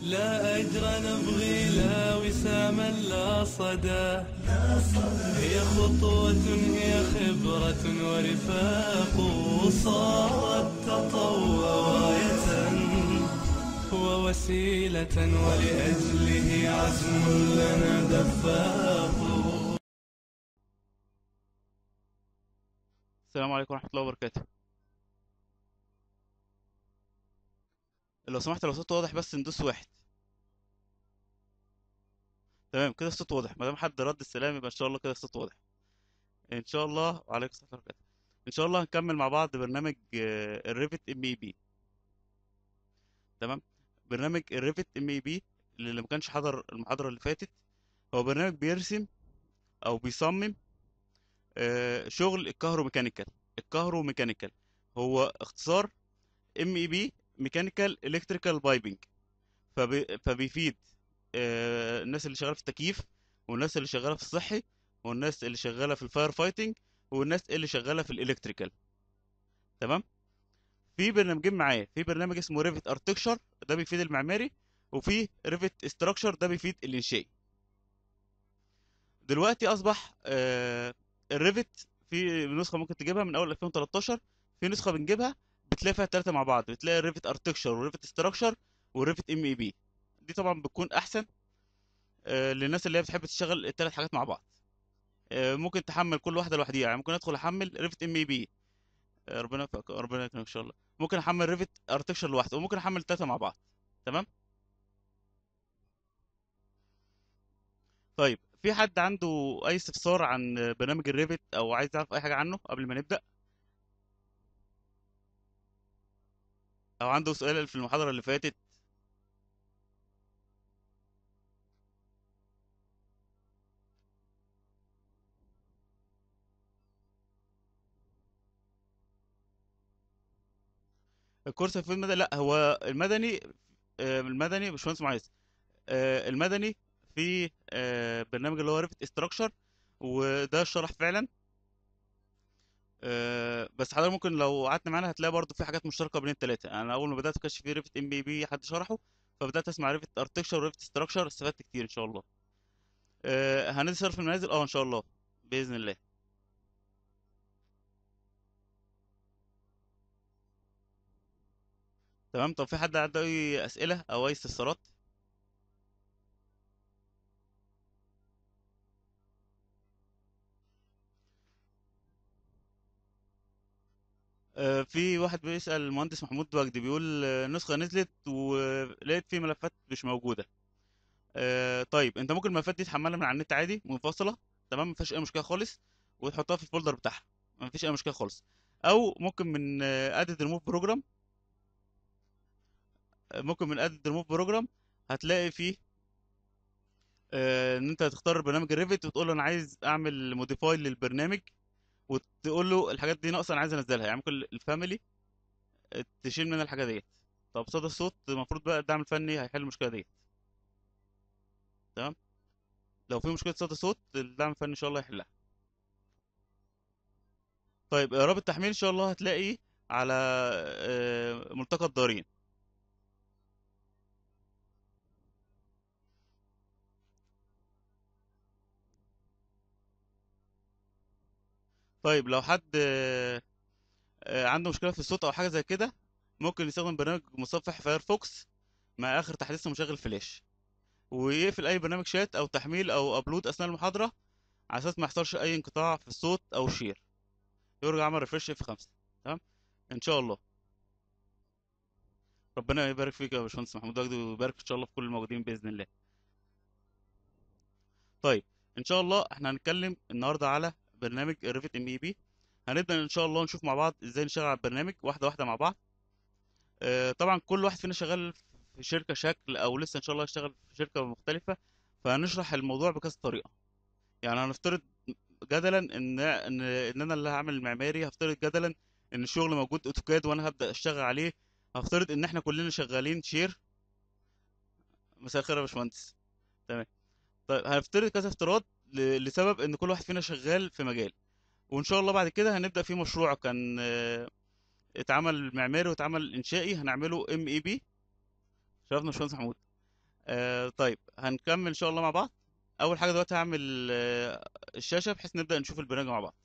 لا أجر نبغي لا وساما لا صدى، هي خطوة هي خبرة ورفاق، صارت تطوع غاية ووسيلة ولأجله عزم لنا دفاق. السلام عليكم ورحمة الله وبركاته. لو سمحت، لو الصوت واضح بس ندوس واحد. تمام كده الصوت واضح، ما دام حد رد السلام يبقى ان شاء الله كده الصوت واضح ان شاء الله. وعليكم السلام ورحمة الله وبركاته. ان شاء الله هنكمل مع بعض برنامج الريفت ام اي بي. تمام. برنامج الريفت ام اي بي اللي ما كانش حضر المحاضرة اللي فاتت، هو برنامج بيرسم او بيصمم شغل الكهروميكانيكال. الكهروميكانيكال هو اختصار ام اي بي، ميكانيكال الكتريكال بايبنج. فبيفيد الناس اللي شغاله في التكييف، والناس اللي شغاله في الصحي، والناس اللي شغاله في الفاير فايتنج، والناس اللي شغاله في الالكتريكال. تمام. في برنامجين معايا، في برنامج اسمه ريفت ارتكشر ده بيفيد المعماري، وفي ريفت استراكشر ده بيفيد الانشائي. دلوقتي اصبح الريفت في نسخه ممكن تجيبها من اول 2013، في نسخه بنجيبها بتلاقي فيها الثلاثه مع بعض، بتلاقي الريفت ارتكشر وريفت استراكشر والريفت ام اي بي. دي طبعا بتكون احسن للناس اللي هي بتحب تشتغل الثلاث حاجات مع بعض. ممكن تحمل كل واحده لوحديها، يعني ممكن ادخل احمل ريفت ام اي بي، ربنا يوفقك ربنا يكرمك ان شاء الله. ممكن احمل ريفت ارتكشر لوحده، وممكن احمل الثلاثه مع بعض. تمام. طيب، في حد عنده اي استفسار عن برنامج الريفت او عايز يعرف اي حاجه عنه قبل ما نبدا، او عنده سؤال في المحاضره اللي فاتت؟ الكورس في المدني، لا هو المدني. المدني باشمهندس معاذ، المدني في برنامج اللي هو ريفت استراكشر، وده شرح فعلا. بس حضرتك ممكن لو قعدت معانا هتلاقي برضو في حاجات مشتركه بين الثلاثه. انا اول ما بدات كشف في ريفت ام بي بي حد شرحه، فبدات اسمع ريفت ارتكشر وريفت استراكشر، استفدت كتير ان شاء الله. هننزل صرف المنازل ان شاء الله باذن الله. تمام. طب في حد عنده اي اسئله او اي استفسارات؟ في واحد بيسال المهندس محمود وجدي، بيقول نسخه نزلت ولقيت في ملفات مش موجوده. طيب انت ممكن الملفات دي تحملها من على النت عادي منفصله. تمام، مفيش اي مشكله خالص، وتحطها في الفولدر بتاعها، مفيش اي مشكله خالص. او ممكن من اديت ريموف بروجرام، ممكن من اديت ريموف بروجرام هتلاقي فيه ان انت تختار برنامج الريفت وتقول له انا عايز اعمل موديفاي للبرنامج، وتقول له الحاجات دي ناقصه انا عايز انزلها، يعني ممكن الفاميلي تشيل منها الحاجه ديت. طب صدى الصوت المفروض بقى الدعم الفني هيحل المشكله ديت. تمام. لو في مشكله صدى صوت الدعم الفني ان شاء الله يحلها. طيب رابط التحميل ان شاء الله هتلاقيه على ملتقى الدارين. طيب لو حد عنده مشكله في الصوت او حاجه زي كده، ممكن يستخدم برنامج متصفح فايرفوكس مع اخر تحديث مشغل فلاش، ويقفل اي برنامج شات او تحميل او ابلود اثناء المحاضره، على اساس ما يحصلش اي انقطاع في الصوت او الشير. يرجع عمل ريفرش في 5. تمام ان شاء الله. ربنا يبارك فيك يا باشمهندس محمود وجدي، ويبارك ان شاء الله في كل الموجودين باذن الله. طيب ان شاء الله احنا هنتكلم النهارده على برنامج الريفت ام اي بي. هنبدا ان شاء الله نشوف مع بعض ازاي نشتغل على البرنامج واحده واحده مع بعض. طبعا كل واحد فينا شغال في شركه شكل، او لسه ان شاء الله يشتغل في شركه مختلفه، فهنشرح الموضوع بكذا طريقه. يعني هنفترض جدلا ان انا اللي هعمل المعماري، هفترض جدلا ان الشغل موجود اوتوكاد وانا هبدا اشتغل عليه، هفترض ان احنا كلنا شغالين شير. مساء الخير يا باشمهندس. تمام. طيب هنفترض كذا افتراض لسبب ان كل واحد فينا شغال في مجال، وان شاء الله بعد كده هنبدا في مشروع كان اتعمل معماري واتعمل انشائي هنعمله ام اي بي. شرفنا باشمهندس محمود. طيب هنكمل ان شاء الله مع بعض. اول حاجه دلوقتي هعمل الشاشه بحيث نبدا نشوف البرنامج مع بعض.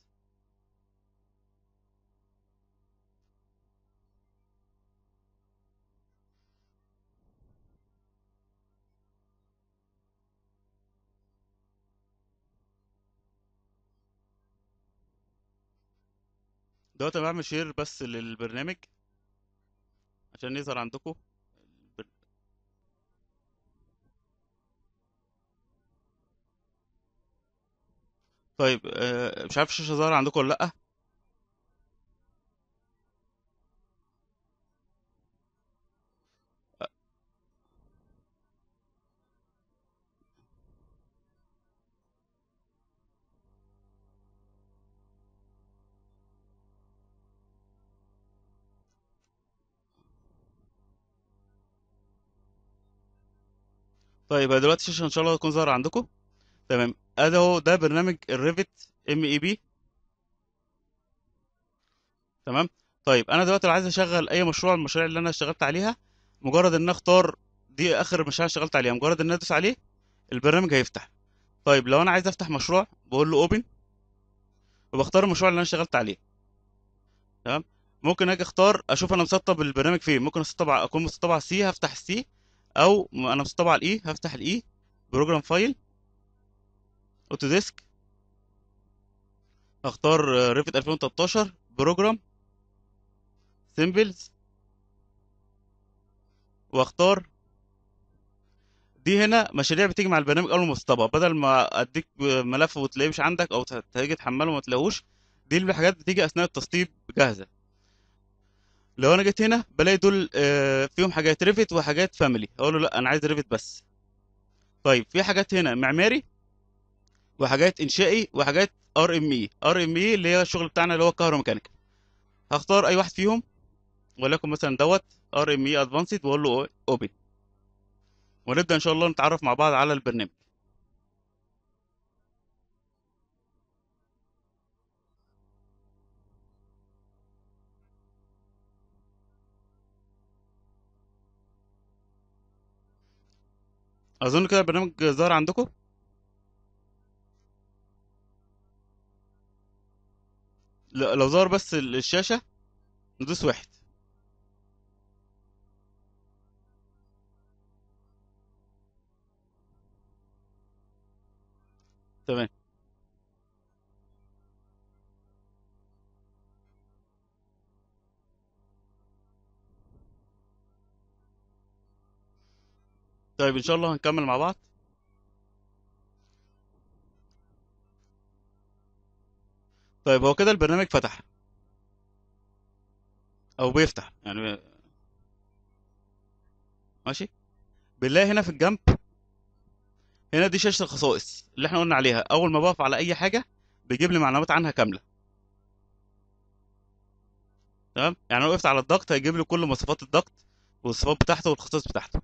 دلوقتي أنا بعمل شير بس للبرنامج عشان يظهر عندكم. طيب مش عارف الشاشه ظاهره عندكم ولا لا. طيب دلوقتي الشاشه ان شاء الله تكون ظاهره عندكم. تمام، ادي اهو ده برنامج الريفت ام اي بي. تمام. طيب انا دلوقتي لو عايز اشغل اي مشروع من المشاريع اللي انا اشتغلت عليها، مجرد ان أنا اختار دي اخر مشروع اشتغلت عليها، مجرد ان أنا ادوس عليه البرنامج هيفتح. طيب لو انا عايز افتح مشروع بقول له اوبن، وبختار المشروع اللي انا اشتغلت عليه. تمام. ممكن اجي اختار اشوف انا مسطب البرنامج فين، ممكن اكون مسطب على السي هفتح السي، او انا مسطب على الاي هفتح الاي. بروجرام فايل، اوتوديسك، اختار ريفت 2013 بروجرام سيمبلز، واختار دي. هنا مشاريع بتيجي مع البرنامج اول ما تسطبها، بدل ما اديك ملف وتلاقيه مش عندك او تيجي تحمله وما تلاقوش. دي الحاجات بتيجي اثناء التسطيب جاهزه. لو انا جيت هنا بلاقي دول فيهم حاجات ريفت وحاجات فاميلي، اقول له لا انا عايز ريفت بس. طيب في حاجات هنا معماري وحاجات انشائي وحاجات ار ام اي اللي هي الشغل بتاعنا اللي هو الكهروميكانيكا. هختار اي واحد فيهم، وليكن مثلا دوت ار ام اي ادفانسد، واقول له اوبن، ونبدا ان شاء الله نتعرف مع بعض على البرنامج. اظن كده البرنامج ظهر عندكم. لو ظهر بس الشاشه ندوس واحد. تمام. طيب ان شاء الله هنكمل مع بعض. طيب هو كده البرنامج فتح او بيفتح يعني. ماشي. بنلاقي هنا في الجنب، هنا دي شاشه الخصائص اللي احنا قلنا عليها. اول ما بقف على اي حاجه بيجيب لي معلومات عنها كامله. تمام، يعني لو وقفت على الضغط هيجيب لي كل مواصفات الضغط والصفات بتاعته والخصائص بتاعته.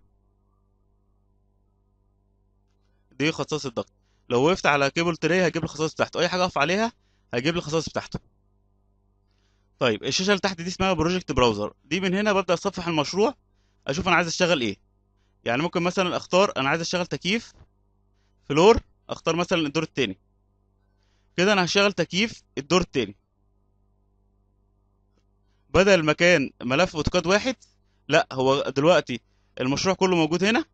دي خصائص الضغط. لو وقفت على كيبل تري هيجيب لي الخصائص بتاعته، اي حاجه اقف عليها هيجيب لي الخصائص بتاعته. طيب الشاشه اللي تحت دي اسمها بروجكت براوزر. دي من هنا ببدا اصفح المشروع، اشوف انا عايز اشتغل ايه. يعني ممكن مثلا اختار انا عايز اشتغل تكييف فلور، اختار مثلا الدور التاني. كده انا هشغل تكييف الدور التاني، بدل ما كان ملف اوتوكاد واحد. لا هو دلوقتي المشروع كله موجود هنا،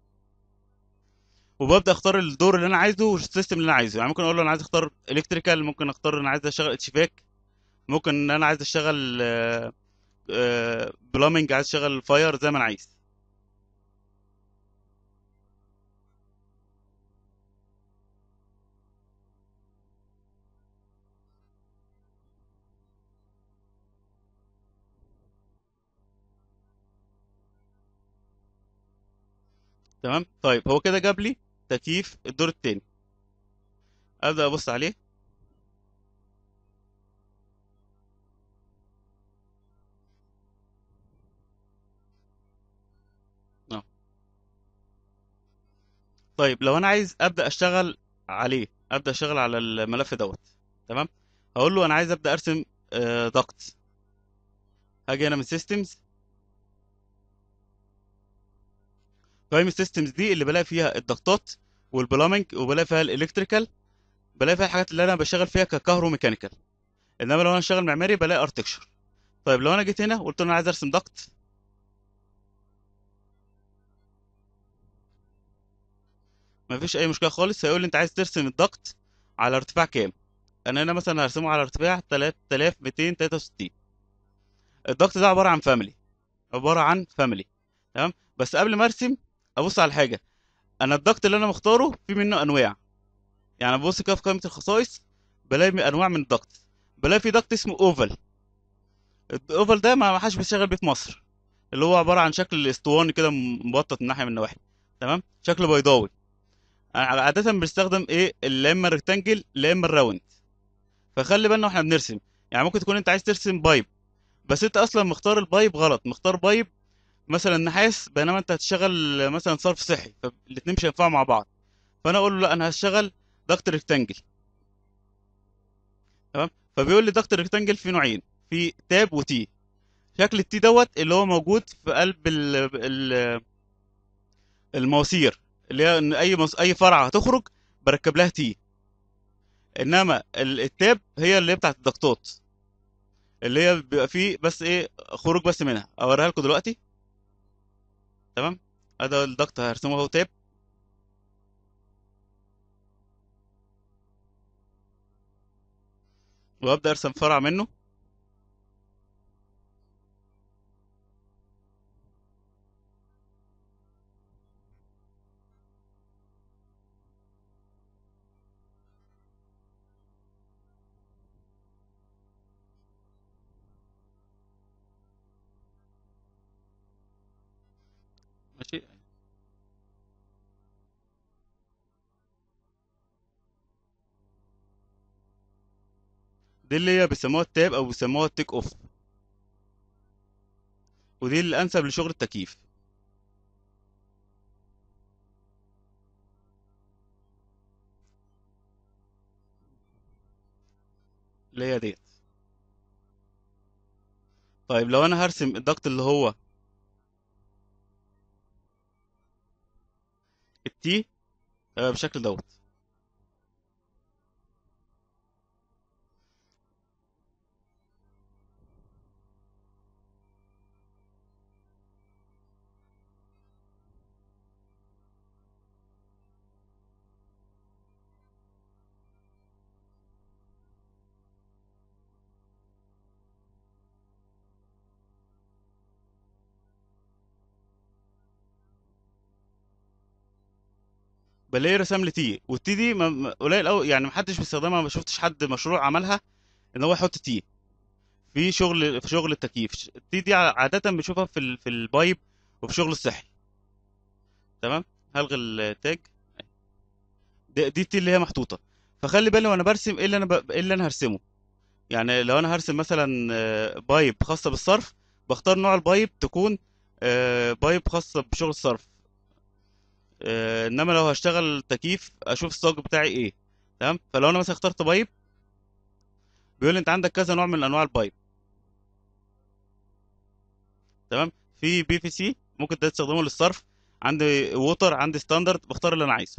وببدا اختار الدور اللي انا عايزه والسيستم اللي انا عايزه. يعني ممكن اقول له انا عايز اختار الكتريكال، ممكن اختار انا عايز اشغل اتشفاك، ممكن ان انا عايز اشتغل بلامنج، عايز اشتغل فاير، زي ما انا عايز. تمام. طيب هو كده جاب لي تكييف الدور التاني، ابدا ابص عليه. اه. طيب لو انا عايز ابدا اشتغل عليه، ابدا اشتغل على الملف دوت. تمام. هقول له انا عايز ابدا ارسم ضغط. هاجي هنا من سيستمز، قائمه سيستمز دي اللي بلاقي فيها الضغطات والبلامنج، وبلاقي فيها الالكتريكال، بلاقي فيها الحاجات اللي انا بشتغل فيها ككهروميكانيكال. انما لو انا شغال معماري بلاقي ارتكشر. طيب لو انا جيت هنا وقلت له انا عايز ارسم ضغط، مفيش اي مشكله خالص. هيقول لي انت عايز ترسم الضغط على ارتفاع كام. انا هنا مثلا هرسمه على ارتفاع 3263. الضغط ده عباره عن فاميلي، عباره عن فاميلي. تمام. بس قبل ما ارسم ابص على حاجه. انا الضغط اللي انا مختاره في منه انواع. يعني ببص كده في قائمه الخصائص، بلاقي انواع من الضغط. بلاقي في ضغط اسمه اوفال. الاوفال ده ما حدش بيشتغل بيه في مصر، اللي هو عباره عن شكل اسطواني كده مبطط من ناحيه من النواحي. تمام، شكل بيضاوي. عاده بنستخدم ايه، لا اما الريكتانجل لا اما الراوند. فخلي بالنا واحنا بنرسم. يعني ممكن تكون انت عايز ترسم بايب، بس انت اصلا مختار البايب غلط، مختار بايب مثلا نحاس، بينما انت هتشتغل مثلا صرف صحي، فالاتنين مش هينفعوا مع بعض. فانا اقول له لا، انا هشتغل ضغط ريكتانجل. تمام. فبيقول لي ضغط الريكتانجل في نوعين، في تاب وتي. شكل التي دوت اللي هو موجود في قلب المواسير، اللي هي ان اي فرعه هتخرج بركب لها تي. انما التاب هي اللي هي بتاعت الضغطات، اللي هي بيبقى فيه بس ايه، خروج بس منها. اوريها لكم دلوقتي. تمام. ادي الضغط هرسمه اهو، تاب. وابدا ارسم فرع منه. ماشي. دي اللي هي بيسموها التاب او بيسموها التيك اوف، ودي الانسب لشغل التكييف، اللي هي ديت. طيب لو انا هرسم الضغط اللي هو التي، بالشكل دوت. بلاقي رسم لي تي، والتي دي قليل قوي، يعني محدش بيستخدمها، ما شفتش حد مشروع عملها ان هو يحط تي في شغل التكييف. التي دي عادة بنشوفها في البايب وفي شغل الصحي. تمام. هلغي التاج. دي التي اللي هي محطوطة. فخلي بالي وانا برسم ايه اللي ايه اللي انا هرسمه. يعني لو انا هرسم مثلا بايب خاصة بالصرف، بختار نوع البايب تكون بايب خاصة بشغل الصرف. انما لو هشتغل تكييف اشوف الصاج بتاعي ايه. تمام. فلو انا مثلا اخترت بايب، بيقول لي انت عندك كذا نوع من انواع البايب. تمام. في بي في سي ممكن ده تستخدمه للصرف، عندي ووتر، عندي ستاندرد، بختار اللي انا عايزه.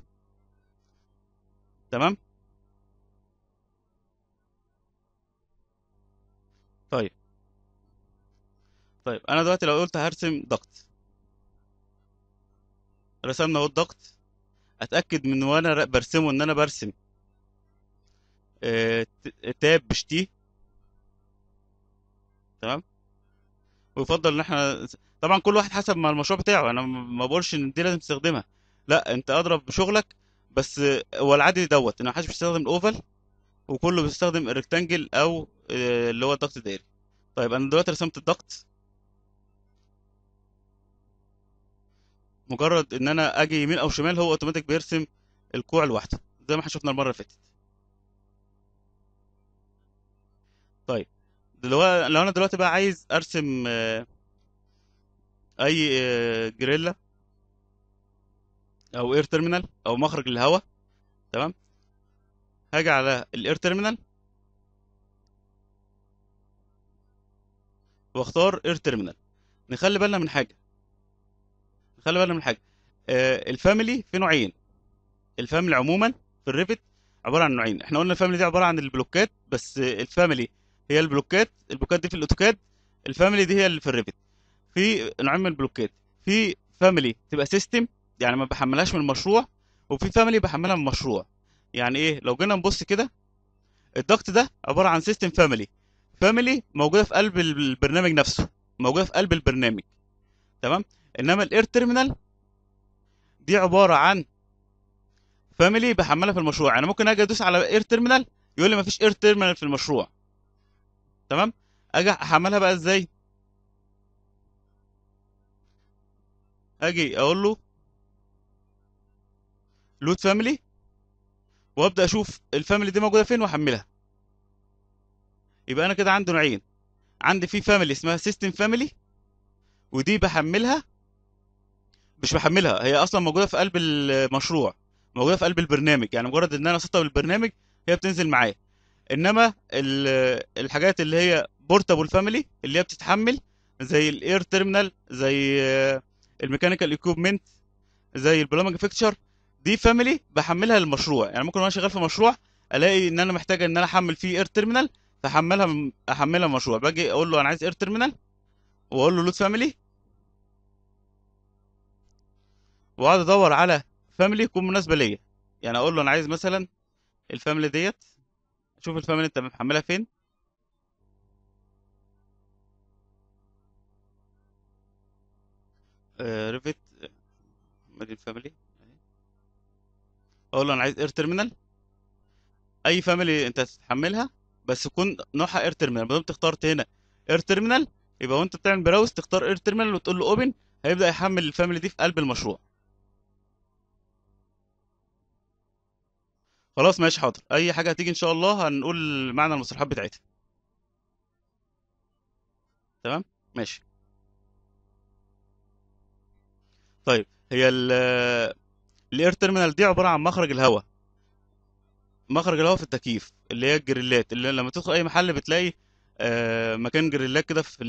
تمام. طيب. طيب انا دلوقتي لو قلت هرسم ضغط، رسمنا اهو الضغط. اتاكد من وانا برسمه ان انا برسم تاب مش تي. تمام. ويفضل ان احنا طبعا كل واحد حسب ما المشروع بتاعه، انا ما بقولش ان دي لازم تستخدمها، لا انت اضرب بشغلك. بس هو العادي دوت ان محدش بيستخدم الاوفال، وكله بيستخدم الريكتانجل او اللي هو الضغط الدائري. طيب انا دلوقتي رسمت الضغط. مجرد ان انا اجي يمين او شمال هو اوتوماتيك بيرسم الكوع لوحده، زي ما احنا شفنا المره اللي فاتت. طيب دلوقتي لو انا دلوقتي بقى عايز ارسم اي جريلا او اير تيرمينال او مخرج للهواء. تمام. هاجي على الاير تيرمينال واختار اير تيرمينال. نخلي بالنا من حاجه، نخلي بالنا من حاجه. الفاميلي في نوعين. الفاميلي عموما في الريفت عباره عن نوعين. احنا قلنا الفاميلي دي عباره عن البلوكات بس. الفاميلي هي البلوكات دي في الاوتوكاد. الفاميلي دي هي اللي في الريفت. في نوعين من البلوكات. في فاميلي تبقى سيستم، يعني ما بحملهاش من المشروع، وفي فاميلي بحملها من المشروع. يعني ايه؟ لو جينا نبص كده، الضغط ده عباره عن سيستم فاميلي موجوده في قلب البرنامج نفسه، موجوده في قلب البرنامج. تمام. انما الاير تيرمينال دي عباره عن فاميلي بحملها في المشروع. يعني ممكن اجي ادوس على اير تيرمينال يقول لي مفيش اير تيرمينال في المشروع. تمام. اجي احملها بقى ازاي؟ اجي اقول له لود فاميلي، وابدا اشوف الفاميلي دي موجوده فين واحملها. يبقى انا كده عندي نوعين. عندي في فاميلي اسمها سيستم فاميلي، ودي بحملها، مش بحملها، هي اصلا موجوده في قلب المشروع، موجوده في قلب البرنامج. يعني مجرد ان انا اسطب البرنامج هي بتنزل معايا. انما الحاجات اللي هي بورتابل فاميلي اللي هي بتتحمل، زي الاير تيرمينال، زي الميكانيكال ايكويبمنت، زي البلومنج فيكتشر، دي فاميلي بحملها للمشروع. يعني ممكن وانا شغال في مشروع الاقي ان انا محتاج ان انا احمل فيه اير تيرمينال، احملها من مشروع. باجي اقول له انا عايز اير تيرمينال، واقول له لود فاميلي، واقعد ادور على فاميلي تكون مناسبه ليا. يعني اقول له انا عايز مثلا الفاميلي ديت. شوف الفاميلي انت محملها فين. ريفت مدين فاميلي. اقول له انا عايز اير تيرمينال. اي فاميلي انت هتتحملها بس يكون نوعها اير تيرمينال. ما دام اخترت هنا اير تيرمينال، يبقى وانت بتعمل براوز تختار اير تيرمينال وتقول له اوبن، هيبدا يحمل الفاميلي دي في قلب المشروع. خلاص ماشي حاضر. اي حاجه هتيجي ان شاء الله هنقول معنى المصطلحات بتاعتها. تمام. ماشي. طيب هي الاير تيرمينال دي عباره عن مخرج الهواء. مخرج الهواء في التكييف، اللي هي الجريلات، اللي لما تدخل اي محل بتلاقي مكان جريلات كده في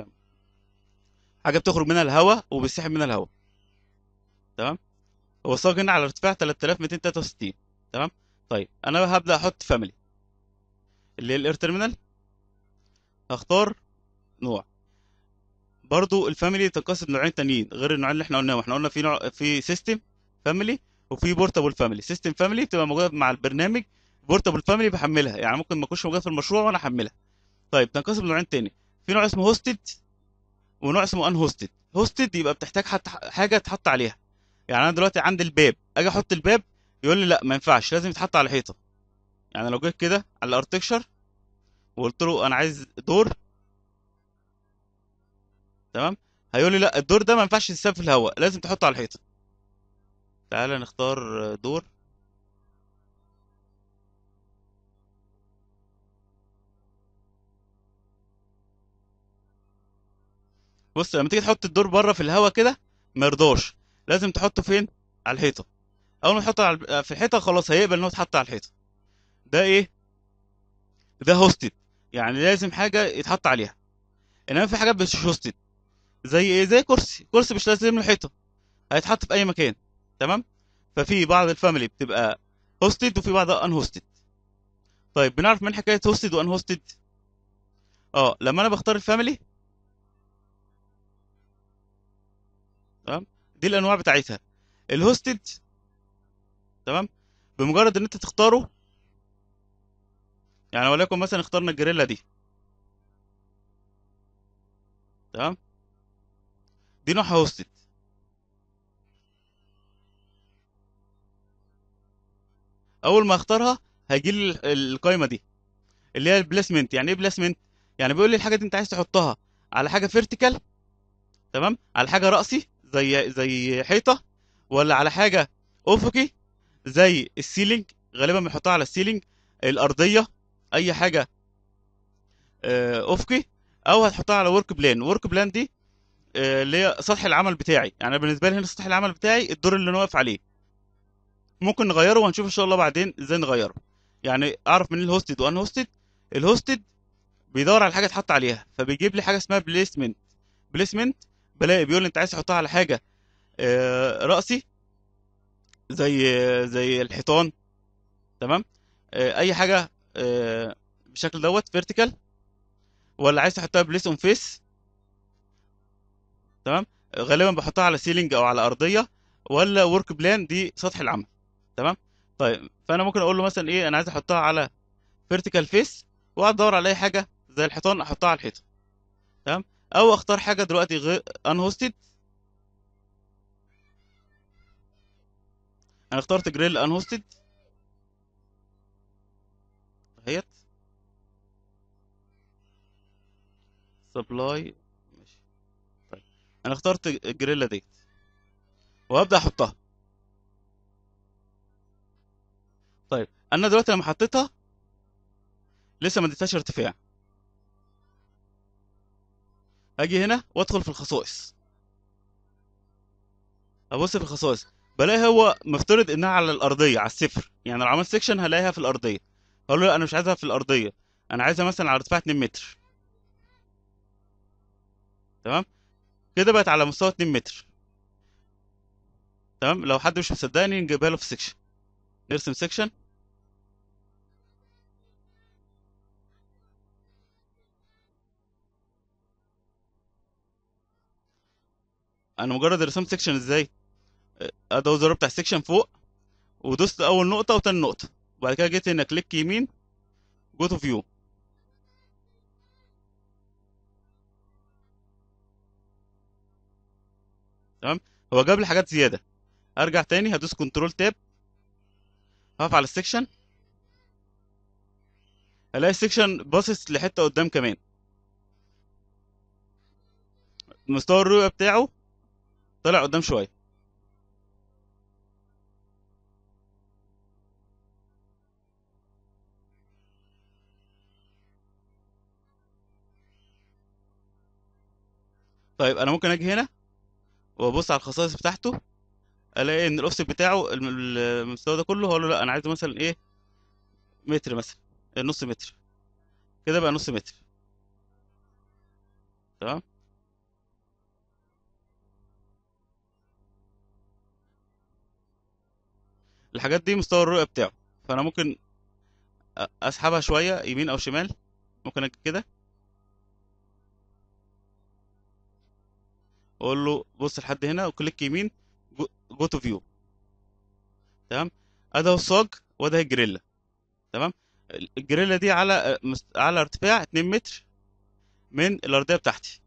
حاجه بتخرج منها الهواء وبيسحب منها الهواء. تمام. هو الصاج هنا على ارتفاع 3263. تمام. طيب انا هبدا احط فاميلي اللي هي الاير تيرمينال. هختار نوع. برضو الفاميلي تنقسم لنوعين تانيين غير النوعين اللي احنا قلناهم. احنا قلنا في نوع في سيستم فاميلي وفي بورتابل فاميلي. سيستم فاميلي بتبقى موجوده مع البرنامج، بورتابل فاميلي بحملها، يعني ممكن ما اكونش موجوده في المشروع وانا احملها. طيب تنقسم لنوعين تاني. في نوع اسمه هوستد ونوع اسمه ان هوستد. هوستد يبقى بتحتاج حتى حاجه تحط عليها. يعني انا دلوقتي عندي الباب، اجي احط الباب يقول لي لا ما ينفعش، لازم يتحط على حيطه. يعني لو جيت كده على الارتكشر وقلت له انا عايز دور، تمام، هيقول لي لا الدور ده ما ينفعش يتساب في الهواء، لازم تحطه على الحيطه. تعالى نختار دور. بص لما تيجي تحط الدور بره في الهواء كده ما يرضاش، لازم تحطه فين؟ على الحيطه. اول ما تحطه في الحيطه خلاص هيقبل ان هو يتحط على الحيطه. ده ايه؟ ده هوستد، يعني لازم حاجه يتحط عليها. انما في حاجات مش هوستد، زي ايه؟ زي كرسي مش لازم له حيطه، هيتحط في اي مكان. تمام. ففي بعض الفاميلي بتبقى هوستد وفي بعضها ان هوستد. طيب بنعرف من حكايه هوستد وان هوستد؟ لما انا بختار الفاميلي، تمام، دي الانواع بتاعتها. الهوستد، تمام، بمجرد ان انت تختاره، يعني وليكن مثلا اخترنا الجريلا دي، تمام، دي نوعها هوستد. اول ما اختارها هيجي لي القائمه دي اللي هي البليسمنت. يعني ايه بليسمنت؟ يعني بيقول لي الحاجه دي انت عايز تحطها على حاجه فيرتيكال، تمام، على حاجه رأسي زي حيطه، ولا على حاجه افقي زي السيلينج، غالبا بنحطها على السيلينج، الارضيه، اي حاجه افقي، او هتحطها على ورك بلان. ورك بلان دي اللي هي سطح العمل بتاعي. يعني أنا بالنسبه لي هنا سطح العمل بتاعي الدور اللي انا واقف عليه. ممكن نغيره وهنشوف ان شاء الله بعدين ازاي نغيره. يعني اعرف من الهوستد وان هوستد. الهوستد بيدور على حاجه تحط عليها، فبيجيب لي حاجه اسمها بليسمنت. بليسمنت بلاقي بيقول لي انت عايز تحطها على حاجه رأسي، زي زي الحيطان. تمام. اي حاجه بالشكل دوت فيرتيكال، ولا عايز تحطها بليس اون فيس. تمام. غالبا بحطها على سيلينج او على ارضيه، ولا ورك بلان دي سطح العمل. تمام. طيب فانا ممكن اقول له مثلا ايه، انا عايز احطها على فيرتيكال فيس، واقعد ادور على اي حاجه زي الحيطان احطها على الحيطه. تمام. او اختار حاجه دلوقتي غير ان هوستد. انا اخترت جريل ان هوستد اهيت. سبلاي. ماشي. طيب انا اخترت الجريلا دي وابدا احطها. طيب انا دلوقتي لما حطيتها لسه ما اديتهاش ارتفاع. اجي هنا وادخل في الخصائص، ابص في الخصائص، بلاقي هو مفترض انها على الارضيه على الصفر. يعني لو عملت سيكشن هلاقيها في الارضيه. هقول له لا، انا مش عايزها في الارضيه، انا عايزها مثلا على ارتفاع 2 متر. تمام. كده بقت على مستوى 2 متر. تمام. لو حد مش مصدقني نجيبها له في سيكشن، نرسم سيكشن. انا مجرد رسمت سيكشن ازاي؟ ادي الزرار بتاع السيكشن فوق، ودوست اول نقطه وتاني نقطه، وبعد كده جيت هنا كليك يمين، جو تو فيو. تمام. هو جاب لي حاجات زياده. ارجع تاني هدوس كنترول تاب، هقف على السيكشن، الاقي السيكشن باصص لحته قدام كمان. مستوى الرؤيه بتاعه طلع قدام شويه. طيب انا ممكن اجي هنا وابص على الخصائص بتاعته، الاقي ان الاوفست بتاعه المستوى ده كله، هقول له لا انا عايزه مثلا ايه، متر مثلا، نص متر. كده بقى نص متر. تمام. الحاجات دي مستوى الرؤيه بتاعه، فانا ممكن اسحبها شويه يمين او شمال. ممكن اجي كده واقول له بص لحد هنا وكليك يمين، جو تو فيو. تمام. ادي هو الصاج وده الجريلا. تمام. الجريلا دي على على ارتفاع 2 متر من الارضيه بتاعتي.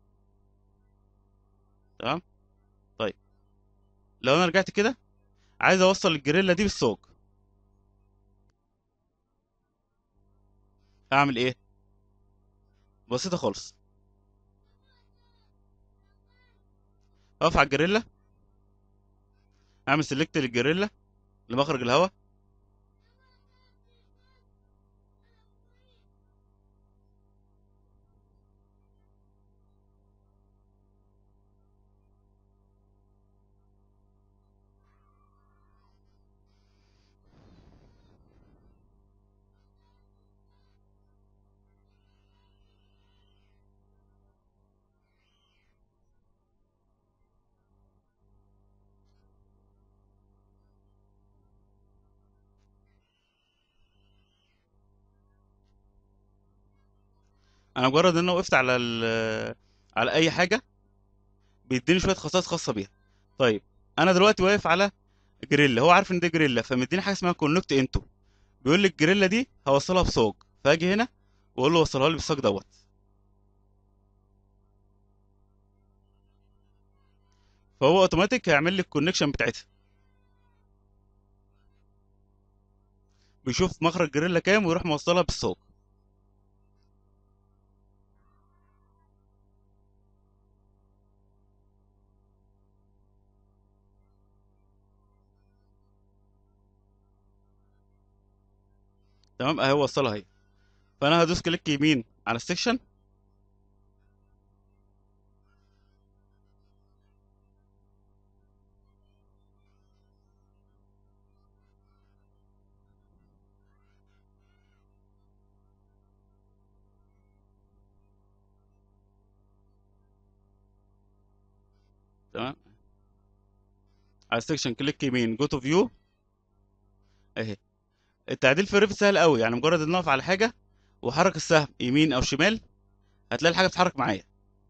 تمام. طيب لو انا رجعت كده عايز اوصل الجريلا دي بالصاج، اعمل ايه؟ بسيطه خالص. اقف على الجريلا، اعمل سيلكت للجريلا لمخرج الهواء. انا مجرد ان انا وقفت على على اي حاجه بيديني شويه خصائص خاصه بيها. طيب انا دلوقتي واقف على جريلا، هو عارف ان دي جريلا فمديني حاجه اسمها كونكت انتو. بيقول لي الجريلا دي هوصلها بصاج، فاجي هنا واقول له وصلها لي بالصاج دوت. فهو اوتوماتيك هيعمل لي الكونكشن بتاعتها. بيشوف مخرج جريلا كام ويروح موصلها بالصاج. تمام اهي وصلها اهي. فانا هدوس كليك يمين على السكشن. تمام. على السكشن كليك يمين جو تو فيو اهي. التعديل في الريفت سهل قوي، يعني مجرد ان اقف على حاجه وحرك السهم يمين او شمال هتلاقي الحاجه بتتحرك معايا.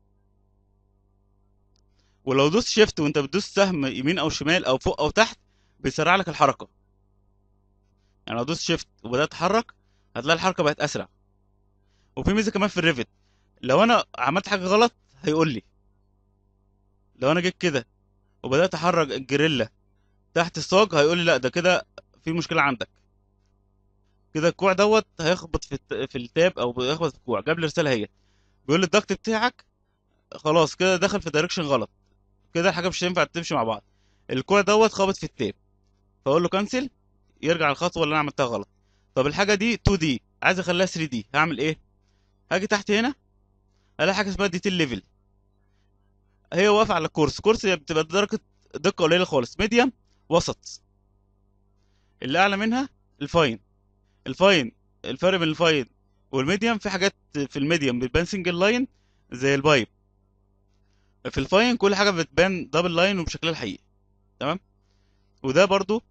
ولو دوست شيفت وانت بتدوس سهم يمين او شمال او فوق او تحت بيسرع لك الحركه. يعني لو دوست شيفت وبدات اتحرك هتلاقي الحركه بقت اسرع. وفي ميزه كمان في الريفت، لو انا عملت حاجه غلط هيقول لي. لو انا جيت كده وبدات احرك الجريلا تحت الصاج هيقول لي لا ده كده في مشكله عندك، كده الكوع دوت هيخبط في التاب او هيخبط في الكوع. جاب لي رساله اهي بيقول لي الضغط بتاعك خلاص كده دخل في دايركشن غلط، كده الحاجه مش هينفع تمشي مع بعض، الكوع دوت خابط في التاب. فاقول له كانسل، يرجع الخطوه اللي انا عملتها غلط. طب الحاجه دي 2 دي عايز اخليها 3 دي هعمل ايه؟ هاجي تحت هنا الاقي حاجه اسمها ديتيل ليفل، هي واقفه على الكورس. كورس هي بتبقى درجه دقه قليله خالص، ميديوم، وسط. اللي اعلى منها الفاين. الفاين الفرق بين الفاين والميديوم في حاجات في الميديوم بتبان سنجل لاين زي البايب، في الفاين كل حاجه بتبان دبل لاين وبشكلها الحقيقي. تمام. وده برضو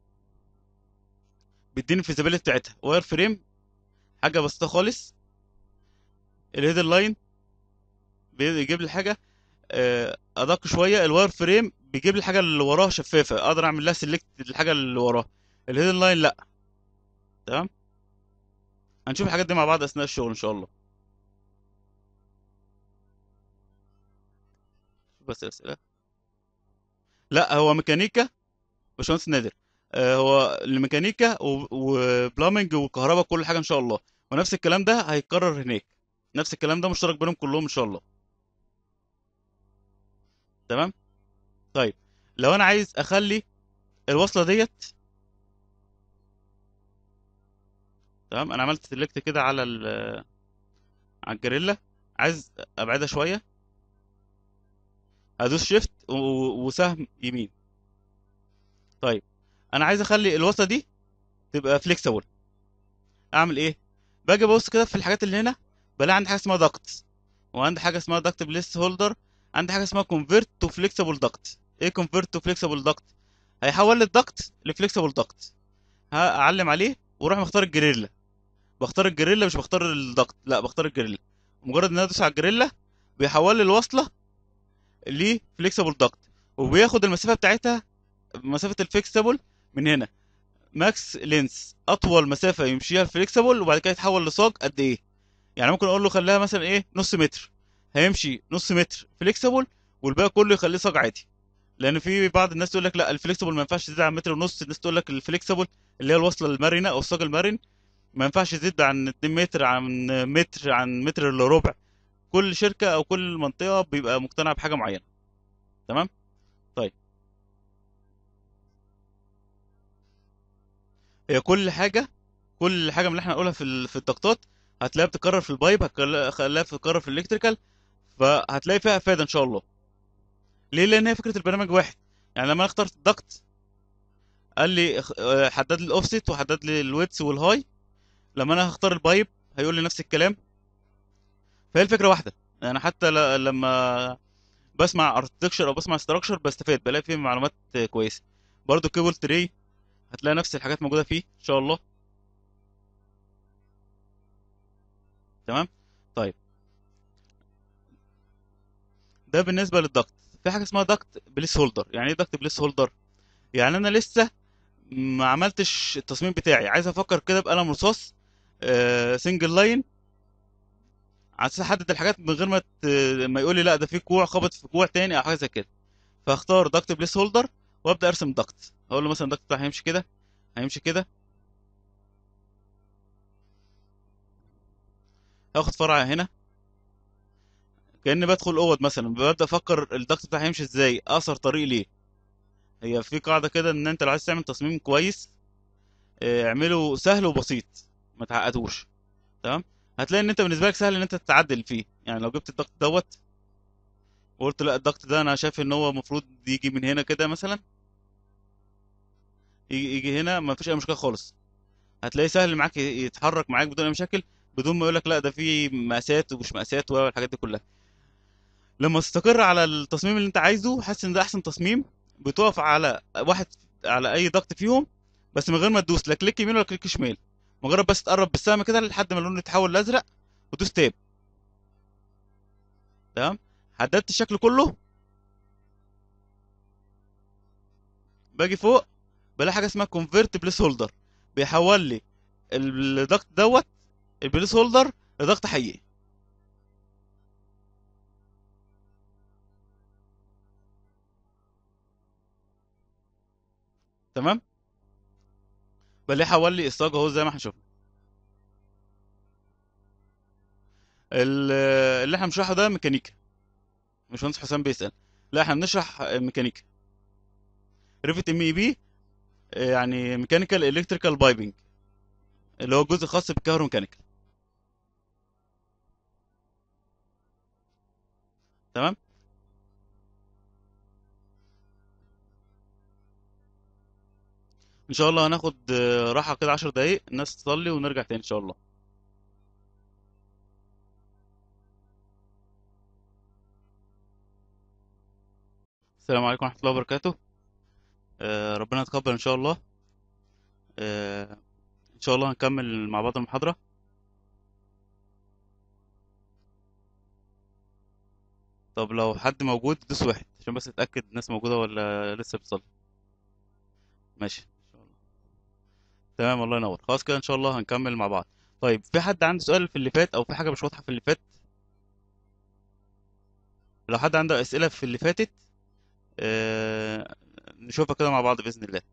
بيديني الفيزابيلتي بتاعتها. واير فريم حاجه بسيطه خالص، الهيدر لاين بيجيب لي حاجه ادق شويه، الواير فريم بيجيب لي الحاجه اللي وراها شفافه اقدر اعمل لها سيلكت الحاجه اللي وراها، الهيدر لاين لا. تمام. هنشوف الحاجات دي مع بعض اثناء الشغل ان شاء الله. بس اسئله. لا هو ميكانيكا باشمهندس نادر، هو الميكانيكا وبلامنج وكهرباء كل حاجه ان شاء الله، ونفس الكلام ده هيتكرر هناك، نفس الكلام ده مشترك بينهم كلهم ان شاء الله. تمام. طيب لو انا عايز اخلي الوصله ديت، تمام، انا عملت سيلكت كده على على الجريلا، عايز ابعدها شويه هدوس شيفت وسهم يمين. طيب انا عايز اخلي الوصله دي تبقى فليكسبل، اعمل ايه؟ باجي ابص كده في الحاجات اللي هنا بلاقي عندي حاجه اسمها داكت، وعندي حاجه اسمها داكت بليس هولدر، عندي حاجه اسمها كونفيرت تو فليكسبل داكت. ايه كونفيرت تو فليكسبل داكت؟ هيحول لي الداكت لفليكسبل داكت. هعلم عليه واروح مختار الجريلا، بختار الجريلا مش بختار الداكت، لا بختار الجريلا. مجرد ان انا ادوس على الجريلا بيحول لي الوصله لفليكسبل داكت، وبياخد المسافه بتاعتها مسافه الفليكسبل من هنا ماكس لينس، اطول مسافه يمشيها الفليكسبل، وبعد كده يتحول لصاج قد ايه. يعني ممكن اقول له خليها مثلا ايه نص متر، هيمشي نص متر فليكسبل والباقي كله يخليه صاج عادي. لان في بعض الناس تقول لك لا الفليكسبل ما ينفعش يزيد عن متر ونص، الناس تقول لك الفليكسبل اللي هي الوصله المرنه او الصاج المرن ما ينفعش يزيد عن 2 متر، عن متر، عن متر الا ربع. كل شركه او كل منطقه بيبقى مقتنع بحاجه معينه. تمام. طيب هي كل حاجه من اللي احنا هنقولها في الضغطات هتلاقيها بتتكرر في البايب، هتلاقيها بتتكرر في الالكتريكال، فهتلاقي فيها افاده ان شاء الله. ليه؟ لان هي فكره البرنامج واحد. يعني لما انا اخترت الضغط قال لي حدد لي الاوفست وحدد لي الويتس والهاي، لما انا هختار البايب هيقول لي نفس الكلام. فهي الفكره واحده. يعني حتى لما بسمع اركتكشر او بسمع ستراكشر بستفاد بلاقي فيه معلومات كويسه. برضو كيبل تري هتلاقي نفس الحاجات موجوده فيه ان شاء الله. تمام. طيب ده بالنسبه للضغط. في حاجه اسمها ضغط بليس هولدر. يعني ايه ضغط بليس هولدر؟ يعني انا لسه ما عملتش التصميم بتاعي، عايز افكر كده بقلم رصاص سنجل لاين على اساس احدد الحاجات من غير ما يقول لي لا ده في كوع خبط في كوع تاني او حاجه زي كده. فاختار ضغط بليس هولدر وابدا ارسم ضغط، اقول له مثلا الضغط بتاعي هيمشي كده، هيمشي كده. هاخد فرع هنا كاني بدخل اوض مثلا، ببدا افكر الضغط بتاعي هيمشي ازاي، اقصر طريق ليه. هي في قاعده كده ان انت لو عايز تعمل تصميم كويس اعمله سهل وبسيط، ما تعقدوش. تمام. هتلاقي ان انت بالنسبه لك سهل ان انت تتعدل فيه. يعني لو جبت الضغط دوت وقلت لا الضغط ده انا شايف ان هو المفروض يجي من هنا كده مثلا، يجي هنا ما فيش اي مشكله خالص. هتلاقيه سهل معاك يتحرك معاك بدون اي مشاكل، بدون ما يقولك لا ده في مقاسات ومش مقاسات والحاجات دي كلها. لما تستقر على التصميم اللي انت عايزه حاسس ان ده احسن تصميم، بتقف على واحد، على اي ضغط فيهم، بس من غير ما تدوس لا كليك يمين ولا كليك شمال، مجرد بس تقرب بالسهم كده لحد ما اللون يتحول لازرق وتدوس تاب. تمام. حددت الشكل كله، باجي فوق بلاقي حاجه اسمها كونفيرت بليس هولدر، بيحول لي الضغط دوت البليس هولدر لضغط حقيقي. تمام. بلاقي حول لي الصاج اهو زي ما احنا شفنا. ال- اللي احنا بنشرحه ده ميكانيكا، مش مهندس حسام بيسأل. لا احنا بنشرح ميكانيكا. ريفت ام اي بي يعني ميكانيكال الكتريكال بايبنج، اللي هو الجزء الخاص بالكهروميكانيكال. تمام. ان شاء الله هناخد راحة كده 10 دقايق، الناس تصلي ونرجع تاني ان شاء الله. السلام عليكم ورحمة الله وبركاته. ربنا يتقبل ان شاء الله. آه، ان شاء الله هنكمل مع بعض المحاضرة. طب لو حد موجود دوس واحد عشان بس اتأكد الناس موجودة ولا لسه بتصلي. ماشي ان شاء الله. تمام، الله ينور. خلاص كده ان شاء الله هنكمل مع بعض. طيب في حد عنده سؤال في اللي فات او في حاجة مش واضحة في اللي فات؟ لو حد عنده أسئلة في اللي فاتت آه، نشوفها كده مع بعض بإذن الله.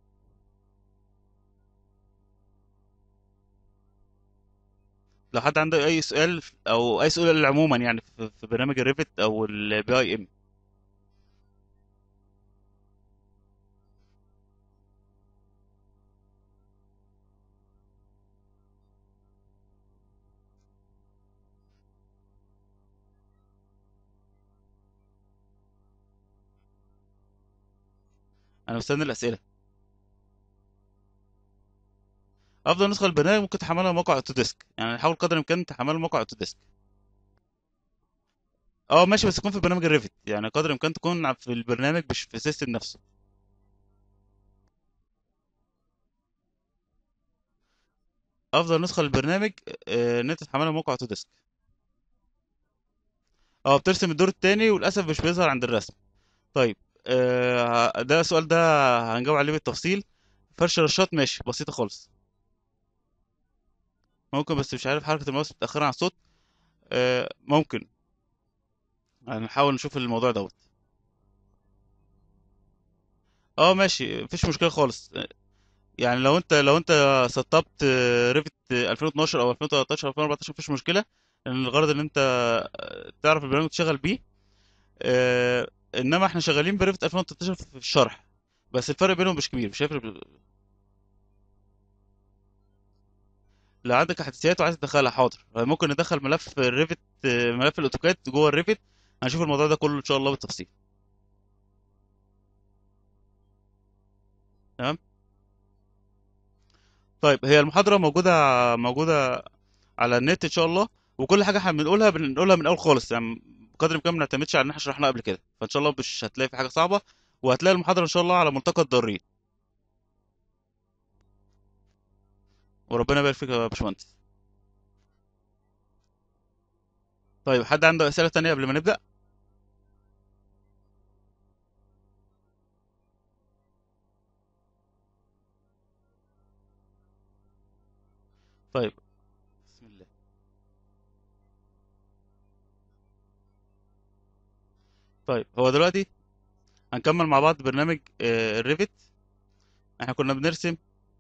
لو حد عنده أي سؤال أو أي سؤال عموما يعني في برنامج الريفت أو البي أي إم. أنا مستني الأسئلة. أفضل نسخة للبرنامج ممكن تحملها من موقع أوتوديسك، يعني حاول قدر الإمكان تحملها من موقع أوتوديسك. أه ماشي، بس تكون في برنامج الريفت، يعني قدر الإمكان تكون في البرنامج مش في السيستم نفسه. أفضل نسخة للبرنامج إن أنت تحملها من موقع أوتوديسك. أه بترسم الدور التاني وللأسف مش بيظهر عند الرسم. طيب ده السؤال ده هنجاوب عليه بالتفصيل. فرش رشات ماشي بسيطة خالص. ممكن، بس مش عارف حركة الماوس متأخرة عن الصوت. ممكن. هنحاول نشوف الموضوع دوت. اه ماشي مفيش مشكلة خالص. يعني لو انت سطبت ريفت 2012 او 2013 او 2014 مفيش مشكلة، لان الغرض ان انت تعرف البرنامج تشتغل بيه. انما احنا شغالين بريفت 2013 في الشرح، بس الفرق بينهم مش كبير، مش هيفرق. لو عندك حساسيات وعايز تدخلها حاضر، ممكن ندخل ملف الريفت، ملف الاوتوكاد جوه الريفت. هنشوف الموضوع ده كله ان شاء الله بالتفصيل. تمام. طيب هي المحاضرة موجودة على النت ان شاء الله، وكل حاجة احنا بنقولها من الاول خالص، يعني بقدر الامكان ما نعتمدش على ان احنا شرحناها قبل كده، فان شاء الله مش هتلاقي في حاجة صعبة. وهتلاقي المحاضرة ان شاء الله على ملتقى الضارين. وربنا يبارك فيك يا باشمهندس. طيب حد عنده أسئلة تانية قبل ما نبدأ؟ طيب بسم الله. طيب هو دلوقتي هنكمل مع بعض برنامج الريفت. احنا كنا بنرسم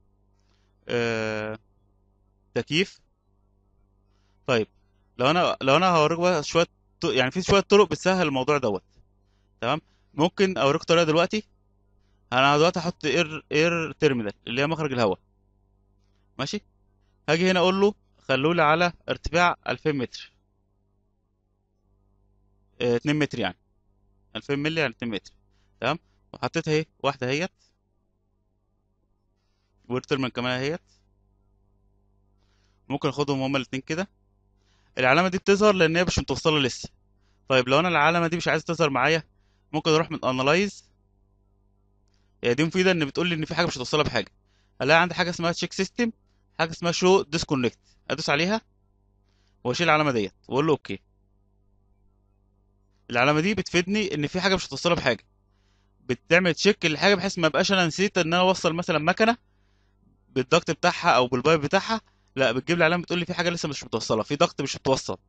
آه، تكييف. طيب لو انا هوريك بقى شويه يعني في شويه طرق بتسهل الموضوع دوت. تمام. ممكن اوريك طريقه دلوقتي. انا دلوقتي احط اير تيرمينال اللي هي مخرج الهواء. ماشي. هاجي هنا اقول له خلوا لي على ارتفاع 2000 متر، 2 متر يعني، 2000 مللي يعني 2 متر. تمام. وحطيت اهي واحده اهيت، واير تيرمينال كمان اهيت. ممكن اخدهم هما الاثنين كده. العلامه دي بتظهر لان هي مش متوصله لسه. طيب لو انا العلامه دي مش عايز تظهر معايا، ممكن اروح من انالايز هي دي مفيده ان بتقول لي ان في حاجه مش هتوصلها بحاجه. الاقي عندي حاجه اسمها تشيك سيستم، حاجه اسمها شو ديسكونكت، ادوس عليها واشيل العلامه ديت واقول له اوكي. العلامه دي بتفيدني ان في حاجه مش هتوصلها بحاجه، بتعمل تشيك للحاجه بحيث ما بقاش انا نسيت ان انا اوصل مثلا مكنه بالضغط بتاعها او بالبايب بتاعها، لا بتجيب لي علامه بتقول لي في حاجه لسه مش متوصله، في ضغط مش متوصل.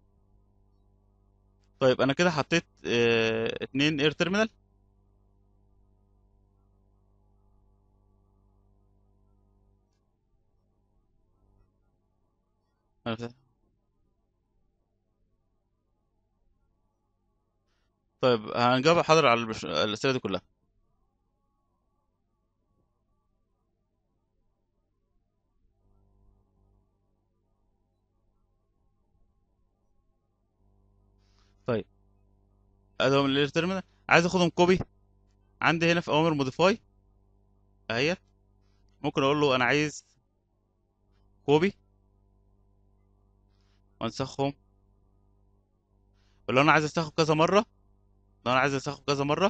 طيب انا كده حطيت اتنين اير تيرمينال. طيب هنجاوب حاضر على الاسئله دي كلها. طيب ادهم الاير تيرمينال، عايز اخدهم كوبي. عندي هنا في اوامر موديفاي اهيت، ممكن اقول له انا عايز كوبي وانسخهم. ولو انا عايز انسخه كذا مره، لو انا عايز انسخه كذا مره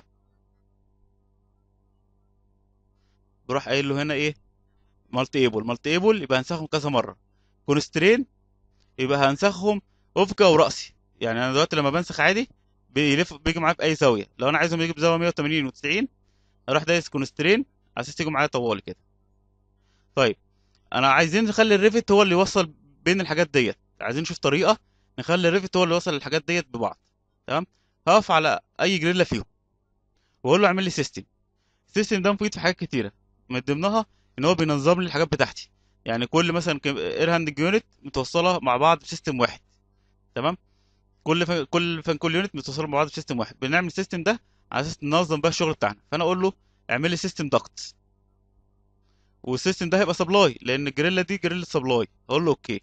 بروح قايل له هنا ايه، مالتي ايبل. مالتي ايبل يبقى هنسخهم كذا مره. كونسترين يبقى هنسخهم افقي او راسي. يعني انا دلوقتي لما بنسخ عادي بيلف بيجي معايا في اي زاويه، لو انا عايزهم يجي بزاويه 180 و90 اروح دايس كونسترين على اساس يجوا معايا طوالي كده. طيب انا عايزين نخلي الريفت هو اللي يوصل بين الحاجات ديت، عايزين نشوف طريقه نخلي الريفت هو اللي يوصل الحاجات ديت ببعض. تمام. هقف على اي جريلا فيهم واقول له اعمل لي سيستم. السيستم ده مفيد في حاجات كتيره، من ضمنها ان هو بينظم لي الحاجات بتاعتي. يعني كل مثلا اير هاند يونت متوصله مع بعض بسيستم واحد. تمام. كل يونت متوصله مع بعض بسيستم واحد، بنعمل السيستم ده على اساس ننظم بقى الشغل بتاعنا. فانا اقول له اعمل لي سيستم ضغط، والسيستم ده هيبقى سبلاي لان الجريلا دي جريلا سبلاي. اقول له اوكي.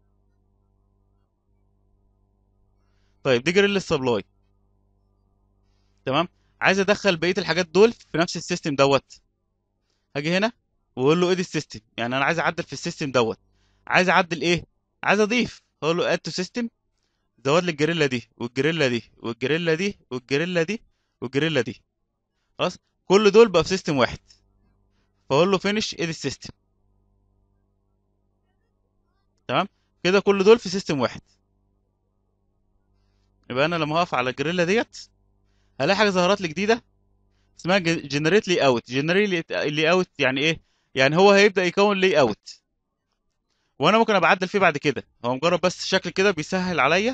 طيب دي جريلا سبلاي. تمام. عايز ادخل بقيه الحاجات دول في نفس السيستم دوت. هاجي هنا واقول له ادي السيستم، يعني انا عايز اعدل في السيستم دوت. عايز اعدل ايه؟ عايز اضيف، اقول له اد تو سيستم، زود لي الجريلا دي والجريلا دي والجريلا دي والجريلا دي والجريلا دي. خلاص، كل دول بقى في سيستم واحد. فاقول له فينيش ادي السيستم. تمام. كده كل دول في سيستم واحد. يبقى انا لما هقف على الجريلا ديت هلاقي حاجه ظهرت لي جديده اسمها جنريت لي اوت. جنريت لي اوت يعني ايه؟ يعني هو هيبدا يكون لي اوت وانا ممكن ابقى اعدل فيه بعد كده. هو مجرد بس شكل كده بيسهل عليا،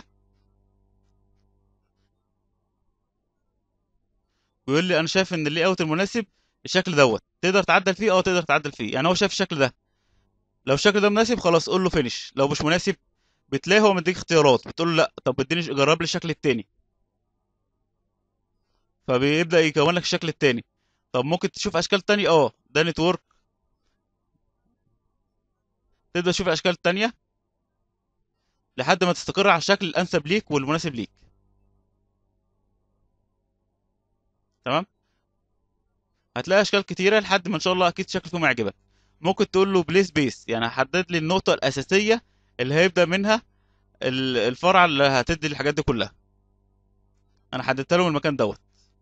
بيقول لي انا شايف ان اللي اوت المناسب الشكل دوت، تقدر تعدل فيه. اه تقدر تعدل فيه، يعني هو شايف الشكل ده. لو الشكل ده مناسب خلاص قول له فينيش، لو مش مناسب بتلاقي هو مديك اختيارات، بتقول له لا طب اديني جرب لي الشكل التاني، فبيبدا يكون لك الشكل التاني. طب ممكن تشوف اشكال تانية، اه ده نتورك، تبدا تشوف الاشكال التانية لحد ما تستقر على الشكل الانسب ليك والمناسب ليك. تمام. هتلاقي اشكال كتيره لحد ما ان شاء الله اكيد شكل فيهم يعجبك. ممكن تقول له بليس بيس، يعني حدد لي النقطه الاساسيه اللي هيبدا منها الفرع اللي هتدي الحاجات دي كلها. انا حددت لهم المكان دوت.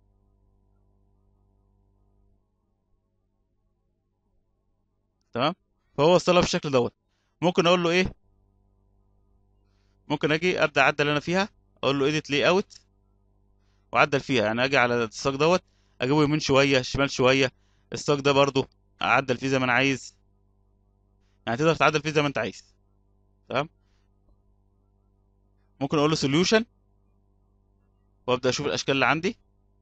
تمام. فهو وصلها بالشكل دوت. ممكن اقول له ايه، ممكن اجي ابدا اعدل انا فيها، اقول له اديت لي اوت واعدل فيها. يعني اجي على الساق دوت اجيبه يمين شويه شمال شويه، الساق ده برضو اعدل فيه زي ما انا عايز. يعني تقدر تعدل فيه زي ما انت عايز. تمام. ممكن اقول له سوليوشن وابدا اشوف الاشكال اللي عندي.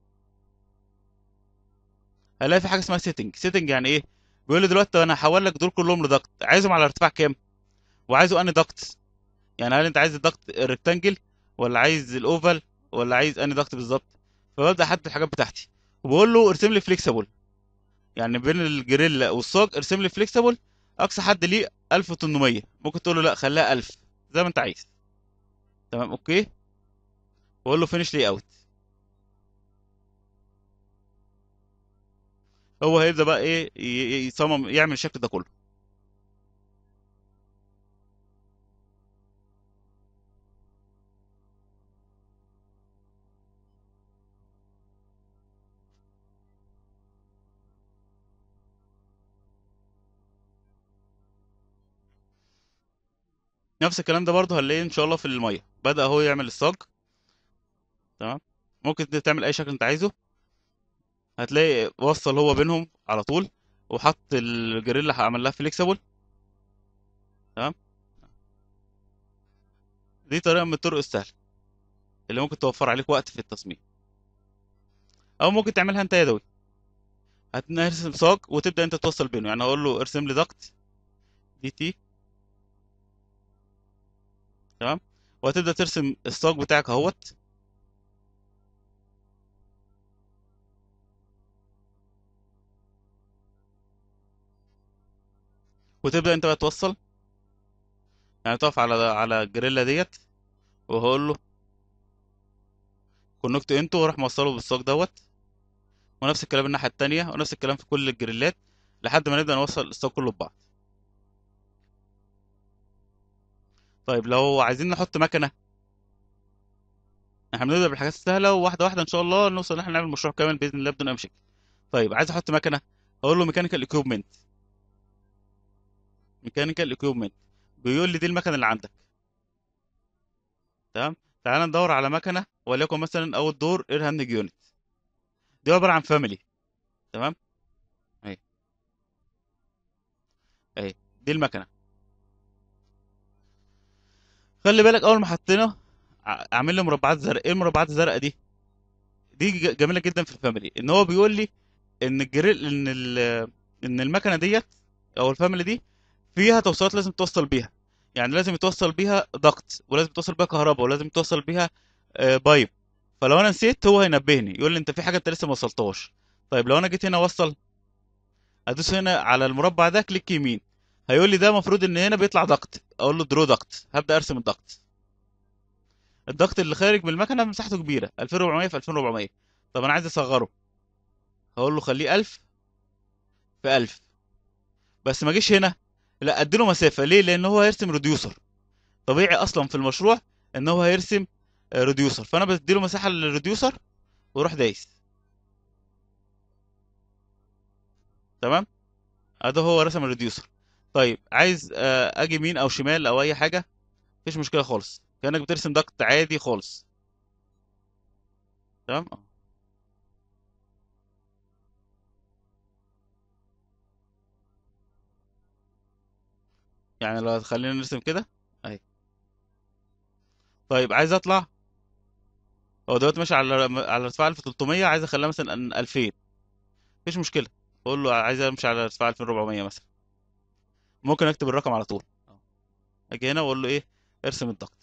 هلاقي في حاجه اسمها سيتنج. سيتنج يعني ايه؟ بيقول لي دلوقتي انا هحول لك دول كلهم لضغط، عايزهم على ارتفاع كام وعايزه انهي ضغط. يعني هل انت عايز الضغط الريكتانجل ولا عايز الاوفال ولا عايز انهي ضغط بالظبط. فببدا احدد الحاجات بتاعتي وبقول له ارسم لي فليكسبل، يعني بين الجريلا والصاج ارسم لي فليكسبل. اقصى حد ليه 1800، ممكن تقول له لا خليها 1000 زي ما انت عايز. تمام اوكي. واقول له فينيش لي اوت. هو هيبدا بقى ايه يصمم يعمل الشكل ده كله. نفس الكلام ده برضه هنلاقيه ان شاء الله في الميه، بدأ هو يعمل الصاج. تمام. ممكن تعمل اي شكل انت عايزه، هتلاقي وصل هو بينهم على طول، وحط الجريلا عمل لها فليكسبل. تمام. دي طريقه من الطرق السهله اللي ممكن توفر عليك وقت في التصميم، او ممكن تعملها انت يدوي. هترسم صاج وتبدا انت توصل بينه، يعني اقول له ارسم لي ضغط دي تي. تمام. وهتبدا ترسم الصاج بتاعك اهوت. وتبدا انت بقى توصل، يعني تقف على الجريلا ديت، وهقول له كونكت انتو، واروح موصله بالصاج دوت. ونفس الكلام الناحيه التانيه، ونفس الكلام في كل الجريلات، لحد ما نبدا نوصل الصاج كله ببعض. طيب لو عايزين نحط مكنه، احنا بنبدا بالحاجات السهله، وواحده واحده ان شاء الله نوصل ان احنا نعمل مشروع كامل باذن الله بدون اي مشاكل. طيب عايز احط مكنه، اقول له ميكانيكال ايكويبمنت. ميكانيكال ايكويبمنت بيقول لي دي المكنه اللي عندك. تمام. تعال ندور على مكنه، وليكن مثلا اول دور اير هاندنج يونت. دي عباره عن فاميلي. تمام. اهي. اهي. دي المكنه. خلي بالك اول ما حطينا اعمل لي مربعات زرقاء. ايه المربعات الزرقاء دي؟ دي جميله جدا في الفاميلي، ان هو بيقول لي ان الجريل ان المكنه ديت او الفاميلي دي فيها توصيلات لازم توصل بيها. يعني لازم يتوصل بيها ضغط، ولازم يتوصل بيها كهرباء، ولازم يتوصل بيها بايب. فلو انا نسيت هو هينبهني، يقول لي انت في حاجه انت لسه ما وصلتهاش. طيب لو انا جيت هنا اوصل، ادوس هنا على المربع ده كليك يمين، هيقول لي ده المفروض ان هنا بيطلع ضغط. اقول له درو ضغط، هبدا ارسم الضغط. الضغط اللي خارج من المكنه مساحته كبيره، 2400 في 2400. طب انا عايز اصغره، هقول له خليه 1000 في 1000. بس ما اجيش هنا، لا اديله مسافه. ليه؟ لان هو هيرسم ريديوسر. طبيعي اصلا في المشروع ان هو هيرسم ريديوسر، فانا بديله مساحه للريديوسر واروح دايس. تمام. ادي هو رسم الريديوسر. طيب عايز اجي يمين او شمال او اي حاجه، مفيش مشكله خالص، كانك بترسم ضغط عادي خالص. تمام. يعني لو خلينا نرسم كده اهي. طيب عايز اطلع، هو دلوقتي ماشي على ارتفاع 1300، عايز اخليها مثلا 2000. مفيش مشكله، اقول له عايز امشي على ارتفاع 2400 مثلا. ممكن اكتب الرقم على طول. اجي هنا واقول له ايه، ارسم الضغط.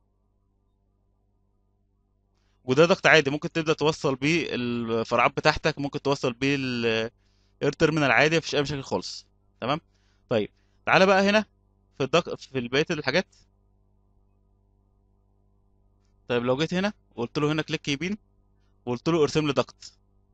وده ضغط عادي، ممكن تبدا توصل بيه الفرعات بتاعتك، ممكن توصل بيه الاير تيرمينال عادي، مفيش اي مشاكل خالص. تمام. طيب تعالى بقى هنا في الضغط في بقيه الحاجات. طيب لو جيت هنا وقلت له هنا كليك يمين، وقلت له ارسم لي ضغط،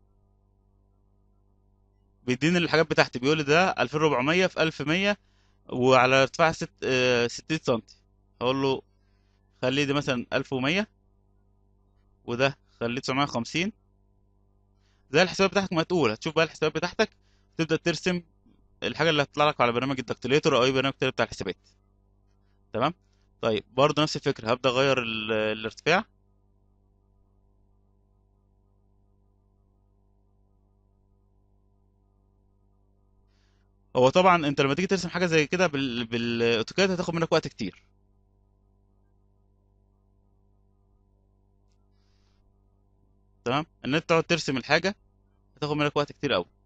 بيديني الحاجات بتاعتي، بيقول لي ده 2400 في 1100 وعلى ارتفاع 60 سم. هقول له خليه دي مثلا 1100، وده خليه 950. زي الحسابات بتاعتك ما تقول، هتشوف بقى الحسابات بتاعتك، تبدا ترسم الحاجه اللي هتطلع لك على برنامج الدكتليتور او اي برنامج تاني بتاع الحسابات. تمام. طيب برضه نفس الفكره، هبدا اغير الارتفاع. هو طبعا انت لما تيجي ترسم حاجه زي كده بالاوتوكاد هتاخد منك وقت كتير. تمام. ان انت تقعد ترسم الحاجه هتاخد منك وقت كتير قوي.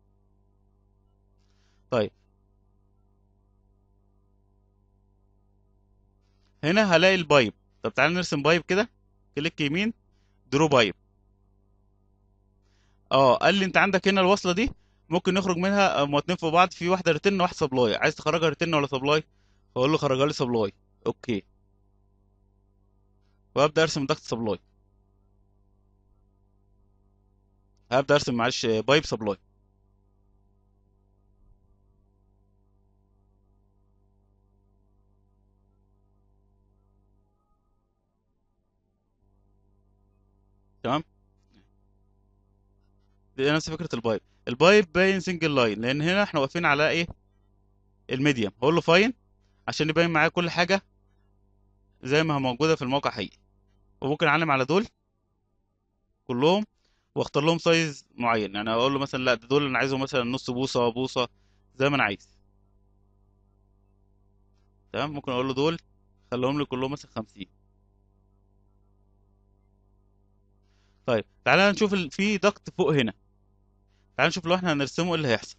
طيب هنا هلاقي البايب. طب تعالى نرسم بايب كده، كليك يمين، درو بايب. اه قال لي انت عندك هنا الوصله دي ممكن نخرج منها مواتنين في بعض، في واحده ريتن وواحده سبلاي، عايز تخرجها ريتن ولا سبلاي؟ اقول له خرجها لي سبلاي. اوكي. وابدا ارسم ضغط سبلاي. هبدا ارسم معلش بايب سبلاي. تمام. دي نفس فكره البايب. البايب باين سنجل لاين، لان هنا احنا واقفين على ايه، الميديم. هقول له فاين عشان يبين معايا كل حاجه زي ما هي موجوده في الموقع حقيقي. وممكن اعلم على دول كلهم واختار لهم سايز معين، يعني اقول له مثلا لا ده دول انا عايزهم مثلا نص بوصه بوصه زي ما انا عايز. تمام، ممكن اقول له دول خليهم لي كلهم مثلا 50. طيب تعالى نشوف في ضغط فوق هنا. تعالى نشوف لو احنا هنرسمه ايه اللي هيحصل.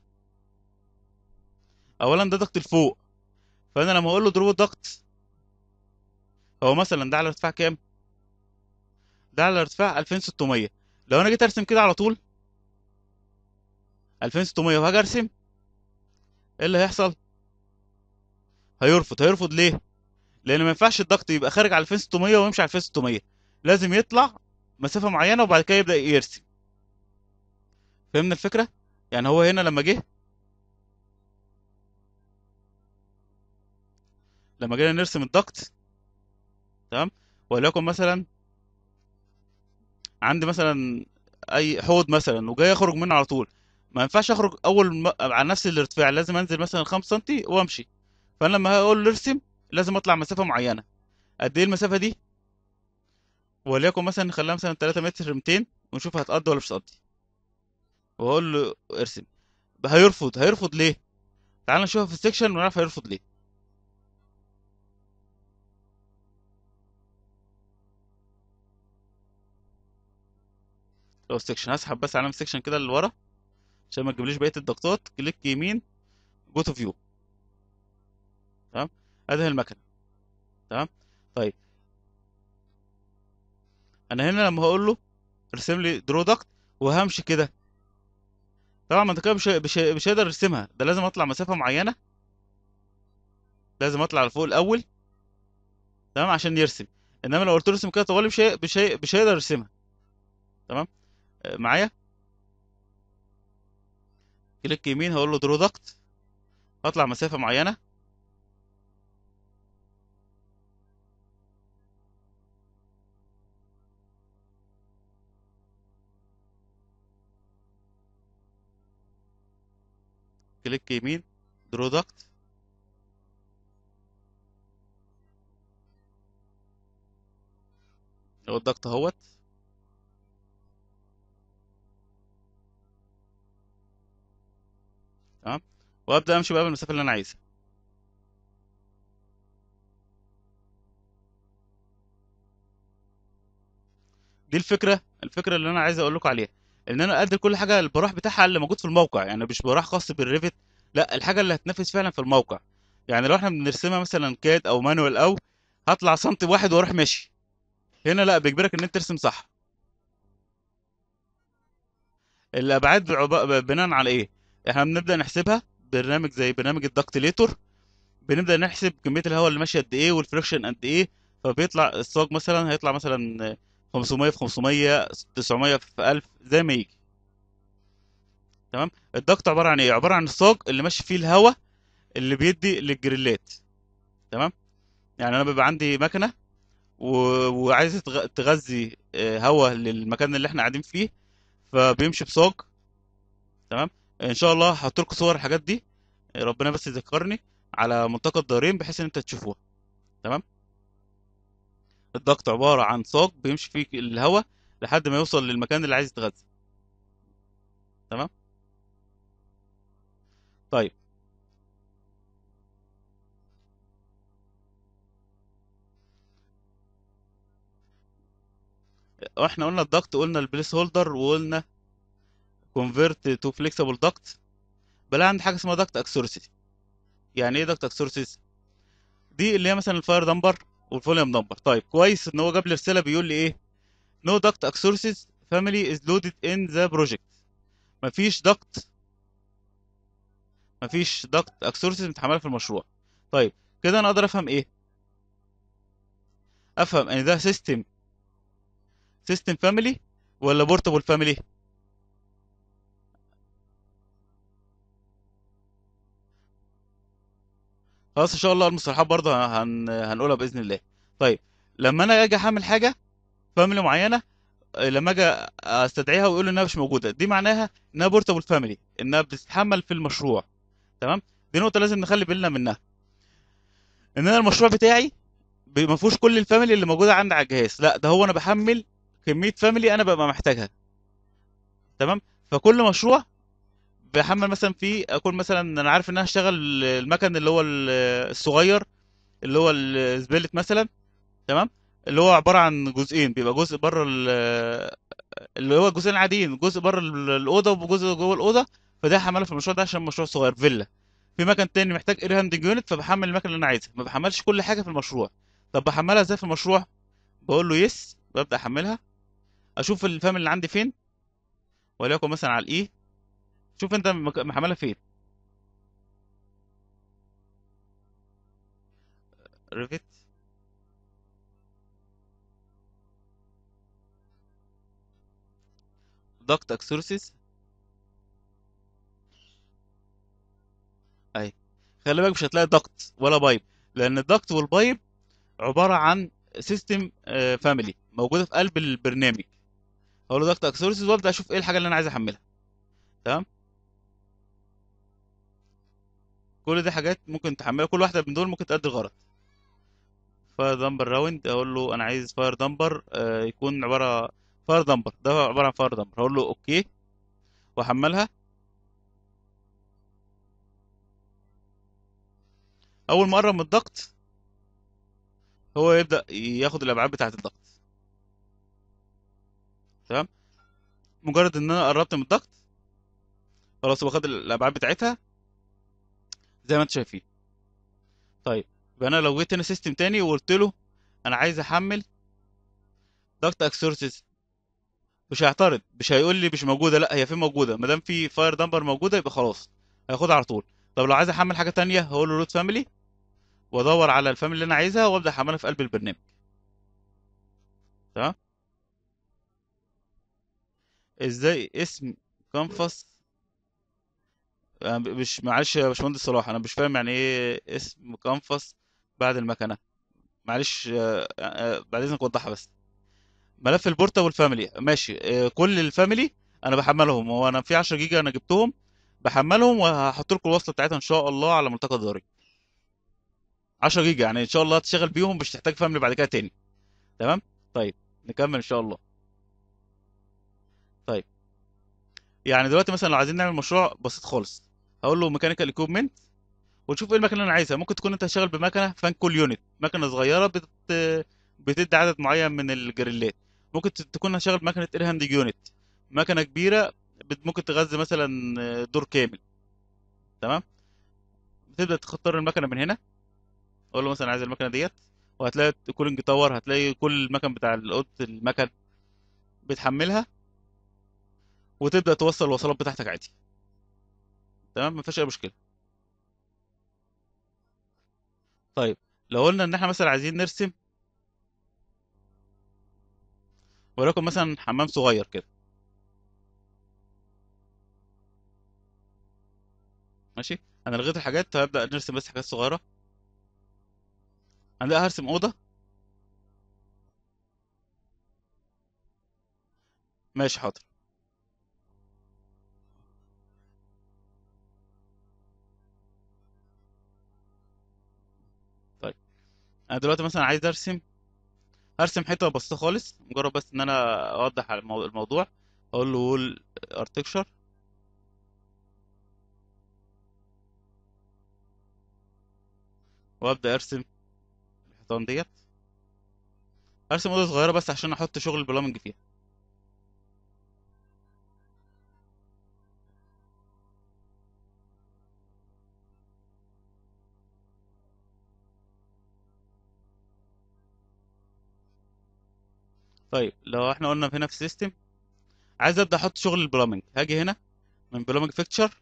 اولا ده ضغط لفوق، فانا لما اقول له ضرب الضغط، هو مثلا ده على ارتفاع كام؟ ده على ارتفاع 2600. لو انا جيت ارسم كده على طول 2600 وهاجي ارسم، ايه اللي هيحصل؟ هيرفض ليه؟ لان ما ينفعش الضغط يبقى خارج على 2600 ويمشي على 2600، لازم يطلع مسافه معينه وبعد كده يبدا يرسم. فهمنا الفكره؟ يعني هو هنا لما جينا نرسم الضغط، تمام، وليكن مثلا عندي مثلا اي حوض مثلا وجاي اخرج منه على طول، ما ينفعش اخرج على نفس الارتفاع، لازم انزل مثلا 5 سم وامشي. فانا لما هقول له ارسم لازم اطلع مسافه معينه. قد ايه المسافه دي؟ وليكن مثلا نخليها مثلا 3 متر 200 ونشوف هتقضي ولا مش هتقضي. واقول له ارسم، هيرفض ليه؟ تعال نشوفها في السكشن ونعرف هيرفض ليه. لو السكشن هسحب بس علامه السكشن كده لورا عشان ما تجيبليش بقيه الضغطات، كليك يمين، جو تو فيو. تمام، ادي هي المكنه. تمام. طيب انا هنا لما هقول له ارسم لي درودكت وهمشي كده، طبعا ما انت كده مش هيقدر يرسمها، ده لازم اطلع مسافه معينه، لازم اطلع لفوق الاول، تمام، عشان يرسم. انما لو قلت له ارسم كده طوالي مش هيقدر يرسمها. تمام. معايا؟ كليك يمين هقول له درودكت، اطلع مسافه معينه، كليك يمين، درودكت. هو الضغط اهوت. تمام، وابدا امشي بقى بالمسافه اللي انا عايزها. دي الفكره اللي انا عايز اقول لكم عليها، ان انا ادي كل حاجه البراح بتاعها اللي موجود في الموقع، يعني مش براح خاص بالريفت، لا الحاجه اللي هتنفذ فعلا في الموقع. يعني لو احنا بنرسمها مثلا كاد او مانوال او هطلع سنتي واحد واروح ماشي، هنا لا، بيجبرك ان انت ترسم صح. الابعاد بناء على ايه؟ احنا بنبدا نحسبها برنامج زي برنامج الدكتليتور، بنبدا نحسب كميه الهواء اللي ماشيه قد ايه والفريكشن قد ايه، فبيطلع الصاج مثلا هيطلع مثلا 500 في 500 900 في 1000 زي ما يجي. تمام. الضغط عباره عن ايه؟ عباره عن الصاج اللي ماشي فيه الهواء اللي بيدي للجريلات. تمام. يعني انا بيبقى عندي مكنه و... وعايزه تغذي هواء للمكان اللي احنا قاعدين فيه، فبيمشي بصاج. تمام. ان شاء الله هحط لكم صور الحاجات دي، ربنا بس يذكرني، على ملتقى الدارين بحيث ان انت تشوفوها. تمام. الضغط عباره عن صاج بيمشي فيه الهواء لحد ما يوصل للمكان اللي عايز يتغذى. تمام. طيب احنا قلنا الضغط، قلنا البليس هولدر، وقلنا كونفيرت تو فليكسبل ضغط. بلا عندي حاجه اسمها ضغط اكسورسيتي. يعني ايه ضغط اكسورسيتي؟ دي اللي هي مثلا الفاير دمبر والفوليوم دمبر. طيب كويس ان هو جاب لي رساله بيقول لي ايه؟ نو ضغط اكسورسيس فاميلي از لودد ان ذا بروجكت. مفيش ضغط مفيش ضغط اكسورسيس متحمله في المشروع. طيب كده انا اقدر افهم ايه؟ افهم ان ده سيستم فاميلي ولا بورتابل فاميلي. خلاص ان شاء الله المصطلحات برضه هنقولها باذن الله. طيب لما انا اجي اعمل حاجه فاميلي معينه، لما اجي استدعيها ويقول انها مش موجوده، دي معناها انها بورتابل فاميلي، انها بتتحمل في المشروع. تمام. دي نقطه لازم نخلي بالنا منها، ان انا المشروع بتاعي ما فيهوش كل الفاميلي اللي موجوده عندي على الجهاز، لا ده هو انا بحمل كميه فاميلي انا ببقى محتاجها. تمام. فكل مشروع بحمل مثلا فيه، اكون مثلا انا عارف ان انا هشتغل المكن اللي هو الصغير، اللي هو السبلت مثلا. تمام. اللي هو عباره عن جزئين، بيبقى جزء بره اللي هو الجزئين العاديين، جزء بره الاوضه وجزء جوه الاوضه. فده هحمله في المشروع ده عشان مشروع صغير فيلا. في مكان تاني محتاج اير هاندنج يونت، فبحمل المكان اللي انا عايزها، ما بحملش كل حاجه في المشروع. طب بحملها ازاي في المشروع؟ بقول له يس، ببدا احملها. اشوف الفام اللي عندي فين، وليكن مثلا على الاي. شوف انت محملها فين. ريفت. داكت اكسورسيس. اهي. خلي بالك مش هتلاقي داكت ولا بايب، لان الداكت والبايب عباره عن سيستم فاميلي موجوده في قلب البرنامج. اقول له داكت اكسورسيس وابدا اشوف ايه الحاجه اللي انا عايز احملها. تمام. كل دي حاجات ممكن تحملها، كل واحده من دول ممكن تأدي الغرض. فاير دمبر راوند، اقول له انا عايز فاير دمبر يكون عباره، فاير دمبر ده عباره عن فاير دمبر، اقول له اوكي واحملها. اول ما اقرب من الضغط هو يبدا ياخد الابعاد بتاعه الضغط. تمام. مجرد ان انا قربت من الضغط خلاص هو خد الابعاد بتاعتها زي ما انتم شايفين. طيب يبقى انا لو جيت هنا سيستم تاني وقلت له انا عايز احمل ضغط اكسورسيس، مش هيعترض، مش هيقول لي مش موجوده، لا هي في موجوده، ما دام في فاير دمبر موجوده يبقى خلاص هياخدها على طول. طب لو عايز احمل حاجه تانية هقول له روت فاميلي، وادور على الفاميلي اللي انا عايزها وابدا احملها في قلب البرنامج. تمام. ازاي اسم كانفاس؟ مش معلش يا باشمهندس صلاح، انا مش فاهم يعني ايه اسم كانفاس بعد المكنه. معلش بعد اذنك وضحها بس. ملف البورتا والفاميلي ماشي، كل الفاميلي انا بحملهم، هو انا في 10 جيجا انا جبتهم بحملهم، وهحط لكم الوصله بتاعتها ان شاء الله على ملتقى داري. 10 جيجا يعني ان شاء الله تشتغل بيهم، مش تحتاج فاميلي بعد كده تاني. تمام. طيب نكمل ان شاء الله. طيب يعني دلوقتي مثلا لو عايزين نعمل مشروع بسيط خالص، هقول له ميكانيكال ايكويبمنت وتشوف ايه المكنه اللي انا عايزها. ممكن تكون انت شغال بمكنه فان كول يونت، مكنه صغيره بتدي عدد معين من الجريلات. ممكن تكون شغال بمكنه اير هاند يونت، مكنه كبيره ممكن تغذي مثلا دور كامل. تمام. بتبدا تختار المكنه من هنا، اقول له مثلا عايز المكنه ديت، وهتلاقي كولينج تاور، هتلاقي كل المكن بتاع اوضه المكن بتحملها، وتبدا توصل الوصلات بتاعتك عادي. تمام، ما فيهاش اي مشكله. طيب لو قلنا ان احنا مثلا عايزين نرسم ولكن مثلا حمام صغير كده. ماشي. انا لغيت الحاجات، هبدا نرسم بس حاجات صغيره. انا هرسم اوضه. ماشي حاضر. طيب انا دلوقتي مثلا عايز هرسم حته بسيطه خالص، مجرد بس ان انا اوضح على الموضوع. اقول له وول ارتكشر، وابدا ارسم الحيطان ديت. ارسم اوضه صغيره بس عشان احط شغل البلامنج فيها. طيب لو احنا قلنا هنا في سيستم عايز ابدا احط شغل البلامنج، هاجي هنا من بلامنج فيكتشر.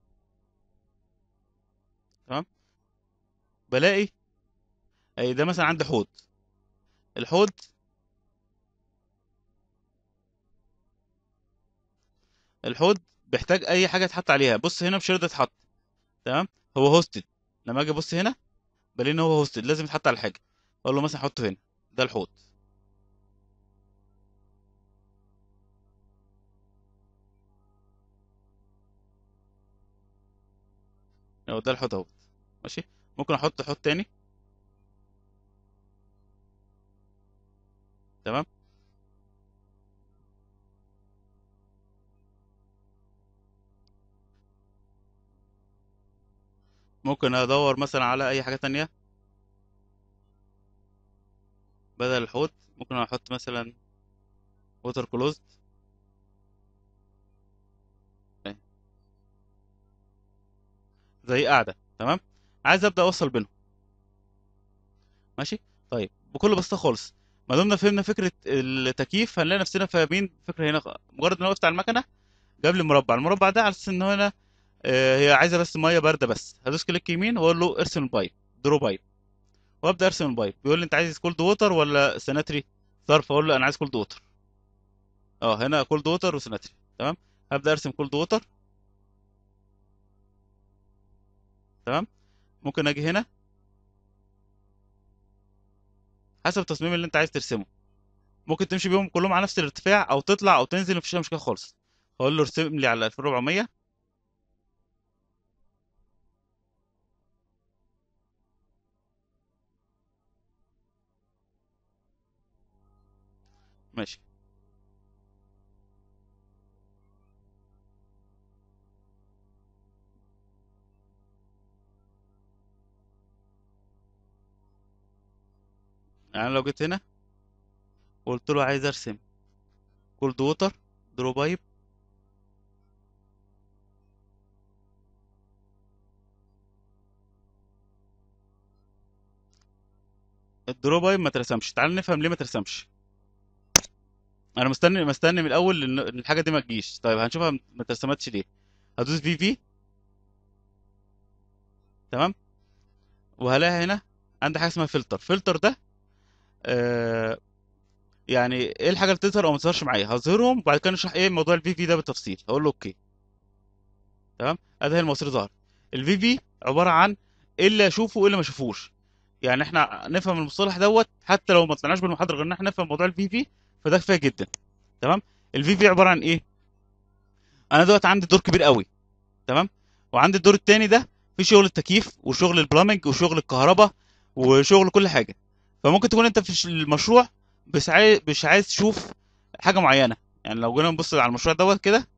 تمام. بلاقي اي ده مثلا عندي حوض. الحوض، الحوض بيحتاج اي حاجه تحط عليها. بص هنا مش هيرضى يتحط. تمام. هو هوستد. لما اجي ابص هنا بلاقي ان هو هوستد لازم يتحط على حاجه. اقول له مثلا حطه هنا. ده الحوض. ده الحوض اهو. ماشي. ممكن احط حوض تاني. تمام. ممكن ادور مثلا على اي حاجه تانية بدل الحوض. ممكن احط مثلا ووتر كلوزد، زي قاعده. تمام. عايز ابدا اوصل بينهم. ماشي. طيب بكل بساطه خالص، ما دمنا فهمنا فكره التكييف هنلاقي نفسنا فاهمين فكره هنا. مجرد ان انا وقفت على المكنه جاب لي مربع. المربع ده على اساس ان هنا هي عايزه بس ميه بارده بس. هدوس كليك يمين واقول له ارسم البايب، درو بايب، وابدا ارسم البايب. بيقول لي انت عايز كولد ووتر ولا سناتري صرف؟ اقول له انا عايز كولد ووتر. اه هنا كولد ووتر وسناتري. تمام. هبدا ارسم كولد ووتر. تمام. ممكن اجي هنا حسب التصميم اللي انت عايز ترسمه. ممكن تمشي بيهم كلهم على نفس الارتفاع او تطلع او تنزل، مفيش أي مشكله خالص. هقول له ارسم لي على 2400. ماشي. يعني لو جيت هنا وقلت له عايز ارسم كولد ووتر درو بايب، الدرو بايب ما ترسمش. تعال نفهم ليه ما ترسمش. انا مستني من الاول إن الحاجه دي ما تجيش. طيب هنشوفها ما ترسمتش ليه. هدوس في. تمام. وهلاقي هنا عندي حاجه اسمها فلتر. فلتر ده آه يعني ايه الحاجه اللي تظهر او ما تظهرش معايا. هظهرهم وبعد كده نشرح ايه موضوع الفي ده بالتفصيل. هقول له اوكي. تمام. ادي هي المصري ظهر. الفي عباره عن ايه اللي اشوفه وايه اللي ما اشوفوش. يعني احنا نفهم المصطلح دوت حتى لو ما طلعناش بالمحاضره غير ان احنا نفهم موضوع الفي فده كفايه جدا. تمام. الفي عباره عن ايه. انا دلوقتي عندي دور كبير قوي. تمام. وعندي الدور التاني ده في شغل التكييف وشغل البلامنج وشغل الكهرباء وشغل كل حاجه. فممكن تكون انت في المشروع مش عايز تشوف حاجه معينه. يعني لو جينا نبص على المشروع دوت كده.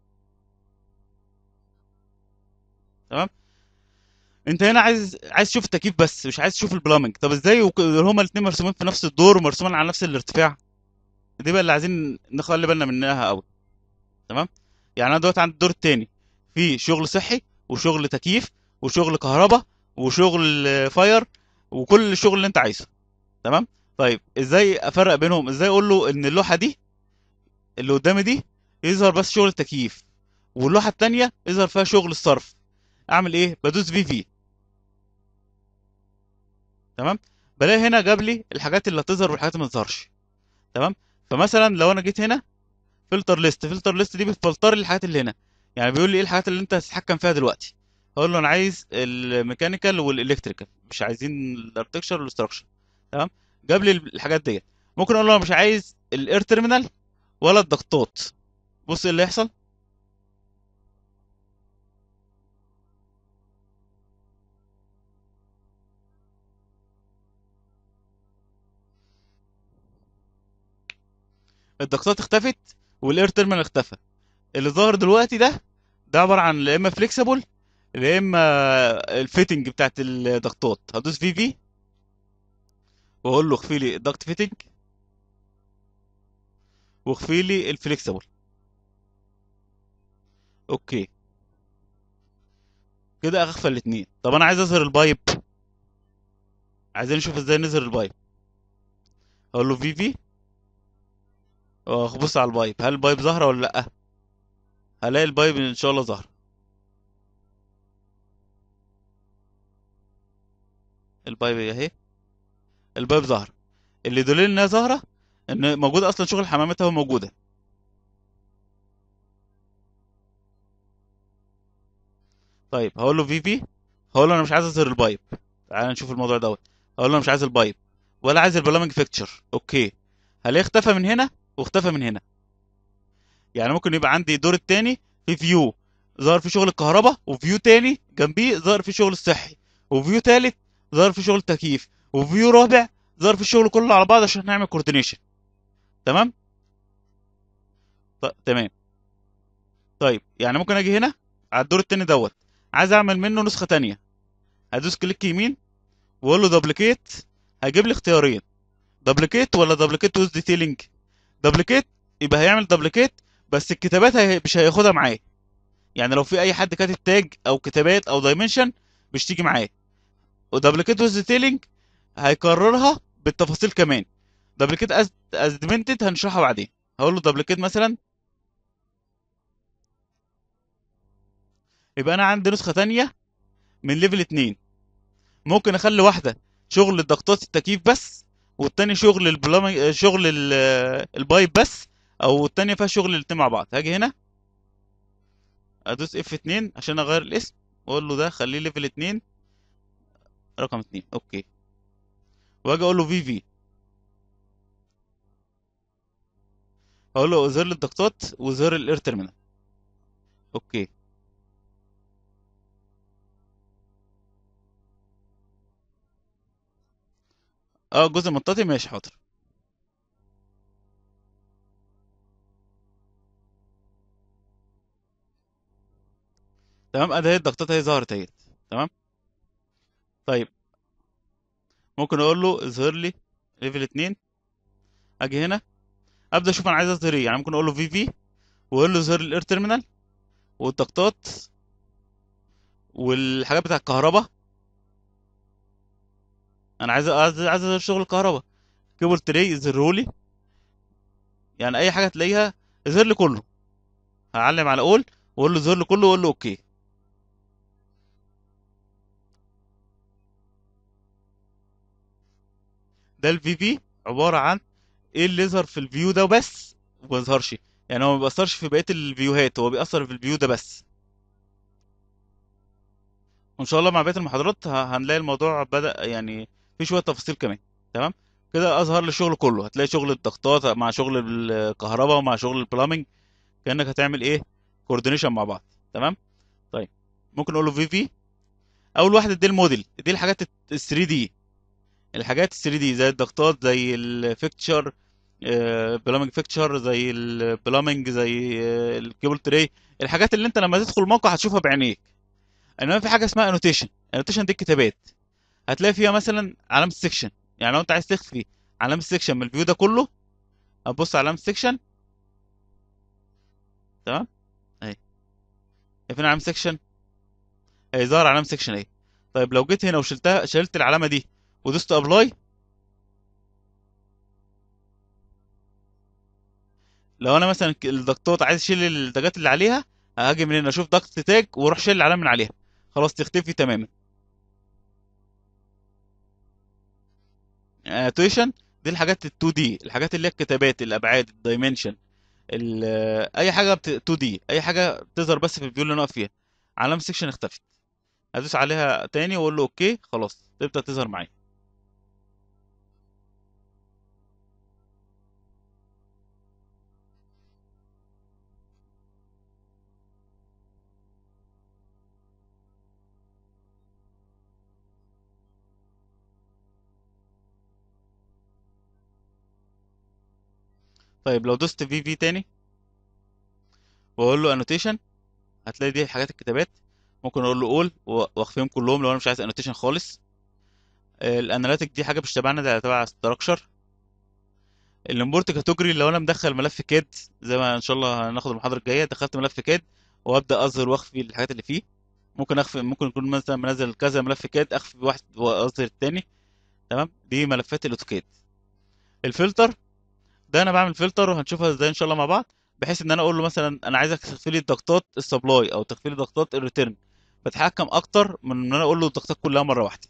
تمام. انت هنا عايز تشوف التكييف بس مش عايز تشوف البلامنج. طب ازاي هما الاثنين مرسومين في نفس الدور ومرسومين على نفس الارتفاع؟ دي بقى اللي عايزين نخلي بالنا منها قوي. تمام. يعني انا دلوقتي عندي الدور التاني في شغل صحي وشغل تكييف وشغل كهرباء وشغل فاير وكل الشغل اللي انت عايزه. تمام. طيب ازاي افرق بينهم؟ ازاي اقول له ان اللوحه دي اللي قدامي دي يظهر بس شغل التكييف واللوحه التانيه يظهر فيها شغل الصرف؟ اعمل ايه؟ بدوس في. تمام. بلاقي هنا جاب لي الحاجات اللي هتظهر والحاجات اللي ما تظهرش. تمام. فمثلا لو انا جيت هنا فلتر ليست دي بتفلتر لي الحاجات اللي هنا. يعني بيقول لي ايه الحاجات اللي انت هتتحكم فيها دلوقتي. اقول له انا عايز الميكانيكال والالكتريكال، مش عايزين الاركتكشر والاستراكشر. تمام. جاب لي الحاجات ديت. ممكن اقول له انا مش عايز الاير تيرمينال ولا الضغطات. بص ايه اللي يحصل. الضغطات اختفت والاير تيرمينال اختفى. اللي ظاهر دلوقتي ده عباره عن يا اما فليكسيبل يا اما الفيتنج بتاعت الضغطات. هدوس في واقول له اخفي لي الضغط فيتنج واخفي لي الفليكسيبل. اوكي. كده اخفى الاثنين. طب انا عايز اظهر البايب. عايزين نشوف ازاي نظهر البايب. اقول له في بص على البايب. هل البايب ظاهره ولا لا؟ هلاقي البايب ان شاء الله ظاهره. البايب اهي. البايب ظاهره. اللي يدل انها ظاهره ان موجوده اصلا شغل الحمامات اهو موجوده. طيب هقول له في هقول له انا مش عايز اظهر البايب. تعال نشوف الموضوع دوت. هقول له انا مش عايز البايب ولا عايز البلامنج فيكتشر. اوكي. هلاقيه اختفى من هنا واختفى من هنا. يعني ممكن يبقى عندي الدور التاني في فيو ظهر في شغل الكهرباء وفيو تاني جنبيه ظهر في شغل الصحي وفيو تالت ظهر في شغل التكييف وفيو رابع ظهر في الشغل كله على بعض عشان نعمل كوردينيشن. تمام. تمام. طيب يعني ممكن اجي هنا على الدور التاني دوت، عايز اعمل منه نسخه تانية، هدوس كليك يمين واقول له دبليكيت، هيجيب لي اختيارين، دبليكيت ولا دبليكيت ويز ديتيلنج. دبليكيت يبقى هيعمل دبليكيت، بس الكتابات مش هياخدها معاه، يعني لو في اي حد كاتب تاج او كتابات او دايمنشن مش تيجي معاه. ودبليكيت ويز ديتيلنج هيكررها بالتفاصيل كمان. دبليكيت از ديمنتد هنشرحها بعدين. هقول له دبليكيت مثلا، يبقى انا عندي نسخه تانية من ليفل 2. ممكن اخلي واحده شغل ضغطات التكييف بس، والتاني شغل البلامي شغل البايب بس، او التانية فيها شغل الاتنين مع بعض. هاجي هنا ادوس اف 2 عشان اغير الاسم، واقول له ده خليه ليفل 2 رقم 2. اوكي. واجي اقول له في هقول له اظهر لي الضغطات واظهر الاير تيرمينال. اوكي. اه جزء مطاطي، ماشي حاضر. تمام، ادي هي الضغطات اهي ظهرت اهي. تمام. طيب ممكن اقول له اظهر لي ليفل 2. اجي هنا ابدا اشوف انا عايز اظهر ايه، يعني ممكن اقول له في واقول له اظهر لي الاير تيرمينال والضغطات والحاجات بتاع الكهرباء. انا عايز اظهر شغل الكهرباء. كيبل تري اظهره لي، يعني اي حاجه تلاقيها اظهر لي كله. هعلم على اول واقول له اظهر لي كله واقول له اوكي. ده الفي عباره عن ايه اللي يظهر في الفيو ده وبس، وما يظهرش. يعني هو ما بيأثرش في بقيه الفيوهات، هو بيأثر في الفيو ده بس. وان شاء الله مع بقيه المحاضرات هنلاقي الموضوع بدأ يعني في شويه تفاصيل كمان. تمام. كده اظهر لي الشغل كله، هتلاقي شغل الضغطات مع شغل الكهرباء ومع شغل البلامنج، كأنك هتعمل ايه، كوردينيشن مع بعض. تمام. طيب ممكن اقول له في اول واحده دي الموديل، دي الحاجات ال 3 دي. الحاجات ال 3 دي زي الضغطات، زي الفيكتشر، بلامنج فيكتشر، زي البلامنج، زي الكيبل تري، الحاجات اللي انت لما تدخل الموقع هتشوفها بعينيك. انما في حاجه اسمها انوتيشن. انوتيشن دي الكتابات، هتلاقي فيها مثلا علامه سيكشن. يعني لو انت عايز تخفي علامه سيكشن من الفيو ده كله، هتبص على علامه سيكشن. تمام. اهي، فين علامه سيكشن؟ اهي ظهر علامه سيكشن اهي. طيب لو جيت هنا وشلتها، شلت العلامه دي ودوست ابلاي، لو انا مثلا الضغطات عايز اشيل التاجات اللي عليها، هاجي من هنا اشوف ضغط تاج واروح شيل العلامه من عليها، خلاص تختفي تماما. تويشن دي الحاجات ال 2 دي، الحاجات اللي هي الكتابات، الابعاد، الدايمنشن، اي حاجه 2 دي، اي حاجه بتظهر بس في الفيو اللي انا واقف فيها. علامه سيكشن اختفت، ادوس عليها تاني واقول له اوكي، خلاص تبدا تظهر معايا. طيب لو دوست في تاني واقول له انوتيشن، هتلاقي دي حاجات الكتابات. ممكن اقول له اول واخفيهم كلهم لو انا مش عايز انوتيشن خالص. الاناليتيك دي حاجه مش تبعنا، ده تبع ستراكشر. الامبورت كاتيجوري لو انا مدخل ملف كاد، زي ما ان شاء الله هناخد المحاضره الجايه، دخلت ملف كاد وابدا اظهر واخفي الحاجات اللي فيه. ممكن اخفي، ممكن يكون مثلا منزل كذا ملف كاد، اخفي واحد واظهر التاني. تمام، دي ملفات الاوتوكاد. الفلتر ده انا بعمل فلتر وهنشوفها ازاي ان شاء الله مع بعض، بحيث ان انا اقول له مثلا انا عايزك تخفي لي الضغطات السبلاي او تخفي لي ضغطات الريتيرن، بتحكم اكتر من ان انا اقول له الضغطات كلها مره واحده.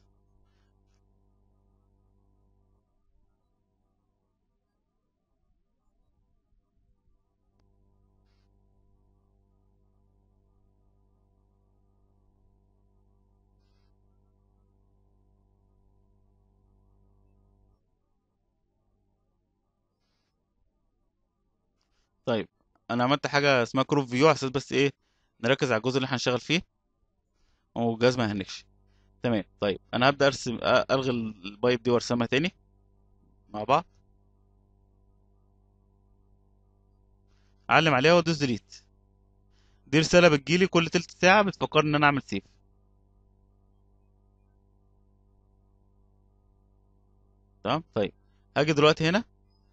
طيب انا عملت حاجه اسمها كروب فيو على اساس بس ايه، نركز على الجزء اللي احنا هنشتغل فيه والجهاز ما يهنكش. تمام. طيب انا هبدا ارسم، الغي البايب دي وارسمها تاني مع بعض. اعلم عليها وادوس ديليت. دي رساله بتجيلي كل تلت ساعه بتفكرني ان انا اعمل سيف. تمام. طيب هاجي دلوقتي هنا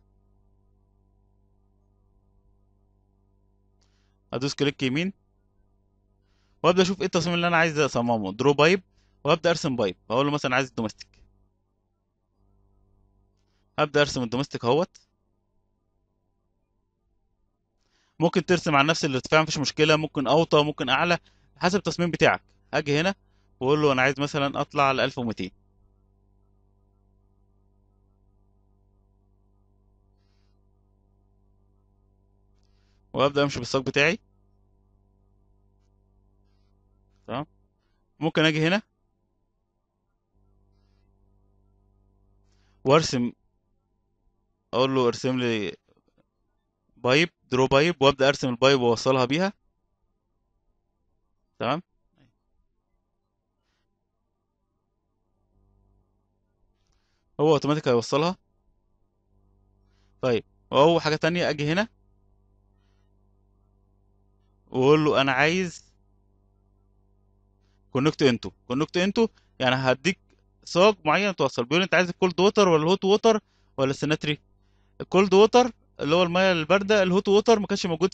ادوس كليك يمين وابدا اشوف ايه التصميم اللي انا عايز اصممه. درو بايب، وابدا ارسم بايب. هقول له مثلا عايز الدومستيك. هبدا ارسم الدومستيك اهوت. ممكن ترسم على نفس الارتفاع مفيش مشكله، ممكن اوطى ممكن اعلى حسب التصميم بتاعك. هاجي هنا واقول له انا عايز مثلا اطلع ل 1200. وابدا امشي بالساق بتاعي. تمام. ممكن اجي هنا وارسم، اقول له ارسم لي بايب، درو بايب، وابدا ارسم البايب واوصلها بيها. تمام. هو اوتوماتيك هيوصلها. طيب واول حاجه تانية اجي هنا واقول له انا عايز كونكت انتو. كونكت انتو يعني هديك ساق معين توصل. بيقول انت عايز الكولد ووتر ولا الهوت ووتر ولا السيناتري. الكولد ووتر اللي هو الميه البارده، الهوت ووتر ما كانش موجود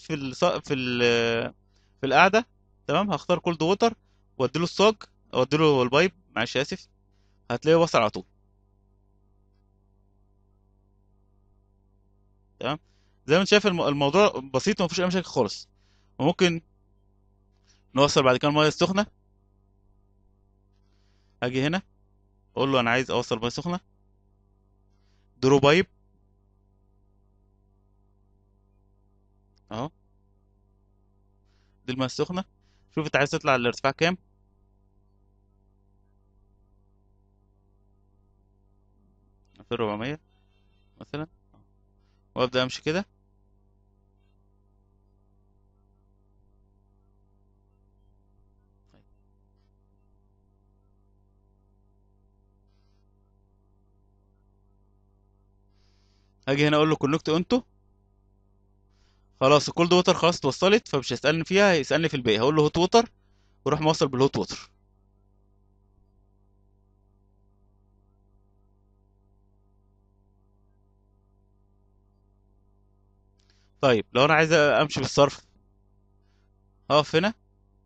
في القعده. تمام. هختار كولد ووتر واديله الصاج او اديله البايب، معلش اسف، هتلاقيه وصل على طول. تمام. زي ما انت شايف الموضوع بسيط ومفيش اي مشاكل خالص. وممكن نوصل بعد كده الميه السخنه. اجي هنا اقول له انا عايز اوصل ميه سخنه، درو بايب اهو. دي الميه السخنه. شوف انت عايز تطلع الارتفاع كام. 2400 مثلا. وابدا امشي كده. هاجي هنا اقول له كونكت انتو. خلاص الكولد ووتر خلاص اتوصلت، فمش هيسالني فيها، هيسالني في الباقي. هقول له هوت ووتر وروح موصل بالهوت ووتر. طيب لو انا عايز امشي بالصرف، هقف هنا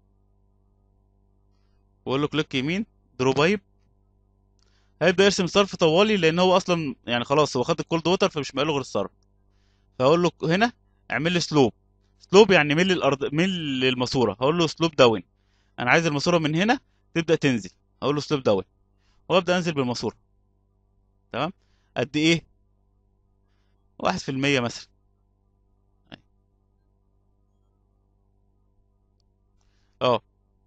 واقول له كليك يمين، درو بايب. هيبدا يرسم صرف طوالي لان هو اصلا يعني خلاص هو خد الكولد ووتر فمش مايله غير الصرف. فاقول له هنا اعمل لي سلوب. سلوب يعني ميل الارض، ميل للماسوره. هقول له سلوب داون، انا عايز الماسوره من هنا تبدا تنزل. اقول له سلوب داون وابدا انزل بالماسوره. تمام. قد ايه؟ 1% مثلا. اه.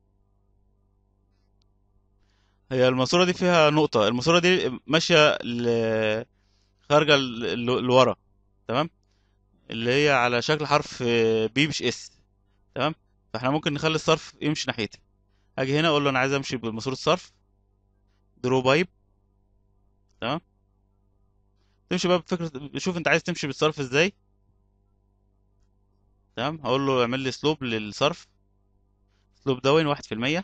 هي الماسوره دي فيها نقطه، الماسوره دي ماشيه خارجه لورا. تمام. اللي هي على شكل حرف بي مش اس. تمام. فاحنا ممكن نخلي الصرف يمشي ناحيتها. اجي هنا اقول له انا عايز امشي بماسوره الصرف، درو بايب. تمام. تمشي بقى بفكره، شوف انت عايز تمشي بالصرف ازاي. تمام. هقول له اعمل لي سلوب للصرف، سلوب داون 1%.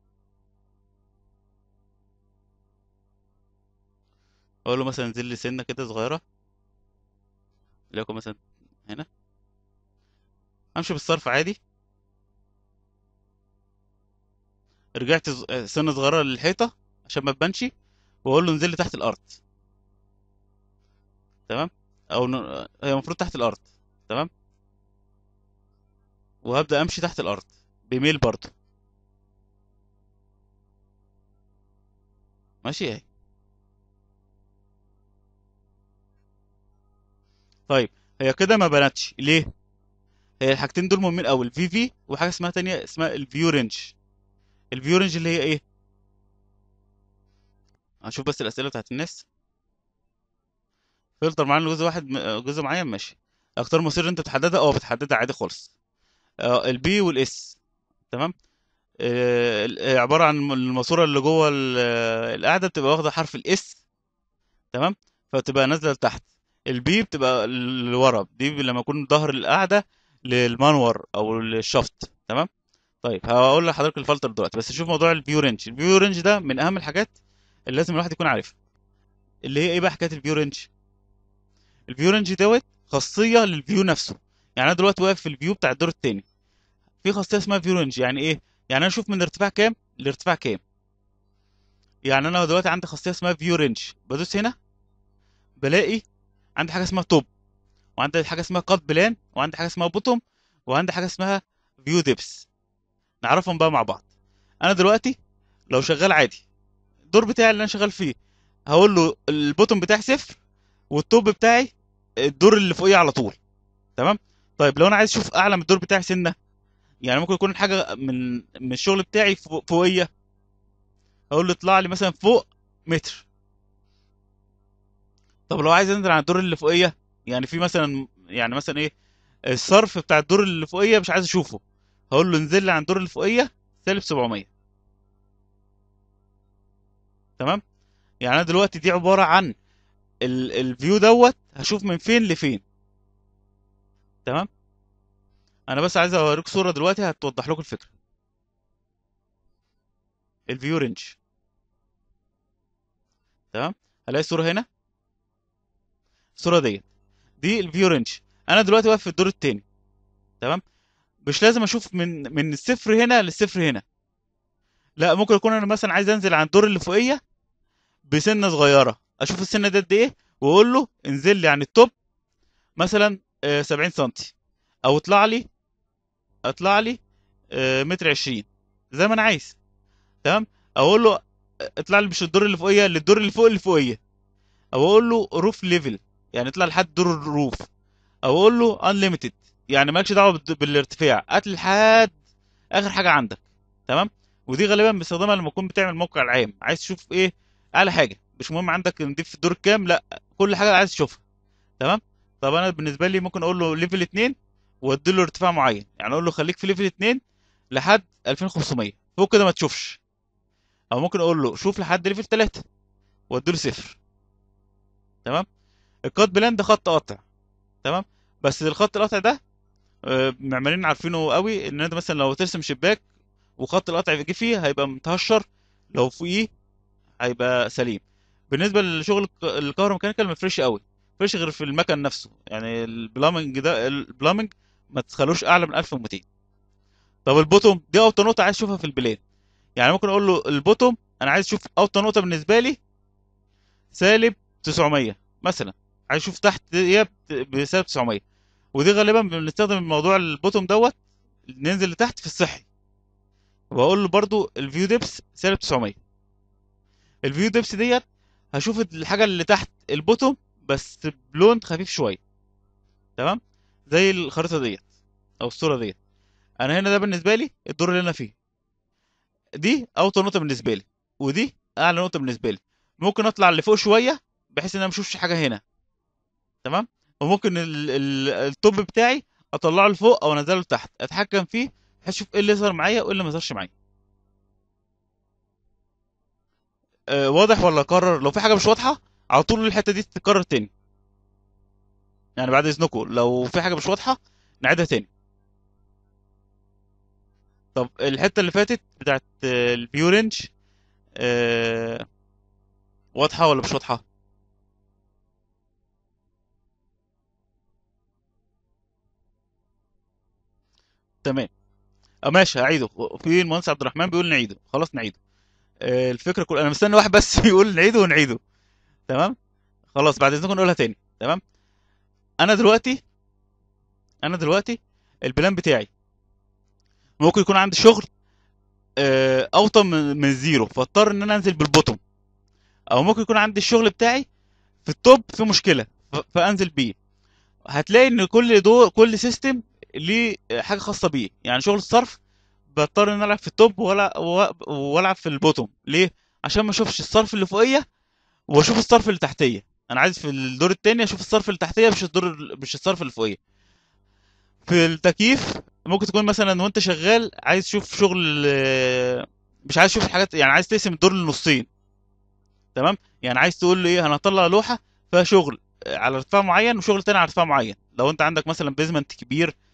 اقول له مثلا انزل لي سنه كده صغيره، ليكن مثلا هنا. امشي بالصرف عادي. رجعت سنه صغيره للحيطه عشان ما تبانش، واقول له انزل لي تحت الارض. تمام. هي المفروض تحت الارض. تمام. وهبدا امشي تحت الارض بميل برضه. ماشي اهي. طيب هي كده ما بنتش ليه؟ هي الحاجتين دول مهمين قوي، الفي في وحاجه اسمها تانية اسمها الفيو رينج. الفيو رينج اللي هي ايه؟ هشوف بس الاسئله بتاعت الناس. فلتر معين لجزء واحد، جزء معين. ماشي. اختار مصير انت بتحددها، بتحددها عادي خالص. البي والاس. تمام. عباره عن الماسوره اللي جوه القاعده بتبقى واخده حرف الاس. تمام. فبتبقى نازله لتحت. البي بتبقى لورا، دي لما يكون ظهر القاعده للمانور او للشافت. تمام. طيب هقول لحضرتك الفلتر دلوقتي، بس شوف موضوع الفيو رينج. الفيو رينج ده من اهم الحاجات اللي لازم الواحد يكون عارفها. اللي هي ايه بقى حكايه الفيو رينج؟ الفيو رينج دوت خاصيه للفيو نفسه. يعني انا دلوقتي واقف في الفيو بتاع الدور التاني، في خاصيه اسمها فيو رينج. يعني ايه؟ يعني انا اشوف من ارتفاع كام لارتفاع كام. يعني انا دلوقتي عندي خاصيه اسمها فيو رينج، بدوس هنا بلاقي عندي حاجه اسمها توب، وعندي حاجه اسمها قط بلان، وعندي حاجه اسمها بوتوم، وعندي حاجه اسمها فيو ديبس. نعرفهم بقى مع بعض. انا دلوقتي لو شغال عادي، الدور بتاعي اللي انا شغال فيه، هقول له البوتوم بتاعي صفر، والتوب بتاعي الدور اللي فوقيه على طول. تمام. طيب لو انا عايز اشوف اعلى من الدور بتاعي سنه، يعني ممكن يكون حاجه من الشغل بتاعي فوقيه، اقول له اطلع لي مثلا فوق متر. طب لو عايز انزل عن الدور اللي فوقيه، يعني في مثلا، يعني مثلا ايه، الصرف بتاع الدور اللي فوقيه مش عايز اشوفه، هقول له انزل لي عن الدور اللي فوقيه سالب 700. تمام. يعني انا دلوقتي دي عباره عن الفيو دوت هشوف من فين لفين. تمام. انا بس عايز اوريك صوره دلوقتي هتوضح لكم الفكره. الفيو رينج. تمام. هلاقي الصوره هنا، الصوره دي الفيو رينج. انا دلوقتي واقف في الدور التاني. تمام. مش لازم اشوف من الصفر هنا للصفر هنا، لا، ممكن اكون انا مثلا عايز انزل عن الدور اللي فوقيه بسنه صغيره، اشوف السنه دي قد ايه، واقول له انزل لي عن التوب مثلا 70 سنتي، او اطلع لي متر 20، زي ما انا عايز. تمام. اقول له اطلع لي مش الدور اللي فوقيه، للدور اللي فوق اللي فوقيه، او اقول له روف ليفل، يعني اطلع لحد دور الروف، او اقول له انليميتد، يعني مالكش دعوه بالارتفاع، هات لي لحد اخر حاجه عندك. تمام. ودي غالبا بستخدمها لما تكون بتعمل موقع العام، عايز تشوف ايه اعلى حاجه، مش مهم عندك نضيف في الدور الكام، لا، كل حاجه عايز تشوفها. تمام. طب انا بالنسبه لي ممكن اقول له ليفل 2 وادي له ارتفاع معين، يعني اقول له خليك في ليفل 2 لحد 2500، فوق كده ما تشوفش. او ممكن اقول له شوف لحد ليفل 3 وادي له صفر. تمام. الكات بلان ده خط قاطع. تمام. بس الخط القاطع ده معماريين عارفينه قوي، ان انت مثلا لو ترسم شباك وخط القطع يجي فيه هيبقى متهشر، لو فوقيه هيبقى سليم. بالنسبه لشغل الكهروميكانيكال ما فريش قوي، فريش غير في المكن نفسه، يعني البلامنج ما تخلوش اعلى من 1200. طب البوتوم دي اوطى نقطه عايز اشوفها في البلان، يعني ممكن اقول له البوتوم انا عايز اشوف اوطى نقطه بالنسبه لي سالب 900 مثلا، عايز اشوف تحت هي بسالب 900. ودي غالبا بنستخدم موضوع البوتوم دوت، ننزل لتحت في الصحي، واقول له برضو الفيو ديبس سالب 900. الفيو ديبس ديت هشوف الحاجه اللي تحت البوتوم بس بلون خفيف شويه. تمام. زي الخريطه ديت او الصوره ديت. انا هنا ده بالنسبه لي الدور اللي انا فيه، دي اوطى نقطه بالنسبه لي، ودي اعلى نقطه بالنسبه لي. ممكن اطلع لفوق شويه بحيث ان انا ما اشوفش حاجه هنا. تمام. وممكن التوب بتاعي اطلعه لفوق او انزله لتحت، اتحكم فيه بحيث اشوف ايه اللي يظهر معايا وايه اللي ما يظهرش معايا. واضح ولا اكرر؟ لو في حاجه مش واضحه على طول الحته دي تتكرر تاني، يعني بعد اذنكم لو في حاجه مش واضحه نعيدها تاني. طب الحته اللي فاتت بتاعت الفيو رينج آه، واضحه ولا مش واضحه؟ تمام. ماشي هعيده. في المهندس عبد الرحمن بيقول نعيده، خلاص نعيده. الفكره كلها انا مستني واحد بس يقول نعيده ونعيده. تمام. خلاص بعد اذنكم نقولها تاني. تمام. انا دلوقتي انا دلوقتي البلان بتاعي ممكن يكون عندي شغل اوطى من الزيرو، فاضطر ان انا انزل بالبوتوم، او ممكن يكون عندي الشغل بتاعي في التوب في مشكله فانزل بيه. هتلاقي ان كل سيستم ليه حاجه خاصه بيه، يعني شغل الصرف بضطر ان أنا العب في التوب والعب في البوتوم. ليه؟ عشان ما اشوفش الصرف اللي فوقيه واشوف الصرف اللي تحتيه. انا عايز في الدور التاني اشوف الصرف اللي تحتيه، مش الصرف اللي فوقيه. في التكييف ممكن تكون مثلا وانت شغال عايز تشوف شغل مش عايز تشوف الحاجات، يعني عايز تقسم الدور لنصين. تمام. يعني عايز تقول له ايه، انا هطلع لوحه فيها شغل على ارتفاع معين وشغل تاني على ارتفاع معين. لو انت عندك مثلا بيزمنت كبير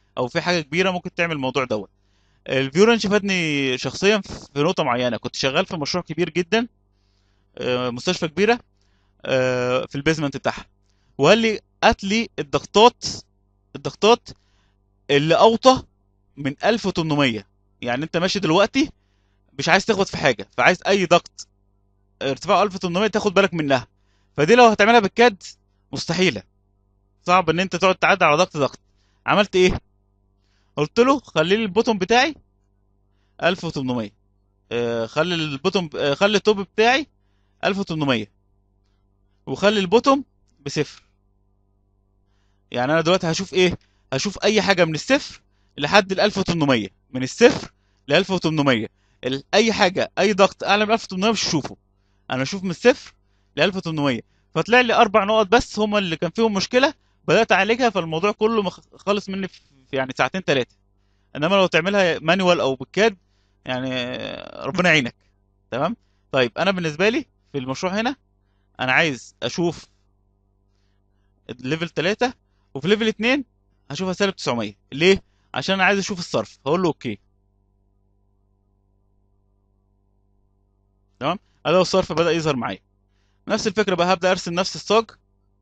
او في حاجه كبيره ممكن تعمل الموضوع دوت. الفيو رينج فادني شخصيا في نقطه معينه. كنت شغال في مشروع كبير جدا، مستشفى كبيره، في البيزمنت بتاعها، وقال لي هات لي الضغطات اللي اوطى من 1800. يعني انت ماشي دلوقتي مش عايز تخبط في حاجه، فعايز اي ضغط ارتفاعه 1800 تاخد بالك منها. فدي لو هتعملها بالكاد مستحيله، صعب ان انت تقعد تعدي على ضغط. عملت ايه؟ قلت له خلي لي البوتوم بتاعي 1800، خلي البوتوم خلي التوب بتاعي 1800، وخلي البوتوم بصفر. يعني انا دلوقتي هشوف ايه؟ هشوف اي حاجه من الصفر لحد ال 1800، من الصفر ل 1800. اي حاجه، اي ضغط اعلى من 1800 مش هشوفه. انا اشوف من الصفر ل 1800. فطلع لي 4 نقط بس هما اللي كان فيهم مشكله، بدات اعالجها، فالموضوع كله خلص مني في يعني ساعتين ثلاثه. انما لو تعملها مانوال او بالكاد يعني ربنا يعينك. تمام. طيب انا بالنسبه لي في المشروع هنا انا عايز اشوف ليفل 3، وفي ليفل 2 هشوفها سالب 900. ليه؟ عشان انا عايز اشوف الصرف. هقول له اوكي. تمام. ادي الصرف بدأ يظهر معايا. نفس الفكره بقى، هبدأ ارسم نفس الصاج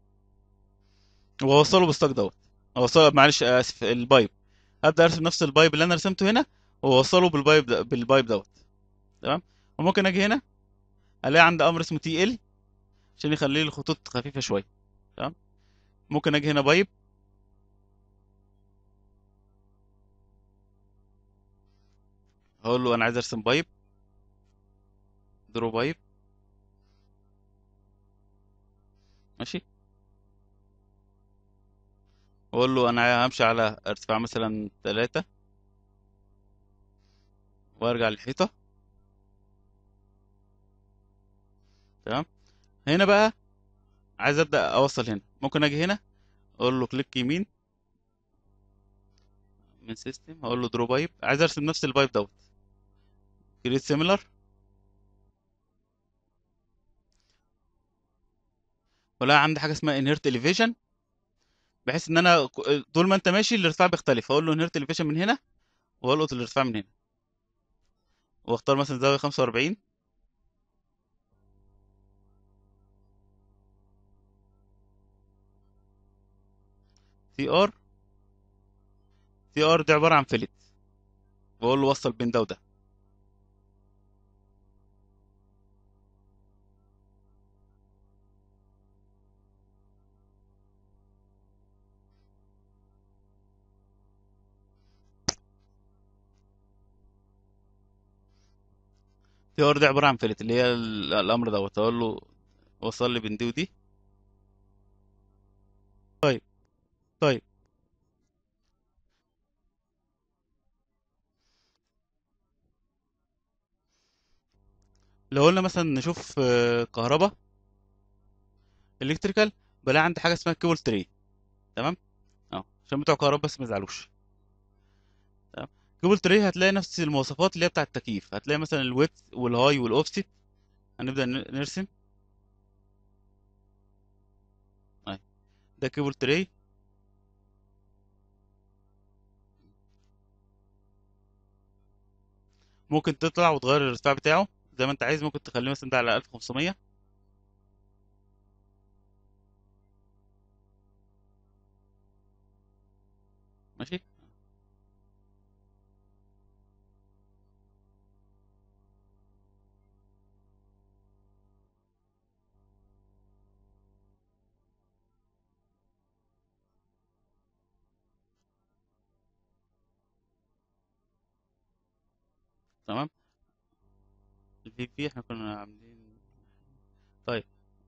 واوصله بالصاج دوت. اوصله، معلش اسف، البايب. هبدأ ارسم نفس البايب اللي انا رسمته هنا واوصله بالبايب دوت. تمام. وممكن اجي هنا الاقي عندي امر اسمه تي ال عشان يخلي لي الخطوط خفيفه شويه. تمام. ممكن اجي هنا بايب، هقول له انا عايز ارسم بايب، درو بايب. ماشي. واقول له انا همشي على ارتفاع مثلا 3، وارجع للحيطه. تمام. هنا بقى عايز ابدا اوصل هنا. ممكن اجي هنا اقول له كليك يمين من سيستم، اقول له درو بايب. عايز ارسم نفس البايب دوت، كريت سيميلر. ولا عندي حاجه اسمها انهيرت اليفيشن، بحيث ان انا طول ما انت ماشي الارتفاع بيختلف. اقول له انهيرت اليفيشن من هنا، والقط الارتفاع من هنا، واختار مثلا زاويه 45. تي ار. تي ار دي عباره عن فيلت، واقول له وصل بين ده وده. تي ار دي عباره عن فيلت، اللي هي الامر دوت. اقول له وصل لي بين دي ودي. طيب. طيب. لو قلنا مثلا نشوف كهرباء الكتريكال، بلاقي عندي حاجه اسمها كيبل تري. تمام. اه، عشان بتوع كهرباء بس ما يزعلوش. تمام. كيبل تري هتلاقي نفس المواصفات اللي هي بتاعه التكييف. هتلاقي مثلا الويت والهاي والاوفست. هنبدا نرسم. اهي، ده كيبل تري. ممكن تطلع وتغير الارتفاع بتاعه زي ما انت عايز. ممكن تخليه مثلا ده على 1500. ماشي. تمام. الفي احنا كنا عاملين. طيب.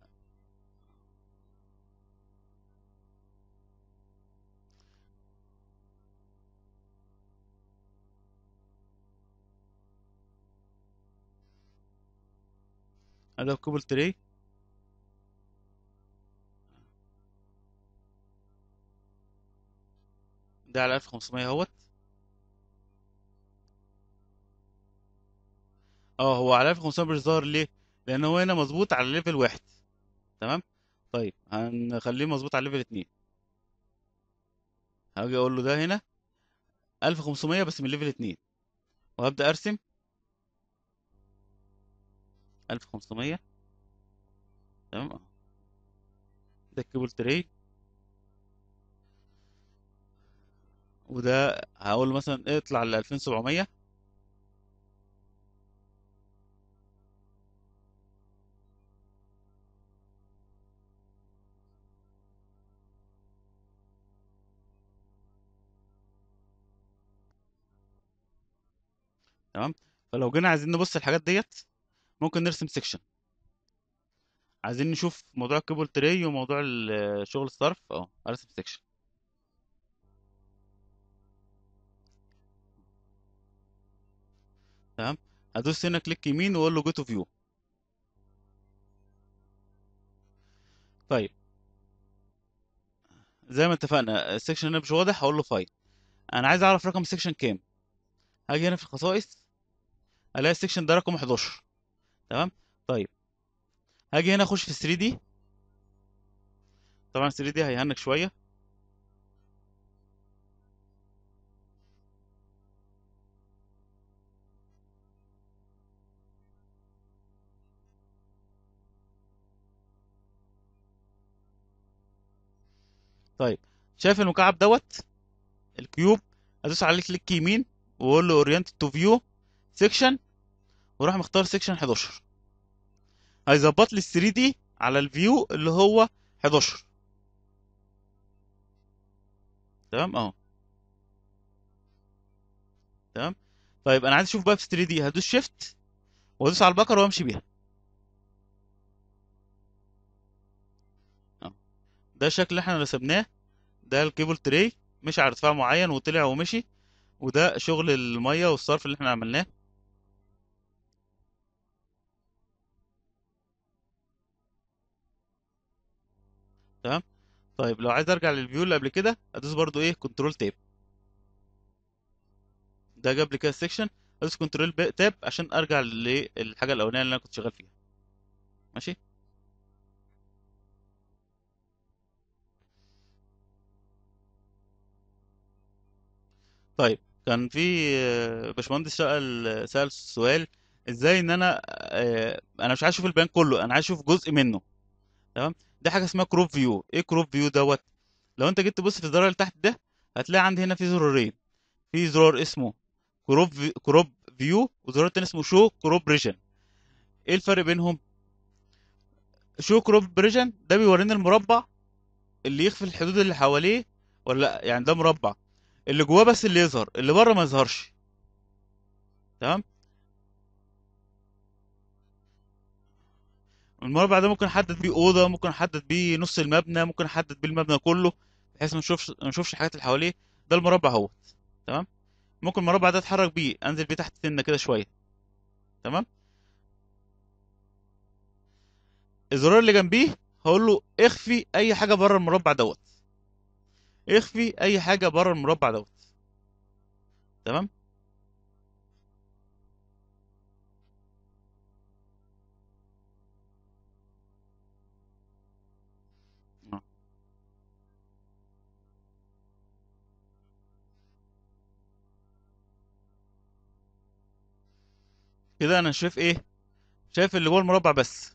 ده كيبل تري. ده على 1500 اهوت. اه، هو على 1500 مش ظاهر ليه؟ لان هو هنا مظبوط على ليفل واحد. تمام. طيب هنخليه مظبوط على ليفل 2. هاجي اقول له ده هنا 1500 بس من ليفل 2، وهبدأ ارسم 1500. تمام، ده الكيبل تري، وده هقول له مثلا اطلع ل 2700. تمام. فلو جينا عايزين نبص الحاجات ديت، ممكن نرسم سيكشن. عايزين نشوف موضوع الكيبل تري وموضوع شغل الصرف، ارسم سيكشن. تمام، هدوس هنا كليك يمين واقول له جو تو فيو. طيب، زي ما اتفقنا السيكشن هنا مش واضح، هقول له فايل. انا عايز اعرف رقم السيكشن كام. هاجي هنا في الخصائص، الاقي السيكشن ده رقم 11. تمام. طيب، هاجي هنا اخش في 3 دي. طبعا 3 دي هيهنك شويه. طيب، شايف المكعب دوت الكيوب؟ ادوس عليه كليك يمين واقول له اورينت تو فيو سيكشن، واروح مختار سيكشن 11. هيظبط لي ال 3 دي على الفيو اللي هو 11. تمام اهو. تمام. طيب، انا عايز اشوف بقى في 3 دي، هدوس شيفت وادوس على البكر وامشي بيها. اهو، ده الشكل اللي احنا رسمناه. ده الكيبل تري مشي على ارتفاع معين وطلع ومشي، وده شغل الميه والصرف اللي احنا عملناه. تمام. طيب، لو عايز ارجع للفيو اللي قبل كده، ادوس برضو ايه كنترول تاب. ده جاب لي كده السكشن. ادوس كنترول تاب عشان ارجع للحاجه الاولانيه اللي انا كنت شغال فيها. ماشي. طيب، كان في باشمهندس سأل سؤال: ازاي ان انا مش عايز اشوف البيان كله، انا عايز اشوف جزء منه. تمام. دي حاجه اسمها كروب فيو. ايه كروب فيو دوت؟ لو انت جيت تبص في الزرار اللي تحت ده، هتلاقي عندي هنا في زرارين. في زرار اسمه كروب فيو، وزرار تاني اسمه شو كروب ريجن. ايه الفرق بينهم؟ شو كروب ريجن ده بيوريني المربع اللي يخفي الحدود اللي حواليه ولا لا، يعني ده مربع اللي جواه بس اللي يظهر، اللي بره ما يظهرش. تمام. المربع ده ممكن احدد بيه اوضه، ممكن احدد بيه نص المبنى، ممكن احدد بيه المبنى كله، بحيث ما نشوفش الحاجات اللي حواليه. ده المربع اهو. تمام. ممكن المربع ده اتحرك بيه، انزل بيه تحت سنه كده شويه. تمام. الزرار اللي جنبيه هقول له اخفي اي حاجه بره المربع دوت. اخفي اي حاجه بره المربع دوت. تمام. آه. كده انا شايف ايه؟ شايف اللي جوه المربع بس،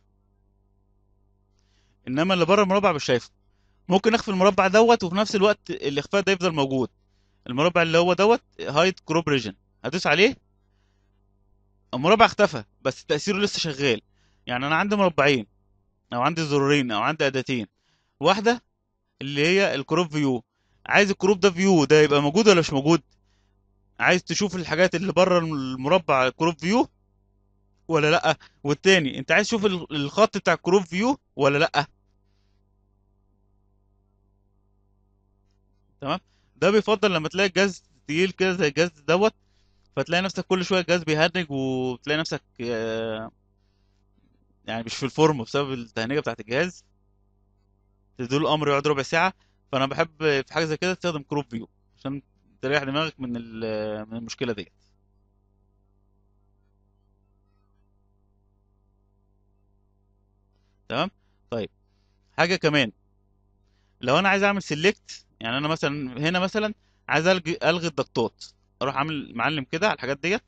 انما اللي بره المربع مش شايفه. ممكن اخفي المربع دوت وفي نفس الوقت الاخفاء ده يفضل موجود. المربع اللي هو دوت هايد كروب ريجن، هدوس عليه. المربع اختفى بس تأثيره لسه شغال. يعني انا عندي مربعين، او عندي زرارين، او عندي اداتين. واحده اللي هي الكروب فيو، عايز الكروب ده فيو ده يبقى موجود ولا مش موجود؟ عايز تشوف الحاجات اللي بره المربع كروب فيو ولا لا؟ والتاني انت عايز تشوف الخط بتاع الكروب فيو ولا لا؟ تمام. ده بيفضل لما تلاقي الجهاز تقيل كده زي الجهاز دوت، فتلاقي نفسك كل شويه الجهاز بيهنج، وتلاقي نفسك يعني مش في الفورم بسبب التهنيجه بتاعت الجهاز. تديله الامر يقعد ربع ساعه. فانا بحب في حاجه زي كده تستخدم كروب فيو عشان تريح دماغك من المشكله ديت. تمام. طيب، حاجه كمان: لو انا عايز اعمل سيلكت، يعني انا مثلا هنا مثلا عايز الغي الضغطات. اروح عامل معلم كده على الحاجات ديت.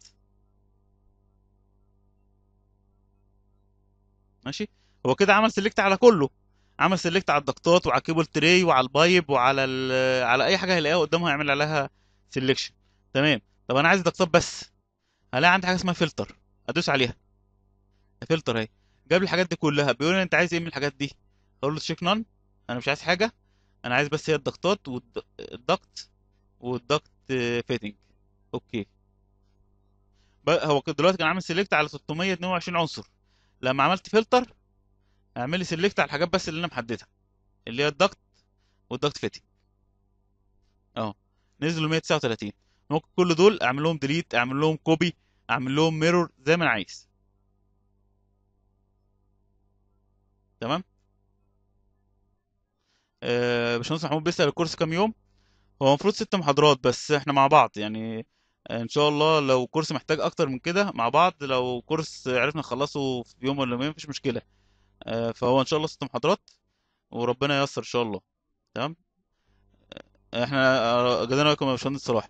ماشي. هو كده عمل سيلكت على كله، عمل سيلكت على الضغطات وعلى الكيبل تري وعلى البايب وعلى على اي حاجه هيلاقيها قدامه هيعمل عليها سيلكشن. تمام. طب انا عايز ضغطات بس، هلاقي عندي حاجه اسمها فلتر، ادوس عليها. فلتر اهي، جاب لي الحاجات دي كلها، بيقول لي انت عايز ايه من الحاجات دي؟ اقول له تشيك نون، انا مش عايز حاجه، انا عايز بس هي الضغطات والضغط والضغط فيتنج. اوكي. هو دلوقتي كان عامل سيلكت على 622 عنصر، لما عملت فلتر اعمل لي سيلكت على الحاجات بس اللي انا محددها، اللي هي الضغط والضغط فيتنج. اه، نزلوا 139. ممكن كل دول اعمل لهم ديليت، اعمل لهم كوبي، اعمل لهم ميرور زي ما انا عايز. تمام. باشمهندس محمود بيسأل الكورس كام يوم؟ هو المفروض 6 محاضرات بس احنا مع بعض يعني. ان شاء الله لو كورس محتاج اكتر من كده مع بعض، لو كورس عرفنا نخلصه في يوم ولا يومين مفيش مشكلة. فهو ان شاء الله 6 محاضرات، وربنا ييسر ان شاء الله. تمام. احنا جزانا لكم يا باشمهندس صلاح.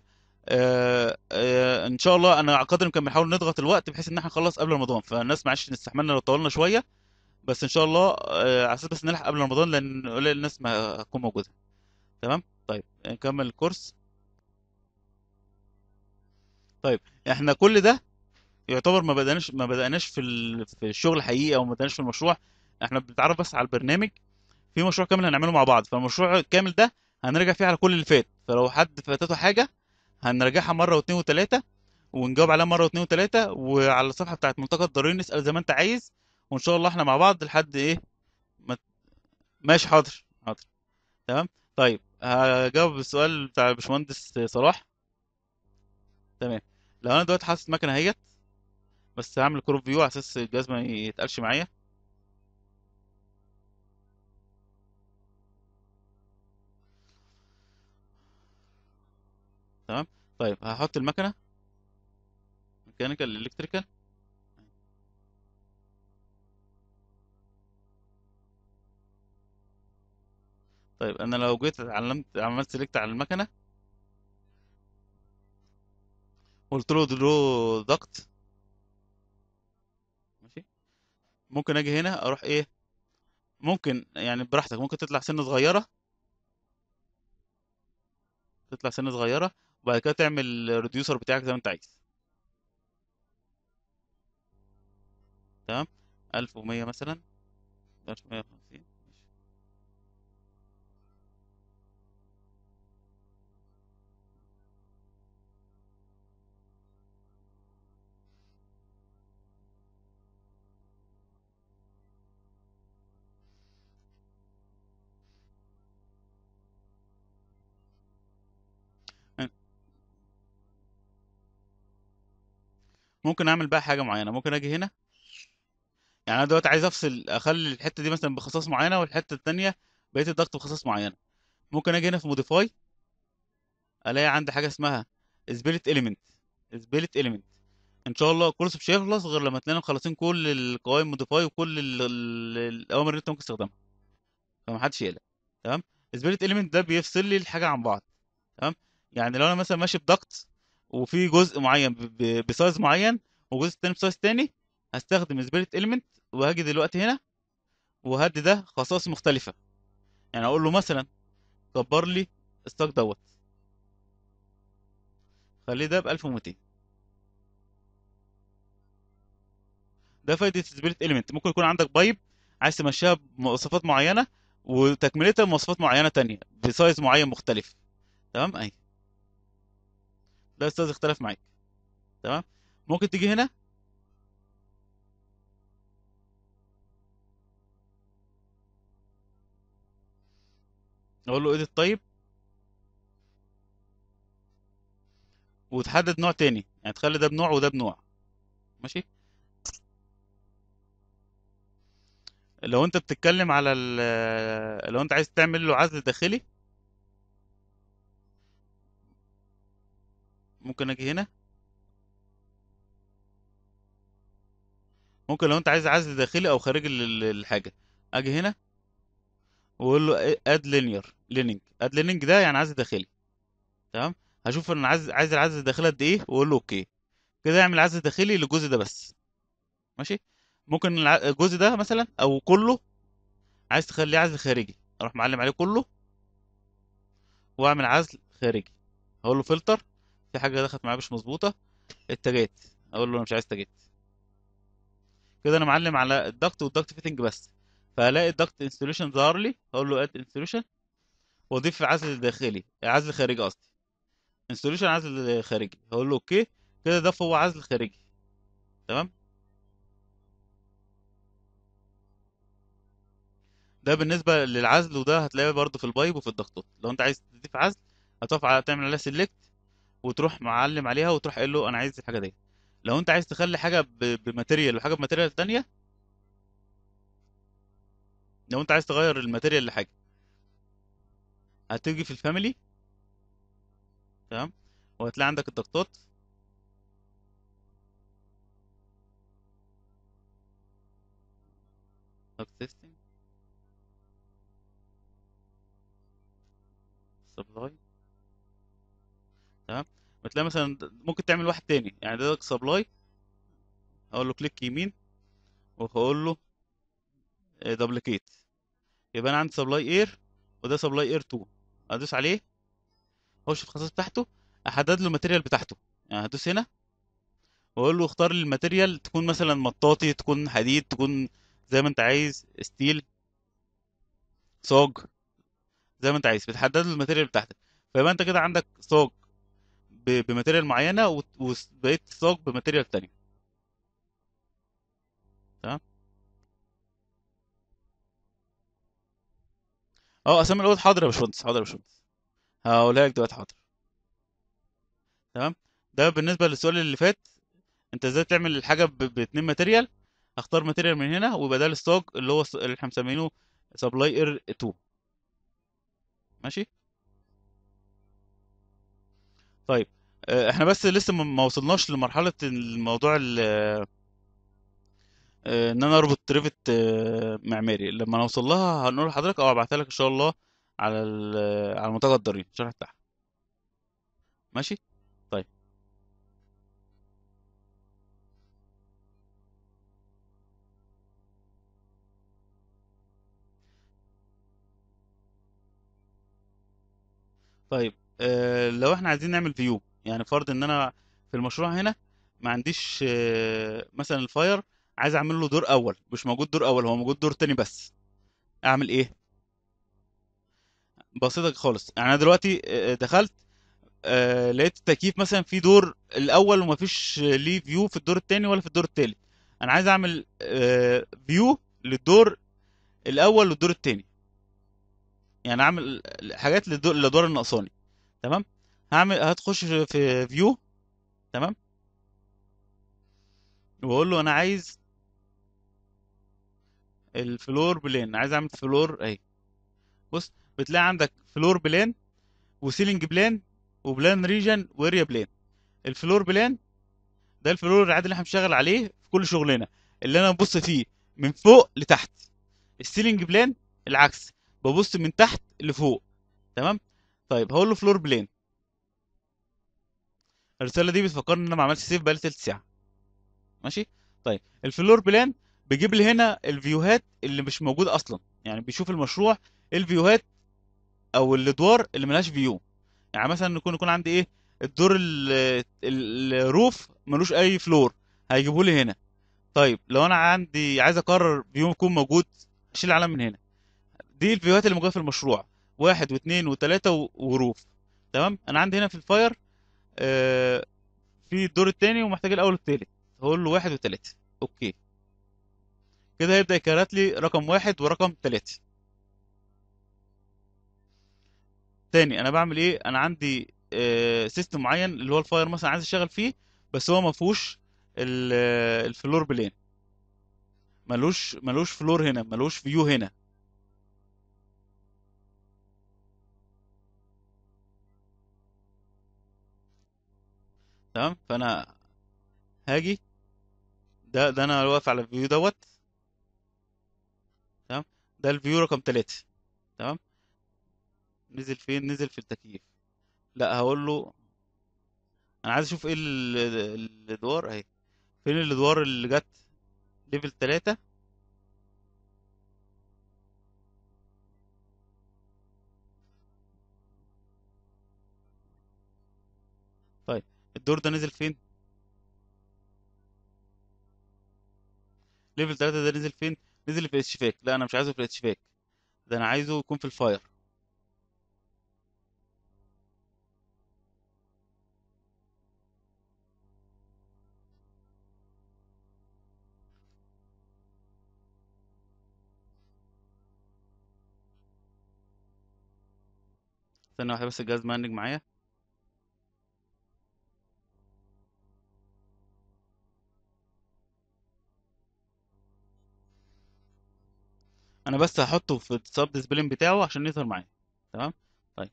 ان شاء الله انا على قدر الامكان بنحاول نضغط الوقت بحيث ان احنا نخلص قبل رمضان، فالناس معلش نستحملنا لو طولنا شويه، بس ان شاء الله على اساس بس نلحق قبل رمضان لان قليل الناس ما هتكون موجوده. تمام. طيب نكمل الكورس. طيب احنا كل ده يعتبر ما بدأناش في الشغل حقيقي، او ما بدأناش في المشروع، احنا بنتعرف بس على البرنامج. في مشروع كامل هنعمله مع بعض، فالمشروع الكامل ده هنراجع فيه على كل اللي فات، فلو حد فاتته حاجه هنراجعها مره واثنين وثلاثه، ونجاوب عليها مره واثنين وثلاثه، وعلى الصفحه بتاعت ملتقى الضروري نسال زي ما انت عايز، وان شاء الله احنا مع بعض لحد ايه ما... ماشي. حاضر حاضر. تمام. طيب هجاوب السؤال بتاع الباشمهندس صلاح. تمام. لو انا دلوقتي حاطط المكنه اهيت، بس هعمل كروب فيو على اساس الجهاز ما يتقلش معايا. تمام. طيب هحط المكنه ميكانيكال الكتريكال. طيب انا لو جيت عملت سيلكت على المكنه، قلت له درو ضغط. ماشي. ممكن اجي هنا اروح ايه، ممكن يعني براحتك، ممكن تطلع سنه صغيره، تطلع سنه صغيره، وبعد كده تعمل الريديوسر بتاعك زي ما انت عايز. تمام. 1100 مثلا، 1150. ماشي. ممكن اعمل بقى حاجه معينه، ممكن اجي هنا، يعني انا دلوقتي عايز افصل، اخلي الحته دي مثلا بخصائص معينه والحته التانيه بقيه الضغط بخصائص معينه. ممكن اجي هنا في موديفاي، الاقي عندي حاجه اسمها سبيليت اليمنت. سبيليت اليمنت، ان شاء الله الكورس مش هيخلص غير لما تلاقينا مخلصين كل القوائم موديفاي وكل الاوامر اللي انت ممكن تستخدمها، فمحدش يقلق. تمام. سبيليت اليمنت ده بيفصل لي الحاجه عن بعض. تمام. يعني لو انا مثلا ماشي بضغط، وفي جزء معين بسايز معين، وجزء تاني بسايز تاني، هستخدم سبيليت اليمنت، وهاجي دلوقتي هنا وهدي ده خصائص مختلفه. يعني اقول له مثلا كبر لي الستاك دوت، خليه ده ب 1200. ده فايده سبيليت اليمنت. ممكن يكون عندك بايب عايز تمشيها بمواصفات معينه، وتكملتها بمواصفات معينه تانية بسايز معين مختلف. تمام اهي، ده استاذ اختلف معاك. تمام. ممكن تيجي هنا، اقول له ايديت طيب، وتحدد نوع تاني، يعني تخلي ده بنوع وده بنوع. ماشي. لو انت بتتكلم على لو انت عايز تعمل له عزل داخلي، ممكن اجي هنا. ممكن لو انت عايز عزل داخلي او خارجي الحاجه، اجي هنا واقول له اد لينير ليننج. اد ليننج ده يعني عزل داخلي. تمام. هشوف انا عايز العزل الداخلي قد ايه، واقول له اوكي. كده يعمل عزل داخلي للجزء ده بس. ماشي. ممكن الجزء ده مثلا او كله عايز تخليه عزل خارجي، اروح معلم عليه كله واعمل عزل خارجي. اقول له فلتر، في حاجه دخلت معايا مش مظبوطه، التاجات، اقول له انا مش عايز تاجات. كده انا معلم على الدكت والدكت فيتنج بس. فهلاقي الدكت انستليشن ظهر لي، اقول له اد انستليشن، واضيف عزل داخلي، عزل خارجي قصدي، انستليشن عزل خارجي، هقول له اوكي. كده ضاف هو عزل خارجي. تمام. ده بالنسبه للعزل، وده هتلاقيه برضو في البايب وفي الضغطات. لو انت عايز تضيف عزل هتقف على تعمل عليها سيلكت، وتروح معلم عليها وتروح قايل له انا عايز الحاجه دي. لو انت عايز تخلي حاجه بماتيريال وحاجه بماتيريال تانية، لو انت عايز تغير الماتيريال لحاجه، هتيجي في الفاميلي. تمام. وهتلاقي عندك الضغطات، ضغط سيستم، سبلاي. تمام. بتلاقي مثلا ممكن تعمل واحد تاني، يعني ده سبلاي، اقول له كليك يمين وهقول له دبليكيت. يبقى انا عندي سبلاي اير، وده سبلاي اير 2. ادوس عليه، اخش في الخصائص بتاعته، احدد له الماتيريال بتاعته. يعني هدوس هنا واقول له اختار لي الماتيريال، تكون مثلا مطاطي، تكون حديد، تكون زي ما انت عايز، ستيل، صاج، زي ما انت عايز. بتحدد له الماتيريال بتاعتك. فيبقى انت كده عندك صاج بماتيريال معينه، وبقيت صاج بماتيريال تانية. تمام. اه، اسامي الاول حاضر يا باشمهندس، حاضر يا باشمهندس، هقولها لك دلوقتي، حاضر. تمام. ده بالنسبه للسؤال اللي فات، انت ازاي تعمل الحاجه باتنين ماتيريال. هختار ماتيريال من هنا، ويبقى ده الستوك اللي هو اللي احنا مسمينه سبلاي اير 2. ماشي. طيب. احنا بس لسه ما وصلناش لمرحله الموضوع ان انا اربط ريفت معماري. لما نوصل لها هنقول لحضرتك او ابعتها لك ان شاء الله على على منتدى الضرير، الشرح بتاعها. ماشي. طيب. طيب. لو احنا عايزين نعمل فيو، يعني فرض ان انا في المشروع هنا ما عنديش مثلا الفاير، عايز اعمل له دور اول، مش موجود دور اول، هو موجود دور تاني بس. اعمل ايه؟ بسيطة خالص. يعني انا دلوقتي دخلت، لقيت التكييف مثلا في دور الاول ومفيش ليه فيو في الدور التاني ولا في الدور التالت. انا عايز اعمل فيو للدور الاول والدور التاني، يعني اعمل حاجات للادوار النقصاني. تمام. هتخش في فيو. تمام. واقول له انا عايز الفلور بلان، عايز اعمل فلور اهي. بص، بتلاقي عندك فلور بلان وسيلينج بلان وبلان ريجن واريا بلان. الفلور بلان ده الفلور العادي اللي احنا بنشتغل عليه في كل شغلنا، اللي انا ببص فيه من فوق لتحت. السيلينج بلان العكس، ببص من تحت لفوق. تمام. طيب، هقول له فلور بلان. الرساله دي بتفكرني ان انا ما عملتش سيف بقالي تلت ساعه. ماشي. طيب، الفلور بلان بيجيب لي هنا الفيوهات اللي مش موجوده اصلا، يعني بيشوف المشروع إيه الفيوهات او الادوار اللي ملهاش فيو. يعني مثلا يكون عندي ايه، الدور الروف ملوش اي فلور، هيجيبوا لي هنا. طيب، لو انا عندي عايز اقرر فيو يكون موجود، اشيل العلم من هنا. دي الفيوهات اللي موجوده في المشروع، واحد واثنين وثلاثه وروف. تمام. انا عندي هنا في الفاير آه في الدور الثاني ومحتاج الاول والثالث، هقول له واحد وثلاثه. اوكي. كده هيبدا يكرت لي رقم واحد ورقم ثلاثه. تاني، انا بعمل ايه؟ انا عندي سيستم معين اللي هو الفاير مثلا عايز اشتغل فيه، بس هو ما فيهوش الفلور بلين، ملوش فلور هنا، ملوش فيو هنا. تمام. فانا هاجي، ده انا واقف على الفيو دوت. تمام. ده الفيو رقم 3. تمام. نزل فين؟ نزل في التكييف. لا، هقول له انا عايز اشوف ايه الادوار اهي. فين الادوار اللي جت ليفل 3؟ طيب الدور ده نزل فين؟ ليفل 3 ده نزل فين؟ نزل في الاتشفاك. لا انا مش عايزه في الاتشفاك، ده انا عايزه يكون في الفاير. استنى واحده بس، الجهاز مهنج معايا. انا بس هحطه في السب ديسبلين بتاعه عشان يظهر معايا. تمام. طيب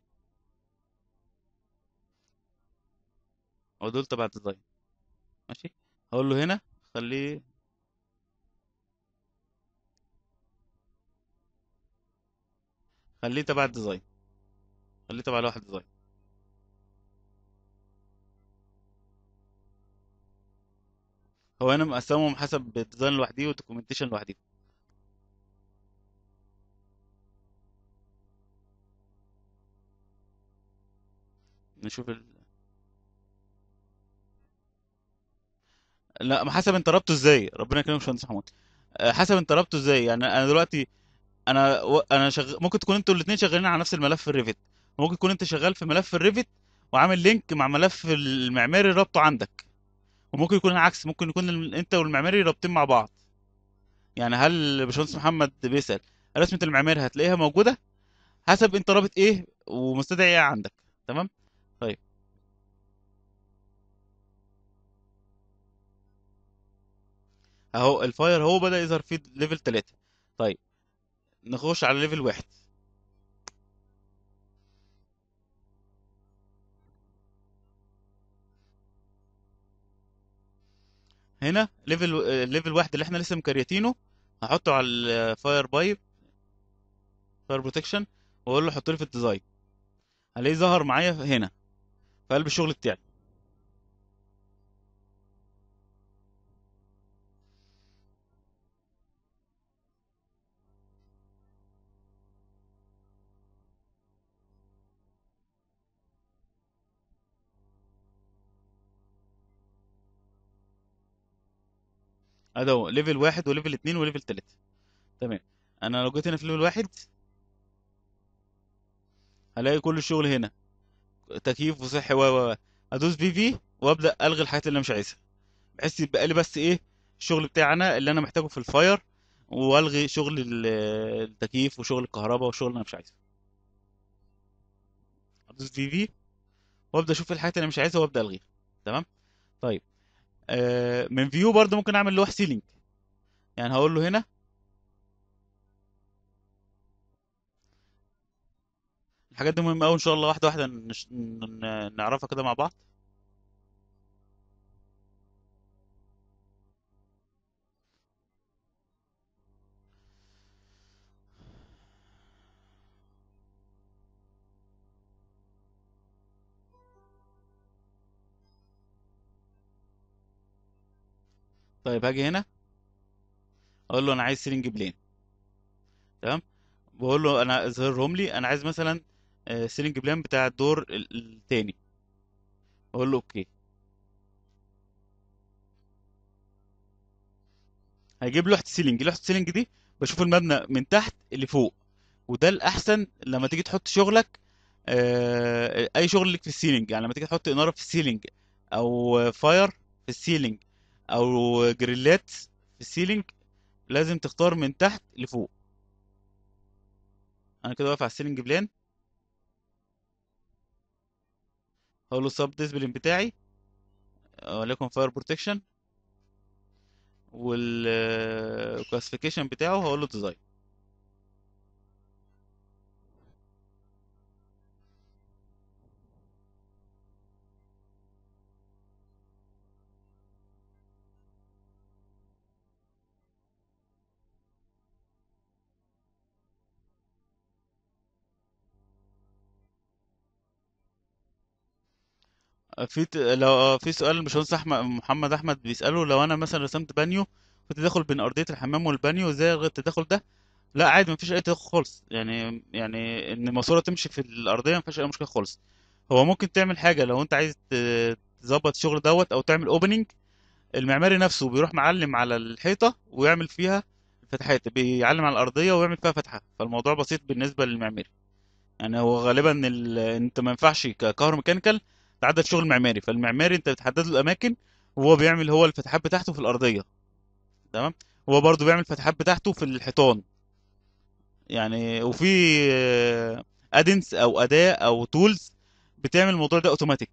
هو دول تبع الديزاين. ماشي. هقول له هنا خليه، خليه تبع الديزاين، خليه تبع لوحة ديزاين. هو انا مقسمهم حسب الديزاين لوحدي والدوكيومنتيشن لوحدي. نشوف لا، ما حسب انت ربطه ازاي، ربنا يكرمك يا باشمهندس محمود. حسب انت ربطه ازاي. يعني انا دلوقتي انا ممكن تكون انتوا الاثنين شغالين على نفس الملف في الريفت. ممكن يكون انت شغال في ملف الريفت وعامل لينك مع ملف المعماري رابطه عندك، وممكن يكون العكس، ممكن يكون انت والمعماري رابطين مع بعض. يعني هل باشمهندس محمد بيسأل رسمة المعماري هتلاقيها موجودة؟ حسب انت رابط ايه ومستدعي ايه عندك. تمام. طيب اهو الفاير هو بدأ يظهر فيه ليفل 3. طيب نخش على ليفل 1. هنا ليفل 1 اللي احنا لسه مكريتينه، هحطه على الفاير بايب، فاير بروتكشن، واقول له حط لي في الديزاين. هلاقيه ظهر معايا هنا في قلب الشغل بتاعي. ادي هو ليفل 1 وليفل 2 وليفل 3. تمام. انا لو جيت هنا في ليفل 1 هلاقي كل الشغل هنا، تكييف وصحي ادوس في وابدا الغي الحاجات اللي انا مش عايزها، بحيث يبقى لي بس ايه الشغل بتاعنا اللي انا محتاجه في الفاير، والغي شغل التكييف وشغل الكهرباء والشغل اللي انا مش عايزه. ادوس في وابدا اشوف إيه الحاجات اللي انا مش عايزها وابدا الغيها. تمام. طيب من فيو برضه ممكن اعمل لوح سيلينج. يعني هقول له هنا الحاجات دي مهمه قوي، ان شاء الله واحده واحده نعرفها كده مع بعض. طيب هاجي هنا اقول له انا عايز سيلينج بلين. تمام. بقول له انا اظهرهم لي، انا عايز مثلا سيلينج بلان بتاع الدور التاني. اقول له اوكي. هيجيب لوحه سيلينج. لوحه السيلينج دي بشوف المبنى من تحت لفوق، وده الاحسن لما تيجي تحط شغلك. اي شغل لك في السيلينج، يعني لما تيجي تحط اناره في السيلينج، او فاير في السيلينج، او جريلات في السيلينج، لازم تختار من تحت لفوق. انا كده واقف على السيلينج بلان، هقول له السب ديسبلين بتاعي وليكن فاير بروتكشن، والكلاسيفيكيشن بتاعه هقول له ديزاين. لو في سؤال الباشمهندس احمد محمد احمد بيساله، لو انا مثلا رسمت بانيو في تداخل بين ارضيه الحمام والبانيو، ازاي الغي التداخل ده؟ لا عادي، مفيش اي تداخل خالص، يعني ان الماسوره تمشي في الارضيه مفيش اي مشكله خالص. هو ممكن تعمل حاجه لو انت عايز تظبط الشغل دوت او تعمل اوبننج، المعماري نفسه بيروح معلم على الحيطه ويعمل فيها فتحات، بيعلم على الارضيه ويعمل فيها فتحه، فالموضوع بسيط بالنسبه للمعماري. يعني هو غالبا انت ما ينفعش ككهروميكانيكال تعدل شغل معماري، فالمعماري انت بتحدد له الاماكن، وهو بيعمل هو الفتحات بتاعته في الارضيه. تمام. هو برضو بيعمل فتحات بتاعته في الحيطان. يعني وفي ادنس او اداه او تولز بتعمل الموضوع ده اوتوماتيك.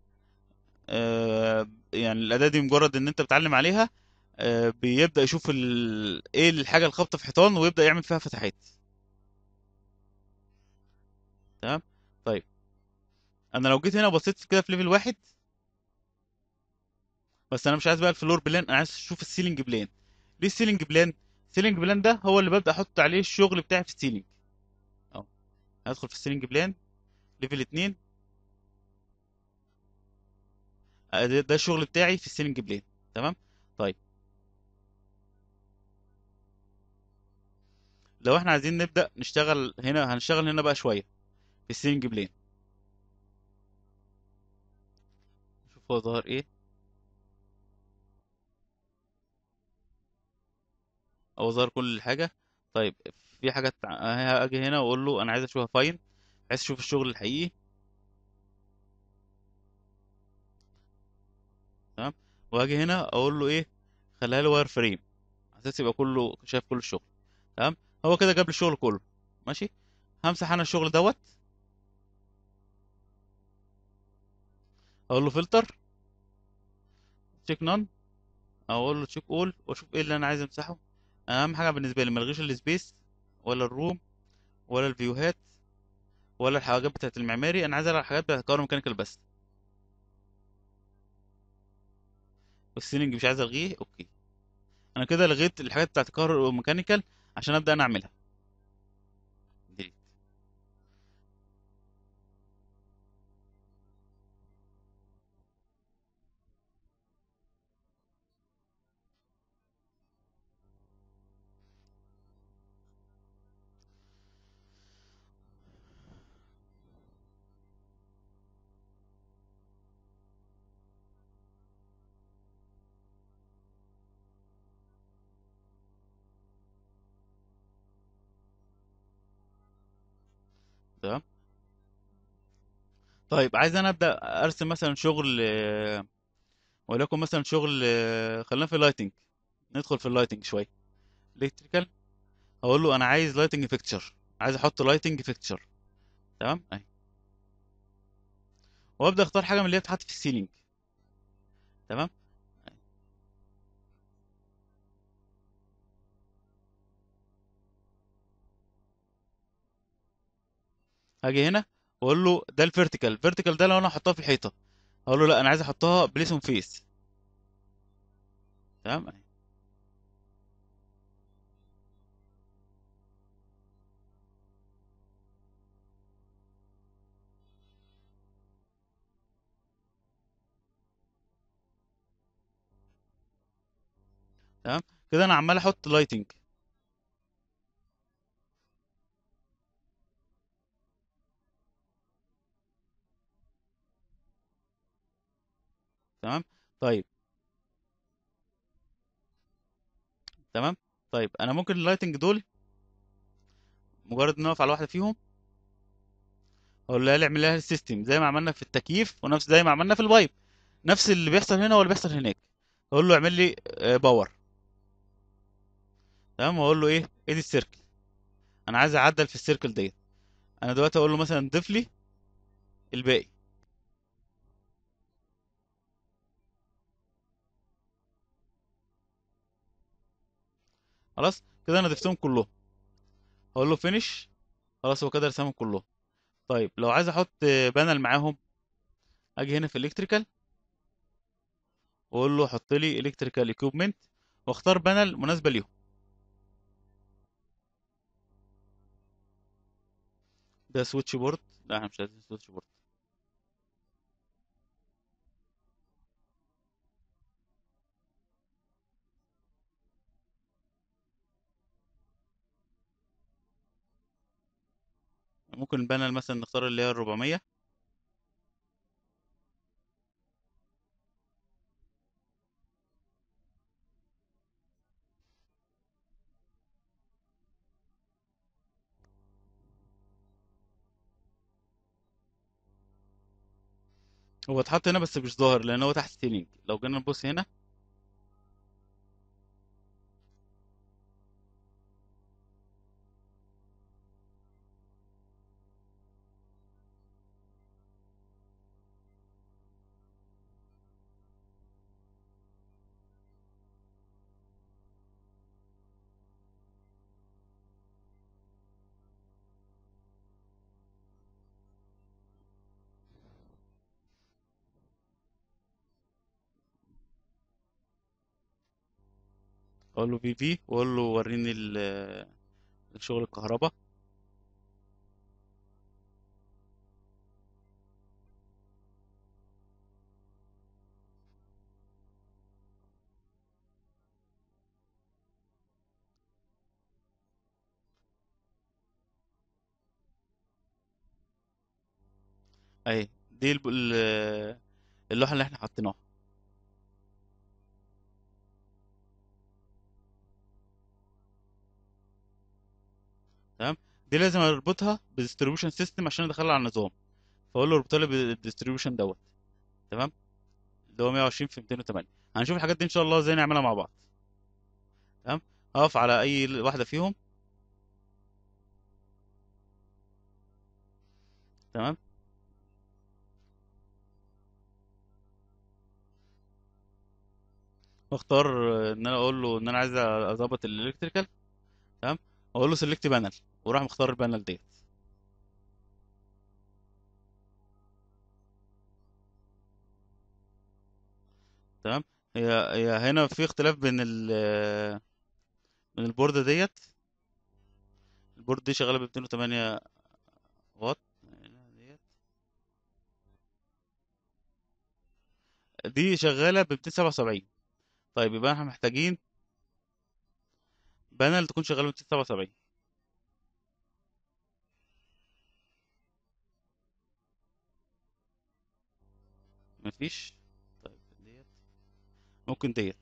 يعني الاداه دي مجرد ان انت بتعلم عليها، بيبدا يشوف ايه الحاجه الخابطه في حيطان ويبدا يعمل فيها فتحات. تمام. طيب انا لو جيت هنا وبصيت كده في ليفل واحد، بس انا مش عايز بقى الفلور بلان، انا عايز اشوف السيلينج بلان. ليه السيلينج بلان؟ السيلينج بلان ده هو اللي ببدا احط عليه الشغل بتاعي في السيلينج. اهو، هدخل في السيلينج بلان ليفل 2. ده الشغل بتاعي في السيلينج بلان. تمام. طيب لو احنا عايزين نبدا نشتغل هنا، هنشتغل هنا بقى شويه في السيلينج بلان. شوف هو ظهر ايه. هو ظهر كل حاجه. طيب في حاجه اجي هنا واقول له انا عايز اشوفها فاين، عايز اشوف الشغل الحقيقي. تمام. واجي هنا اقول له ايه، خليها لي واير فريم، على اساس يبقى كله شايف كل الشغل. تمام. هو كده جاب لي الشغل كله. ماشي. همسح انا الشغل دوت، اقول له فلتر، تشيك نون، او اقول له تشيك اول، واشوف ايه اللي انا عايز امسحه. اهم حاجه بالنسبه لي ملغيش السبيس ولا الروم ولا الفيوهات ولا الحاجات بتاعت المعماري، انا عايز الغي الحاجات بتاعت الكهرباء ميكانيكال بس. والسيلينج مش عايز الغيه. اوكي. انا كده لغيت الحاجات بتاعت الكهرباء ميكانيكال عشان ابدا انا اعملها. دي. تمام. طيب عايز انا ابدا ارسم مثلا شغل، وليكن مثلا شغل، خلينا في اللايتنج. ندخل في اللايتنج شويه. الكتريكال. اقول له انا عايز لايتنج فيكتشر، عايز احط لايتنج فيكتشر. تمام اهي. وابدا اختار حاجه من اللي هي بتتحط في السيلينج. تمام. هاجي هنا واقول له ده الفيرتيكال. الفيرتيكال ده لو انا احطها في الحيطه، اقول له لا انا عايز احطها بليس اون فيس. تمام اهي. تمام. كده انا عمال احط لايتنج. تمام. طيب. تمام. طيب انا ممكن اللايتنج دول مجرد ان اقف على واحده فيهم، اقول له اعمل لها السيستم زي ما عملنا في التكييف، ونفس زي ما عملنا في البايب، نفس اللي بيحصل هنا هو اللي بيحصل هناك. اقول له اعمل لي باور. تمام. واقول له ايه، ادي السيركل، انا عايز اعدل في السيركل ديت. انا دلوقتي اقول له مثلا ضيف لي الباقي. خلاص كده انا ضفتهم كلهم. اقول له فينيش. خلاص هو كده رسمهم كلهم. طيب لو عايز احط بانل معاهم، اجي هنا في الكتريكال واقول له حط لي الكتريكال ايكويبمنت، واختار بانل مناسبه ليهم. ده سويتش بورد. لا احنا مش عايزين سويتش بورد. ممكن البانل مثلا نختار اللي هي 400. هو اتحط هنا بس مش ظاهر لان هو تحت سيلينج. لو جينا نبص هنا، اقول له في واقول له وريني شغل الكهرباء. اهي دي اللوحه اللي احنا حطيناها. تمام. دي لازم اربطها بالديستريبيوشن سيستم عشان ادخلها على النظام. فاقول له اربطها لي بالديستريبيوشن دوت. تمام. اللي هو 120 في 208. هنشوف الحاجات دي ان شاء الله ازاي نعملها مع بعض. تمام. هقف على اي واحده فيهم. تمام. واختار ان انا اقول له ان انا عايز اظبط الالكتريكال. تمام. واقول له سيلكت بانل، وراح مختار البانل ديت. تمام. هي هنا في اختلاف بين من البوردة ديت. البورد دي شغالة ب 208 واط. دي شغالة ب 277. طيب يبقى احنا محتاجين بانل تكون شغالة ب 277. مفيش. طيب ديت، ممكن ديت.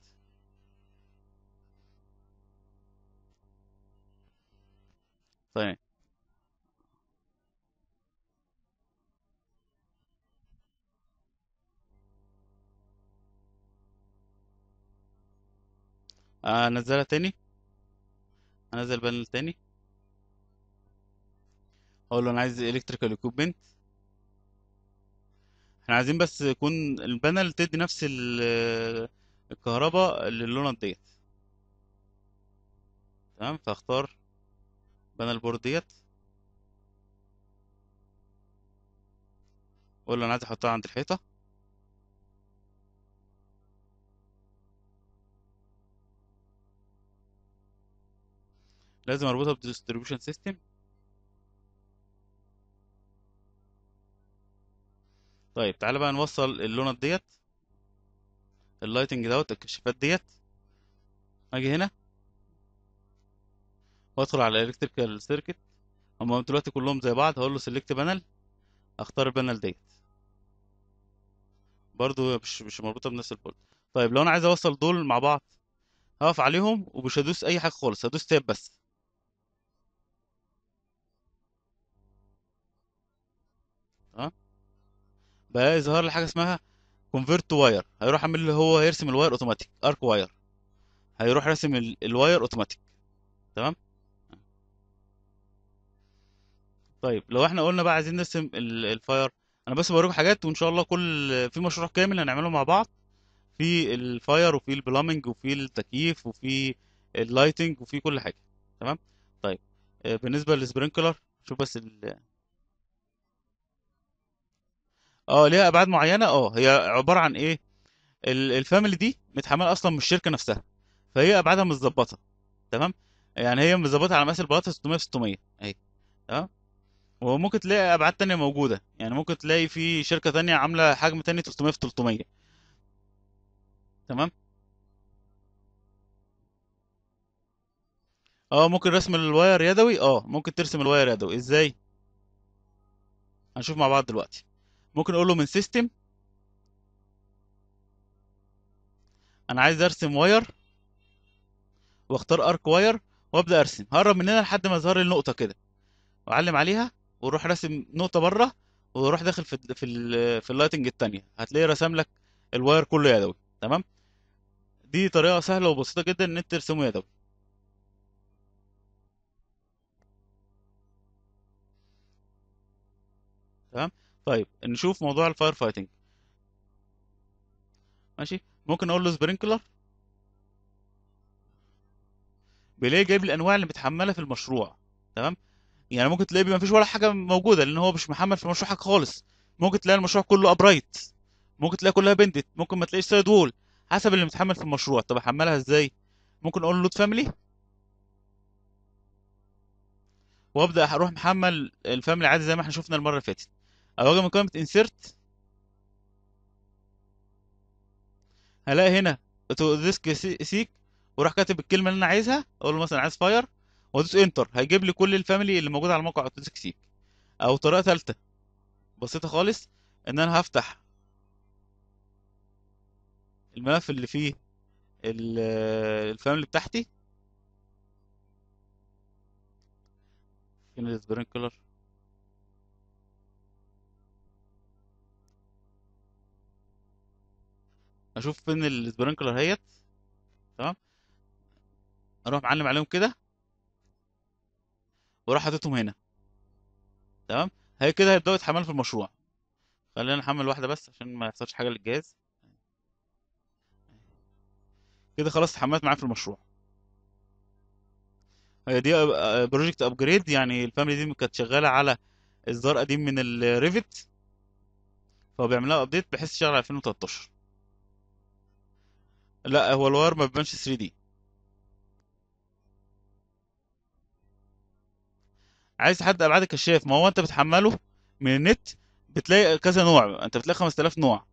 طيب انزلها تاني. انزل بانل تاني. اقول له انا عايز الكتريكال اكويبمنت. احنا عايزين بس يكون البانل تدي نفس الكهرباء للونات ديت. تمام. فاختار بانل بورد ديت. اقول له انا عايز احطها عند الحيطة. لازم اربطها بالديستريبيوشن سيستم. طيب تعالى بقى نوصل اللونات ديت، اللايتنج دوت، الكشافات ديت. اجي هنا وادخل على الكتريكال سيركت. هم دلوقتي كلهم زي بعض. هقول له سيلكت بانل. اختار البانل ديت. برضو مش مربوطه بنفس البورد. طيب لو انا عايز اوصل دول مع بعض، هقف عليهم ومش هدوس اي حاجه خالص، هدوس تاب بس. تمام. بقى يظهر لي حاجه اسمها كونفرت واير. هيروح عامل اللي هو يرسم الواير اوتوماتيك، ارك واير. هيروح راسم الواير اوتوماتيك. تمام. طيب لو احنا قلنا بقى عايزين نرسم الفاير، انا بس بوريكم حاجات، وان شاء الله في مشروع كامل هنعمله مع بعض، في الفاير وفي البلامنج وفي التكييف وفي اللايتنج وفي كل حاجه. تمام. طيب بالنسبه للسبرينكلر، شوف بس اه ليها ابعاد معينه. هي عباره عن ايه؟ الفاميلي دي متحمله اصلا من الشركه نفسها، فهي ابعادها متظبطه. تمام. يعني هي متظبطه على مقاس البلاطه 600 في 600 اهي. تمام. وممكن تلاقي ابعاد تانية موجوده، يعني ممكن تلاقي في شركه تانية عامله حجم تاني 300 في 300. تمام. ممكن رسم الواير يدوي. ممكن ترسم الواير يدوي ازاي؟ هنشوف مع بعض دلوقتي. ممكن اقول له من سيستم انا عايز ارسم واير، واختار ارك واير، وابدا ارسم. هقرب من هنا لحد ما يظهر لي النقطه كده، واعلم عليها، واروح راسم نقطه بره، واروح داخل في اللايتنج التانية، هتلاقيه رسم لك الواير كله يدوي. تمام. دي طريقه سهله وبسيطه جدا ان انت ترسمه يدوي. تمام. طيب نشوف موضوع الفاير فايتنج. ماشي. ممكن اقول له سبرينكلر، بيلاقي جايب لي الانواع اللي متحمله في المشروع. تمام. يعني ممكن تلاقي ما فيش ولا حاجه موجوده لان هو مش محمل في المشروع حاجه خالص. ممكن تلاقي المشروع كله ابرايت، ممكن تلاقي كلها بندت، ممكن ما تلاقيش سايد وول، حسب اللي متحمل في المشروع. طب احملها ازاي؟ ممكن اقول له لود فاميلي، وابدا اروح محمل الفاميلي عادي زي ما احنا شفنا المره اللي فاتت. او اجي من قائمه انسيرت، هلاقي هنا تو ديسك سيك، وراح كاتب الكلمه اللي انا عايزها. اقول له مثلا عايز فاير، وادوس انتر، هيجيب لي كل الفاميلي اللي موجوده على موقع اوتوديسك سيك. او طريقه ثالثه بسيطه خالص، ان انا هفتح الملف اللي فيه ال- الفاميلي بتاعتي. فين السبرينكلر؟ اشوف فين السبرينكلر هيت. تمام. اروح معلم عليهم كده، واروح حاططهم هنا. تمام. هي كده هيبداوا يتحملوا في المشروع. خلينا نحمل واحده بس عشان ما يحصلش حاجه للجهاز. كده خلاص اتحملت معايا في المشروع. هي دي بروجكت ابجريد، يعني الفاميلي دي كانت شغاله على اصدار قديم من الريفت، فهو بيعملها ابديت بحيث تشتغل على 2013. لا، هو الواير ما بيبانش 3 دي. عايز تحدد ابعاد الكشاف، ما هو انت بتحمله من النت، بتلاقي كذا نوع، انت بتلاقي 5000 نوع.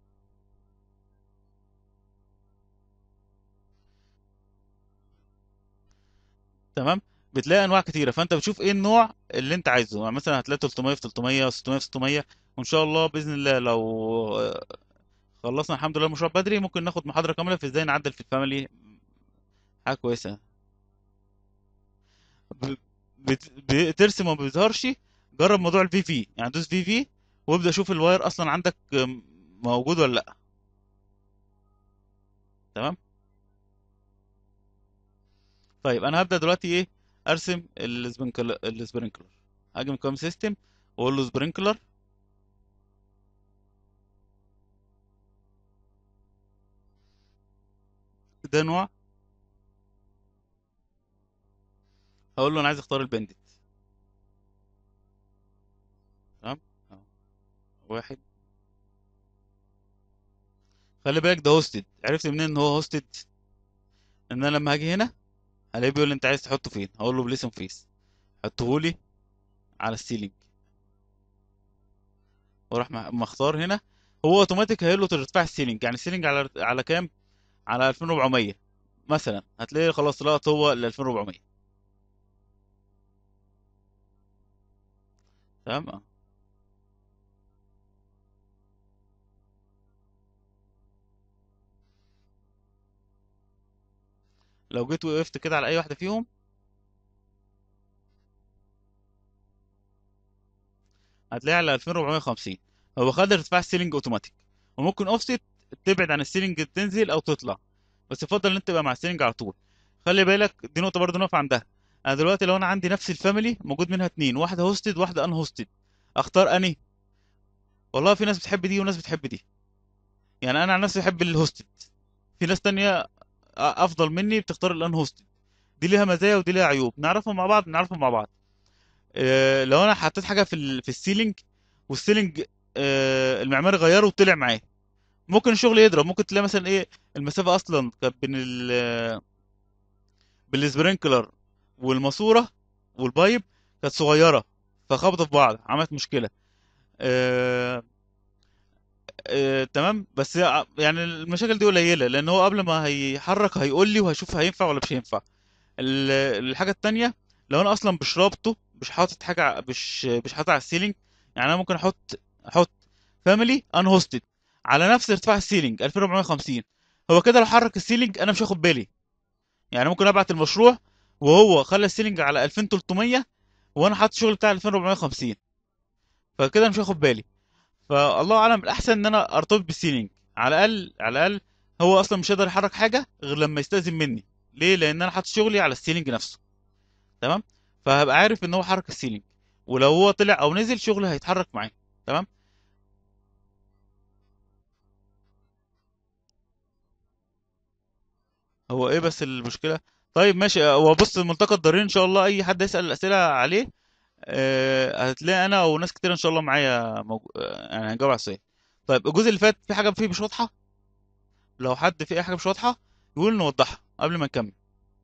تمام. بتلاقي انواع كتيره، فانت بتشوف ايه النوع اللي انت عايزه. يعني مثلا هتلاقي 300 في 300 600 في 600. وان شاء الله باذن الله لو خلصنا الحمد لله المشروع بدري، ممكن ناخد محاضره كامله في ازاي نعدل في الفاميلي. حاجه كويسه. بترسم وما بيظهرش، جرب موضوع الفي في، يعني دوس في في، وابدا شوف الواير اصلا عندك موجود ولا لا. تمام. طيب انا هبدا دلوقتي ايه؟ ارسم السبرينكلر. هاجي من كام سيستم، واقول له سبرينكلر. ده نوع. هقول له انا عايز اختار البندت. تمام. أهو. واحد. خلي بالك ده هوستد. عرفت منين ان هو هوستد؟ ان انا لما هاجي هنا هلاقيه بيقول لي انت عايز تحطه فين، هقول له بليسن فيس، حطه لي على السيلينج. واروح مختار هنا. هو اوتوماتيك هيقول له ترتفع السيلينج، يعني السيلينج على كام؟ على 2400 مثلا. هتلاقي خلاص لقط هو ال 2400. تمام. لو جيت وقفت كده على اي واحده فيهم، هتلاقي على 2450. هو خد ارتفاع السيلينج اوتوماتيك. وممكن اوفست تبعد عن السيلينج، تنزل او تطلع، بس يفضل ان انت تبقى مع السيلينج على طول. خلي بالك دي نقطه برضه نقف عندها. انا دلوقتي لو انا عندي نفس الفاميلي موجود منها اتنين، واحده هوستد واحده ان هوستد، اختار اني؟ والله في ناس بتحب دي وناس بتحب دي. يعني انا عن نفسي بحب الهوستد. في ناس تانية افضل مني بتختار الان هوستد. دي ليها مزايا ودي ليها عيوب، نعرفهم مع بعض نعرفهم مع بعض. لو انا حطيت حاجه في السيلينج، والسيلينج المعماري غيره وطلع معاه، ممكن الشغل يضرب. ممكن تلاقي مثلا ايه، المسافه اصلا كانت بين بالسبرينكلر والماسوره والبايب كانت صغيره، فخبطوا في بعض عملت مشكله. آه، تمام. بس يعني المشاكل دي قليله، لان هو قبل ما هيحرك هيقول لي وهشوف هينفع ولا مش هينفع. الحاجه التانيه، لو انا اصلا مش رابطه، مش حاطط حاجه مش حاطط على السيلينج، يعني انا ممكن احط فاميلي ان هوستد على نفس ارتفاع السيلينج 2450. هو كده لو حرك السيلينج انا مش هاخد بالي. يعني ممكن ابعت المشروع وهو خلى السيلينج على 2300 وانا حاطط الشغل بتاع 2450، فكده مش هاخد بالي. فالله اعلم الاحسن ان انا ارتبط بالسيلينج. على الاقل على الاقل هو اصلا مش هيقدر يحرك حاجه غير لما يستأذن مني. ليه؟ لان انا حاطط شغلي على السيلينج نفسه. تمام. فهبقى عارف ان هو حرك السيلينج، ولو هو طلع او نزل شغلي هيتحرك معاه. تمام. هو ايه بس المشكله؟ طيب ماشي. هو بص، ملتقى الدارين ان شاء الله اي حد يسأل الاسئله عليه هتلاقي انا او ناس كتير ان شاء الله معايا يعني هنجاوب على السؤال. طيب الجزء اللي فات في حاجه فيه مش واضحه؟ لو حد في اي حاجه مش واضحه يقول نوضحها قبل ما نكمل.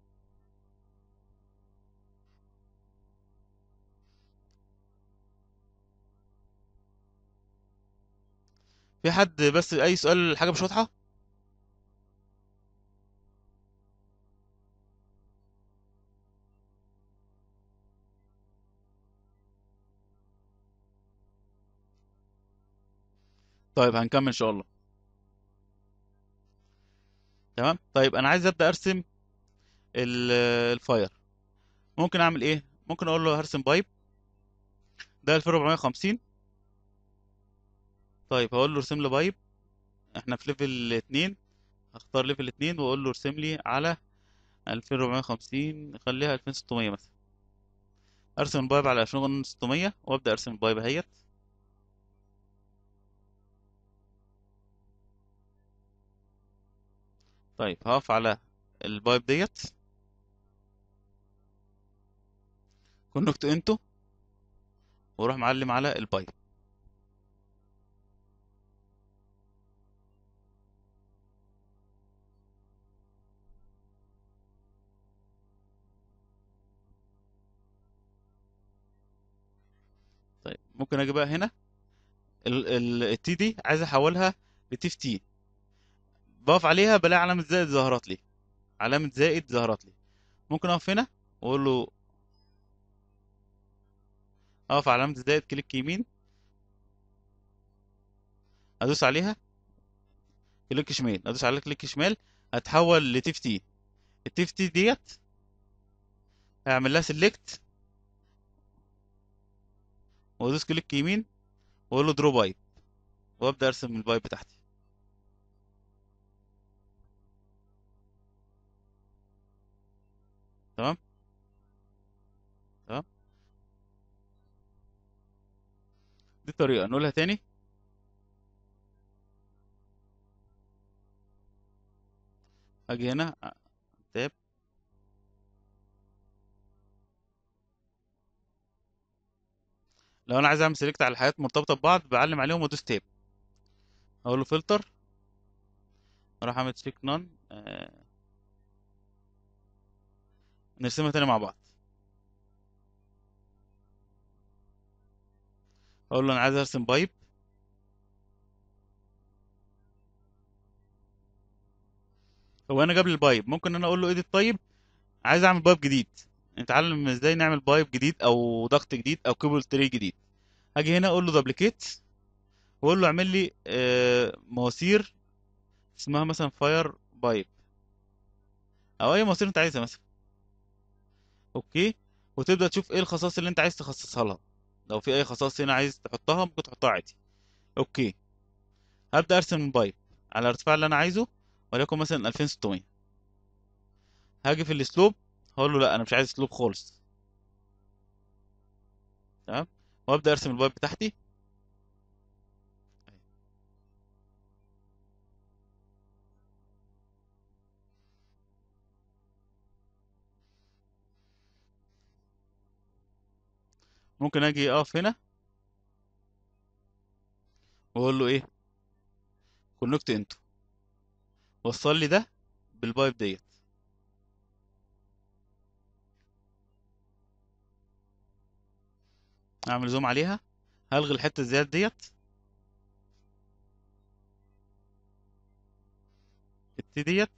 في حد بس اي سؤال حاجه مش واضحه؟ طيب هنكمل ان شاء الله. تمام. طيب انا عايز ابدا ارسم ال- الفاير. ممكن اعمل ايه؟ ممكن اقول له هرسم بايب ده 2450. طيب هقول له ارسم لي بايب. احنا في ليفل 2. هختار ليفل 2 واقول له ارسم لي على 2450، خليها 2600 مثلا. ارسم البايب على 2600 وابدا ارسم البايب اهيت. طيب هقف على البايب ديت، كونكت انتو، واروح معلم على البايب. طيب ممكن اجي بقى هنا التي دي عايز احولها لتي في تي. بقف عليها بلاقي علامة زائد ظهرت لي. علامة زائد ظهرت لي. ممكن اقف هنا واقول له، اقف على علامة زائد، كليك يمين، ادوس عليها، كليك شمال، ادوس على كليك شمال، هتحول لتي في تي. التي في تي ديت هعمل لها سيلكت وادوس كليك يمين واقول له درو بايب، وابدا ارسم البايب بتاعتي. تمام. تمام. دي طريقة نقولها تاني. اجي هنا تاب. لو انا عايز اعمل سيلكت على الحاجات مرتبطة ببعض بعلم عليهم وادوس تاب. اقول له فلتر، اروح اعمل تشيك نون، نرسمها تاني مع بعض. اقول له انا عايز ارسم بايب. هو انا جاب لي البايب، ممكن انا اقول له ايديت بايب، عايز اعمل بايب جديد. نتعلم ازاي نعمل بايب جديد او ضغط جديد او كيبل تري جديد. هاجي هنا اقول له دبليكيت، واقول له اعمل لي مواسير اسمها مثلا فاير بايب، او اي مواسير انت عايزها مثلا. اوكي. وتبدا تشوف ايه الخصائص اللي انت عايز تخصصها لها. لو في اي خصائص هنا عايز تحطها ممكن تحطها عادي. اوكي. هبدا ارسم البايب على الارتفاع اللي انا عايزه، وليكن مثلا 2600. هاجي في الاسلوب، هقول له لا انا مش عايز اسلوب خالص. تمام. وابدا ارسم البايب بتاعتي. ممكن اجي اقف هنا واقول له ايه، كونكت انتو، وصل لي ده بالبايب ديت. اعمل زوم عليها، هلغي الحته الزياده ديت. التي ديت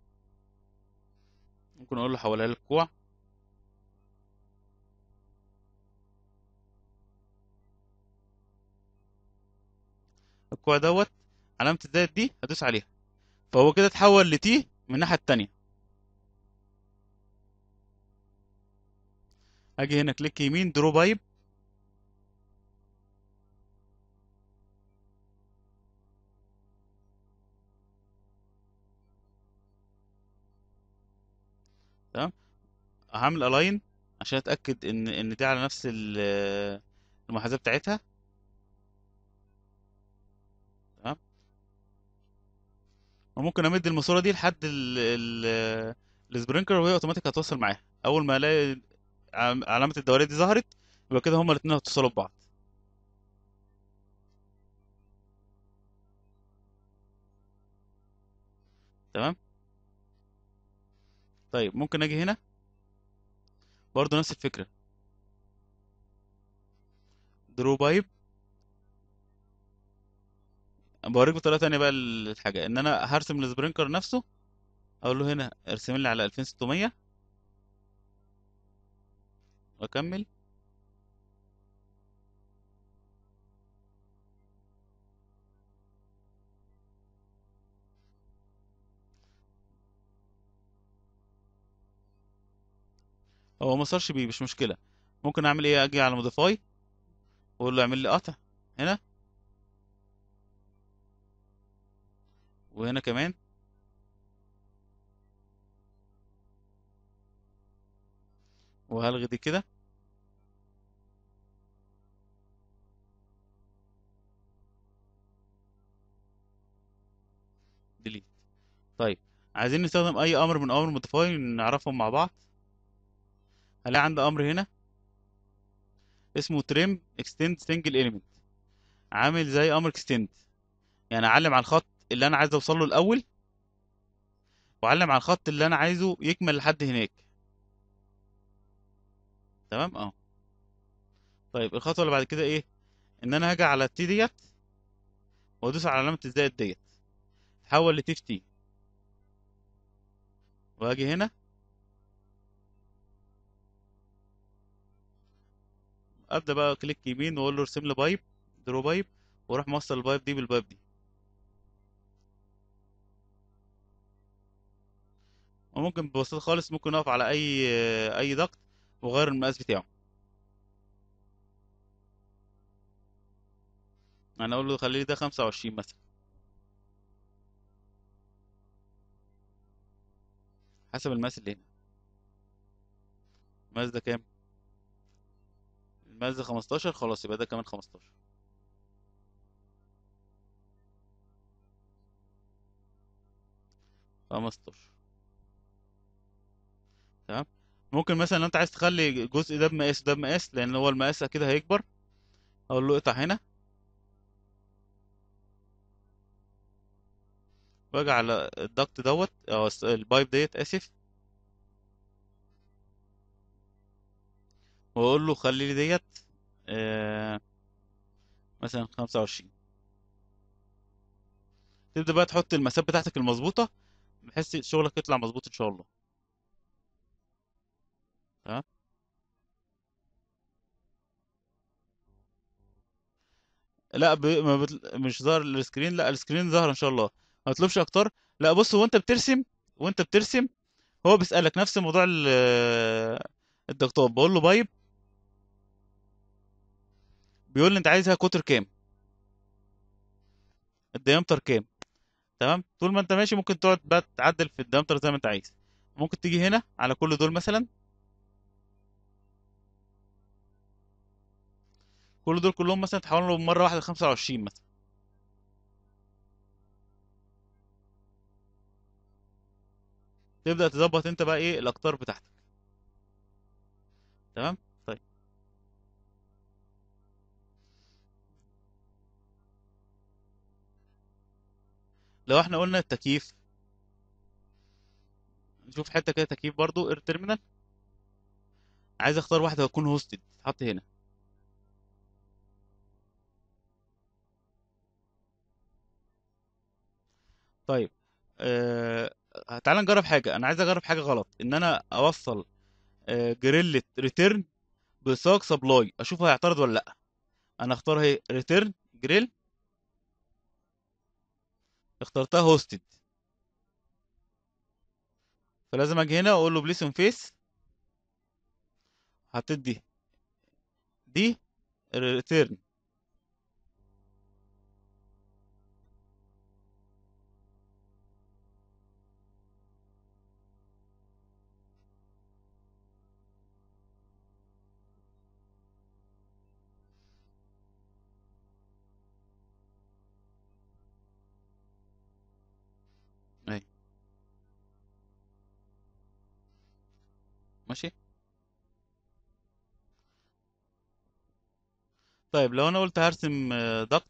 ممكن اقول له حولها لي الكوع. المركوع دوت علامة الزائد دي هدوس عليها، فهو كده اتحول لتي من الناحية التانية. اجي هنا كليك يمين درو بايب، تمام. هعمل الاين عشان اتاكد ان دي على نفس المحاذاه بتاعتها، تمام. وممكن امد الماسوره دي لحد السبرينكلر، وهي اوتوماتيك هتوصل معاها. اول ما الاقي علامه الدوريه دي ظهرت، يبقى كده هما الاثنين هيتصلوا ببعض، تمام. طيب ممكن اجي هنا برضو نفس الفكره، درو بايب. بوريك بطريقه تانية بقى الحاجه، ان انا هرسم السبرينكلر نفسه، اقول له هنا ارسم لي على 2600 واكمل. هو ما صارش بيه مش مشكله. ممكن اعمل ايه، اجي على موديفاي واقول له اعمل لي قطع هنا وهنا كمان، وهلغي دي كده. ديليت. طيب عايزين نستخدم اي امر من اوامر موديفاي نعرفهم مع بعض. هلاقي عندي امر هنا اسمه تريم اكستند سنجل اليمنت، عامل زي امر اكستند، يعني اعلم على الخط اللي انا عايز اوصل له الاول، واعلم على الخط اللي انا عايزه يكمل لحد هناك، تمام. اه. طيب الخطوه اللي بعد كده ايه، ان انا هاجي على التي ديت وادوس على علامه الزائد ديت، تحول لتي في تي، واجي هنا ابدا بقى كليك يمين واقول له ارسم لي بايب، درو بايب، واروح موصل البايب دي بالبايب دي. وممكن ببساطه خالص ممكن اقف على اي ضغط واغير المقاس بتاعه. انا اقول له خلي لي ده 25 مثلا، حسب المقاس اللي هنا. المقاس ده كام؟ المقاس ده 15، خلاص يبقى ده كمان 15. 15، تمام. ممكن مثلا لو انت عايز تخلي الجزء ده بمقاس وده بمقاس، لان هو المقاس كده هيكبر، اقول له اقطع هنا، واجي على الضغط دوت او البايب ديت اسف، واقول له خلي لي ديت آه مثلا 25. تبدا بقى تحط المسافات بتاعتك المظبوطه، بحيث شغلك يطلع مظبوط ان شاء الله، تمام. لا مش ظاهر السكرين، لا السكرين ظاهر ان شاء الله، ما تطلبش اكتر. لا بص، وانت بترسم هو بيسألك نفس موضوع الضغطات، بقول له بايب، بيقول لي انت عايزها قطر كام، الديامتر كام، تمام. طول ما انت ماشي ممكن تقعد بقى تعدل في الديامتر زي ما انت عايز. ممكن تيجي هنا على كل دول مثلا، كل دول كلهم مثلا تحولهم مره واحده 25 مثلا. تبدأ تظبط انت بقى ايه الاقطار بتاعتك، تمام. طيب لو احنا قلنا التكييف، نشوف حته كده تكييف برضو اير تيرمينال، عايز اختار واحده تكون هوستد تتحط هنا. طيب آه... تعال نجرب حاجه، انا عايز اجرب حاجه غلط، ان انا اوصل جريل ريتيرن بساق سبلاي، اشوف هيعترض ولا لا. انا اختار هي ريتيرن جريل، اخترتها هوستد، فلازم اجي هنا اقول له بليس اون فيس. حطيت دي ريتيرن. اهي ماشي. طيب لو انا قلت هرسم ضغط،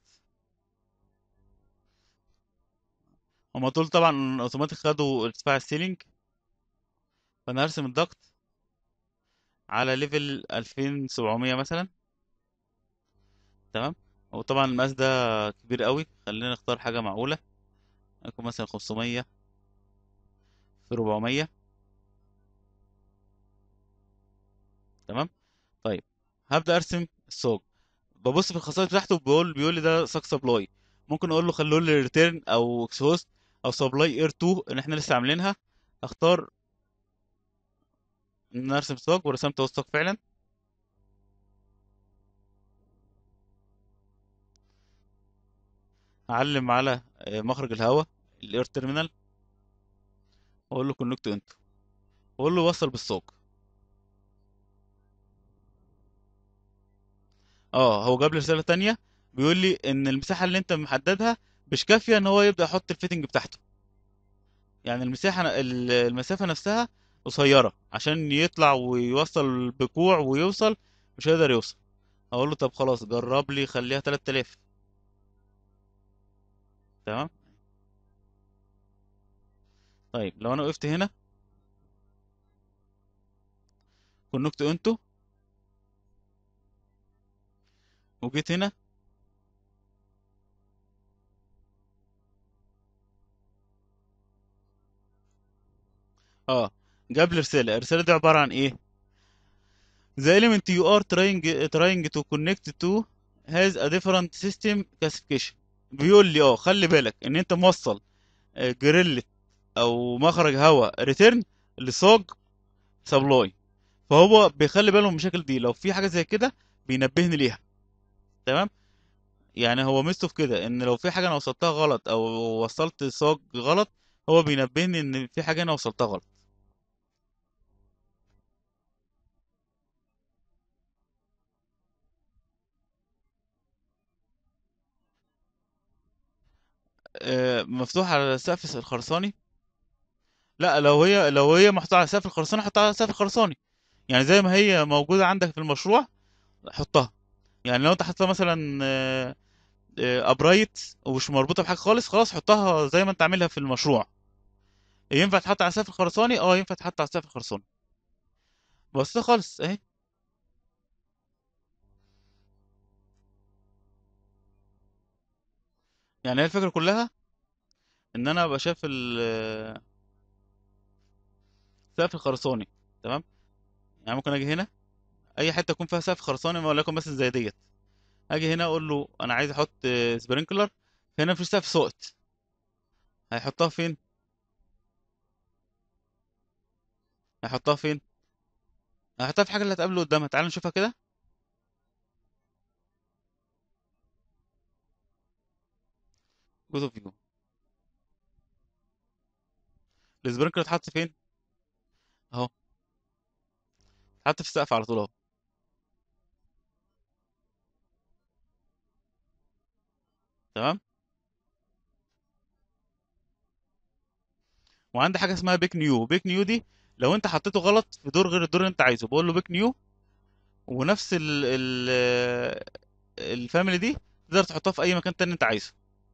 هما دول طبعا اوتوماتيك خدوا ارتفاع السيلينج، فانا هرسم الضغط على ليفل 2700 مثلا. تمام. وطبعا المقاس ده كبير قوي، خلينا نختار حاجه معقوله، يكون مثلا 500 في 400. تمام. طيب هبدا ارسم السوق. ببص في الخصائص بتاعته، بيقول لي ده ساك سبلاي. ممكن اقول له خلوا لي ريتيرن او اكسهوست او سبلاي اير 2 ان احنا لسه عاملينها. اختار ان أنا ارسم ستوك، ورسمت هو ستوك فعلا. هعلم على مخرج الهواء، الاير تيرمينال، واقول له كونكت انتو، واقول له وصل بالسوق. اه هو جاب لي رساله تانية، بيقول لي ان المساحه اللي انت محددها مش كافيه ان هو يبدا يحط الفيتنج بتاعته. يعني المسافه نفسها قصيره عشان يطلع ويوصل بكوع ويوصل، مش هيقدر يوصل. اقول له طب خلاص جرب لي خليها 3000. تمام. طيب لو انا وقفت هنا كونكت انتو، وجيت هنا، اه جاب لي رساله. الرساله دي عباره عن ايه؟ The element you are trying to connect to has a different system classification. بيقول لي خلي بالك ان انت موصل جريل او مخرج هواء ريتيرن لصاج سبلاي. فهو بيخلي باله من المشاكل دي، لو في حاجه زي كده بينبهني ليها. تمام. يعني هو ميزته في كده ان لو في حاجه انا وصلتها غلط او وصلت صاج غلط، هو بينبهني ان في حاجه انا وصلتها غلط. مفتوح على السقف الخرساني. لا، لو هي محطوطه على السقف الخرساني حطها على السقف الخرساني. يعني زي ما هي موجوده عندك في المشروع حطها. يعني لو انت حاططها مثلا ابرايت ومش مربوطه بحاجه خالص، خلاص حطها زي ما انت عاملها في المشروع. ينفع تحط على السقف الخرساني، ينفع تحط على السقف الخرساني. بس خالص اهي. يعني هي الفكره كلها ان انا ابقى شايف السقف الخرساني. تمام. يعني ممكن اجي هنا اي حته يكون فيها سقف خرساني، وليكن مثلا زي ديت، اجي هنا اقول له انا عايز احط سبرينكلر. هنا في سقف سقط، هيحطها فين؟ هيحطها فين؟ هيحطها في الحاجه اللي هتقابله قدامها. تعال نشوفها كده. جزء اوف فيو. السبرينكلر اتحط فين؟ اهو. اتحط في السقف على طول اهو. تمام. وعندي حاجه اسمها بيك نيو. بيك نيو دي لو انت حطيته غلط في دور غير الدور اللي انت عايزه، بقول له بيك نيو، ونفس الفاميلي دي تقدر تحطها في اي مكان تاني انت عايزه.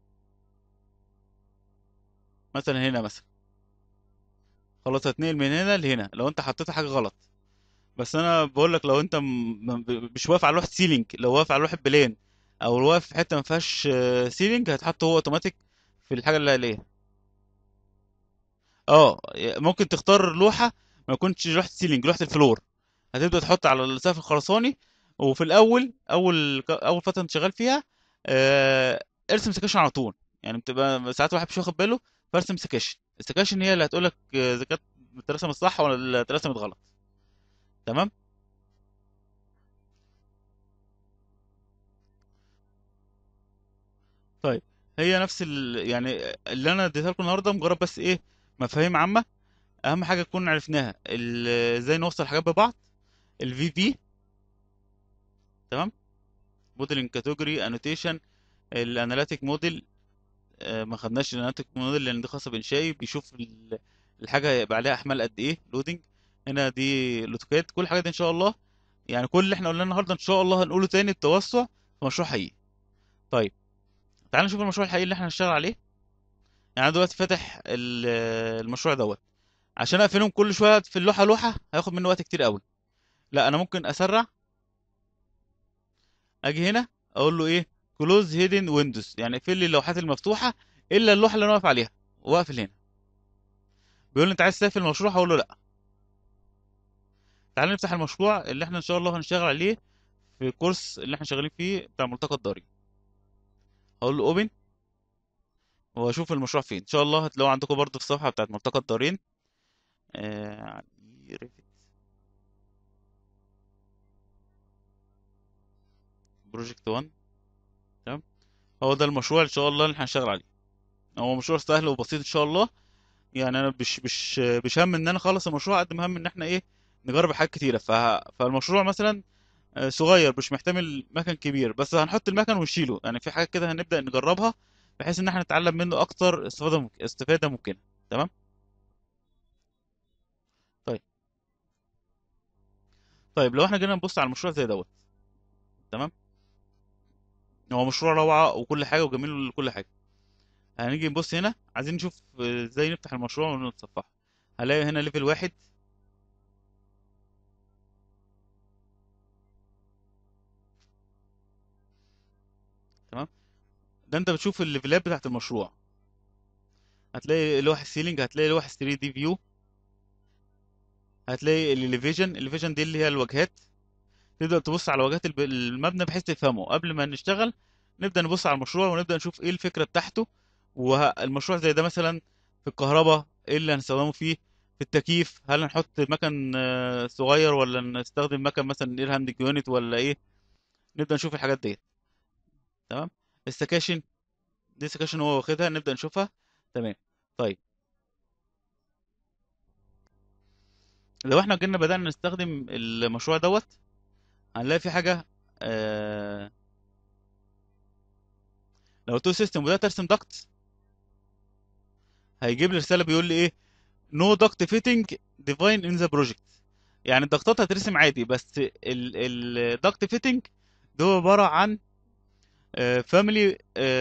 مثلا هنا مثلا، خلاص هتنقل من هنا لهنا لو انت حطيت حاجه غلط. بس انا بقول لك لو انت مش واقف على لوحه سيلينج، لو واقف على لوحه بلان او واقف في حته ما فيهاش سيلينج، هتحط هو اوتوماتيك في الحاجه اللي عليها. اه ممكن تختار لوحه ما يكونش لوحه سيلينج، لوحه الفلور. هتبدا تحط على السقف الخرساني، وفي الاول اول فتره انت شغال فيها ارسم سكاشن على طول. يعني بتبقى ساعات واحد مش واخد باله، فارسم سكاشن. السكاشن هي اللي هتقولك اذا كانت اترسمت صح ولا اترسمت غلط. تمام. طيب، هي نفس يعني اللي انا اديتها لكم النهارده مجرد بس ايه، مفاهيم عامه. اهم حاجه نكون عرفناها ازاي نوصل حاجات ببعض. الفي في، تمام، موديلنج كاتيجوري انوتيشن. الاناليتيك موديل، ما خدناش الاناليتيك موديل لان دي خاصه بانشائي، بيشوف الحاجه هيبقى عليها احمال قد ايه لودنج. هنا دي الاوتوكاد. كل الحاجات دي ان شاء الله، يعني كل اللي احنا قلناه النهارده ان شاء الله هنقوله تاني التوسع في مشروع حقيقي. طيب، تعالوا نشوف المشروع الحقيقي اللي احنا هنشتغل عليه. يعني انا دلوقتي فاتح المشروع دوت. عشان اقفلهم كل شويه في اللوحه لوحه هياخد مني وقت كتير قوي. لا، انا ممكن اسرع. اجي هنا اقول له ايه، كلوز هيدن ويندوز، يعني اقفل لي اللوحات المفتوحه الا اللوحه اللي انا واقف عليها، واقفل هنا. بيقول لي انت عايز تقفل المشروع؟ هقول له لا. تعال نفتح المشروع اللي احنا ان شاء الله هنشتغل عليه في الكورس اللي احنا شغالين فيه بتاع ملتقى الضريب. هقول له اوبن، واشوف المشروع فين. ان شاء الله هتلاقوه عندكم برضه في الصفحه بتاعت ملتقى الدارين. آه... بروجكت 1. تمام. هو ده المشروع ان شاء الله اللي احنا هنشتغل عليه. هو مشروع سهل وبسيط ان شاء الله. يعني انا مش هم ان انا اخلص المشروع قد ما هم ان احنا ايه، نجرب حاجات كتيره. فالمشروع مثلا صغير، مش محتمل مكان كبير، بس هنحط المكان ونشيله. يعني في حاجات كده هنبدا نجربها بحيث ان احنا نتعلم منه اكتر استفاده ممكنه. تمام. طيب. طيب، لو احنا جينا نبص على المشروع زي دوت. تمام. هو مشروع روعه وكل حاجه وجميل وكل حاجه. هنيجي نبص هنا، عايزين نشوف ازاي نفتح المشروع ونتصفحه. هلاقي هنا ليفل واحد. تمام. ده انت بتشوف الليفلات بتاعت المشروع. هتلاقي لوح السيلينج، هتلاقي لوح 3 دي فيو، هتلاقي الاليفيجن دي اللي هي الواجهات. تبدأ تبص على واجهات المبنى بحيث تفهمه قبل ما نشتغل. نبدأ نبص على المشروع ونبدأ نشوف ايه الفكرة بتاعته. والمشروع زي ده مثلا في الكهرباء ايه اللي هنستخدمه فيه. في التكييف هل هنحط مكن صغير ولا نستخدم مكن مثلا اير هاند يونت ولا ايه. نبدأ نشوف الحاجات دي. تمام. السكاشن، دي سكاشن هو واخدها، نبدأ نشوفها. تمام. طيب، لو احنا جينا بدأنا نستخدم المشروع دوت، هنلاقي في حاجة. آه لو تو سيستم وبدأت ارسم دكت، هيجيب لي رسالة بيقول لي ايه، نو دكت فيتنج ديفاين ان ذا بروجكت. يعني الضغطات هترسم عادي، بس الدكت فيتنج ده عبارة عن فاميلي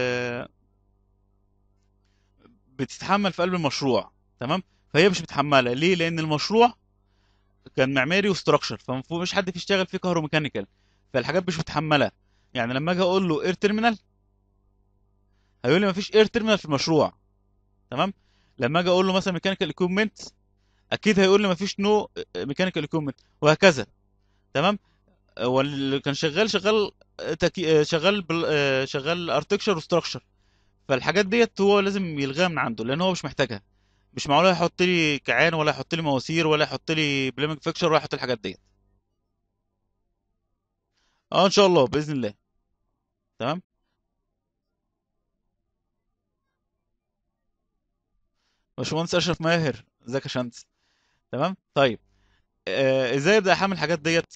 بتتحمل في قلب المشروع. تمام. فهي مش متحملة ليه؟ لأن المشروع كان معماري وستراكشر، فمفيش حد بيشتغل فيه كهروميكانيكال، فالحاجات مش متحملة. يعني لما اجي اقول له اير تيرمينال، هيقول لي مفيش اير تيرمينال في المشروع. تمام. لما اجي اقول له مثلا ميكانيكال ايكويبمنت، اكيد هيقول لي مفيش نو ميكانيكال ايكويبمنت، وهكذا. تمام. واللي كان شغال شغال شغال ارتكشر وستراكشر. فالحاجات ديت هو لازم يلغيها من عنده لان هو مش محتاجها. مش معقول يحط لي كعان ولا يحط لي مواسير ولا يحط لي بليمنج فيكشر ولا يحط لي الحاجات ديت. اه، ان شاء الله باذن الله. تمام. باشمهندس اشرف ماهر، ازيك يا شمس؟ تمام. طيب، ازاي ابدا احمل الحاجات ديت؟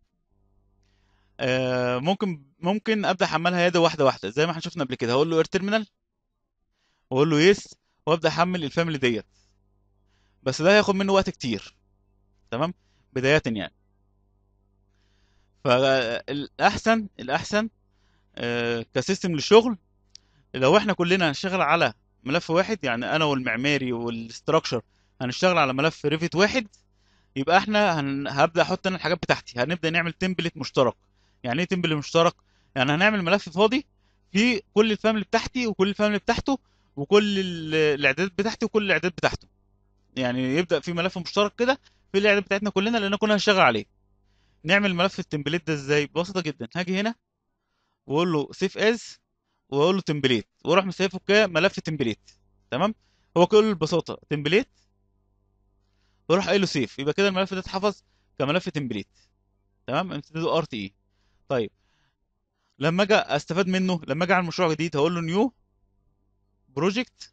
ممكن ابدا احملها يد واحده واحده زي ما احنا شفنا قبل كده. هقول له اير تيرمينال، واقول له يس، وابدا احمل الفاميلي ديت. بس ده هياخد منه وقت كتير. تمام. بدايه يعني. فالاحسن كسيستم للشغل، لو احنا كلنا هنشتغل على ملف واحد، يعني انا والمعماري والاستراكشر هنشتغل على ملف ريفيت واحد، يبقى احنا هبدا احط انا الحاجات بتاعتي. هنبدا نعمل تمبلت مشترك. يعني ايه تمبلت مشترك؟ يعني هنعمل ملف فاضي في كل الفاميلي بتاعتي وكل الفاميلي بتاعته وكل الاعدادات بتاعتي وكل الاعدادات بتاعته. يعني يبدا في ملف مشترك كده في الاعداد بتاعتنا كلنا لان كنا هنشتغل عليه. نعمل ملف التمبليت ده ازاي؟ ببساطه جدا. هاجي هنا واقول له سيف از، واقول له تمبليت، واروح مسيفه كملف تمبليت. تمام. هو بكل بساطه تمبليت، واروح قايل له سيف، يبقى كده الملف ده اتحفظ كملف تمبليت. تمام، امتداده ار تي اي. طيب لما اجي استفاد منه، لما اجي اعمل مشروع جديد هقول له نيو بروجكت،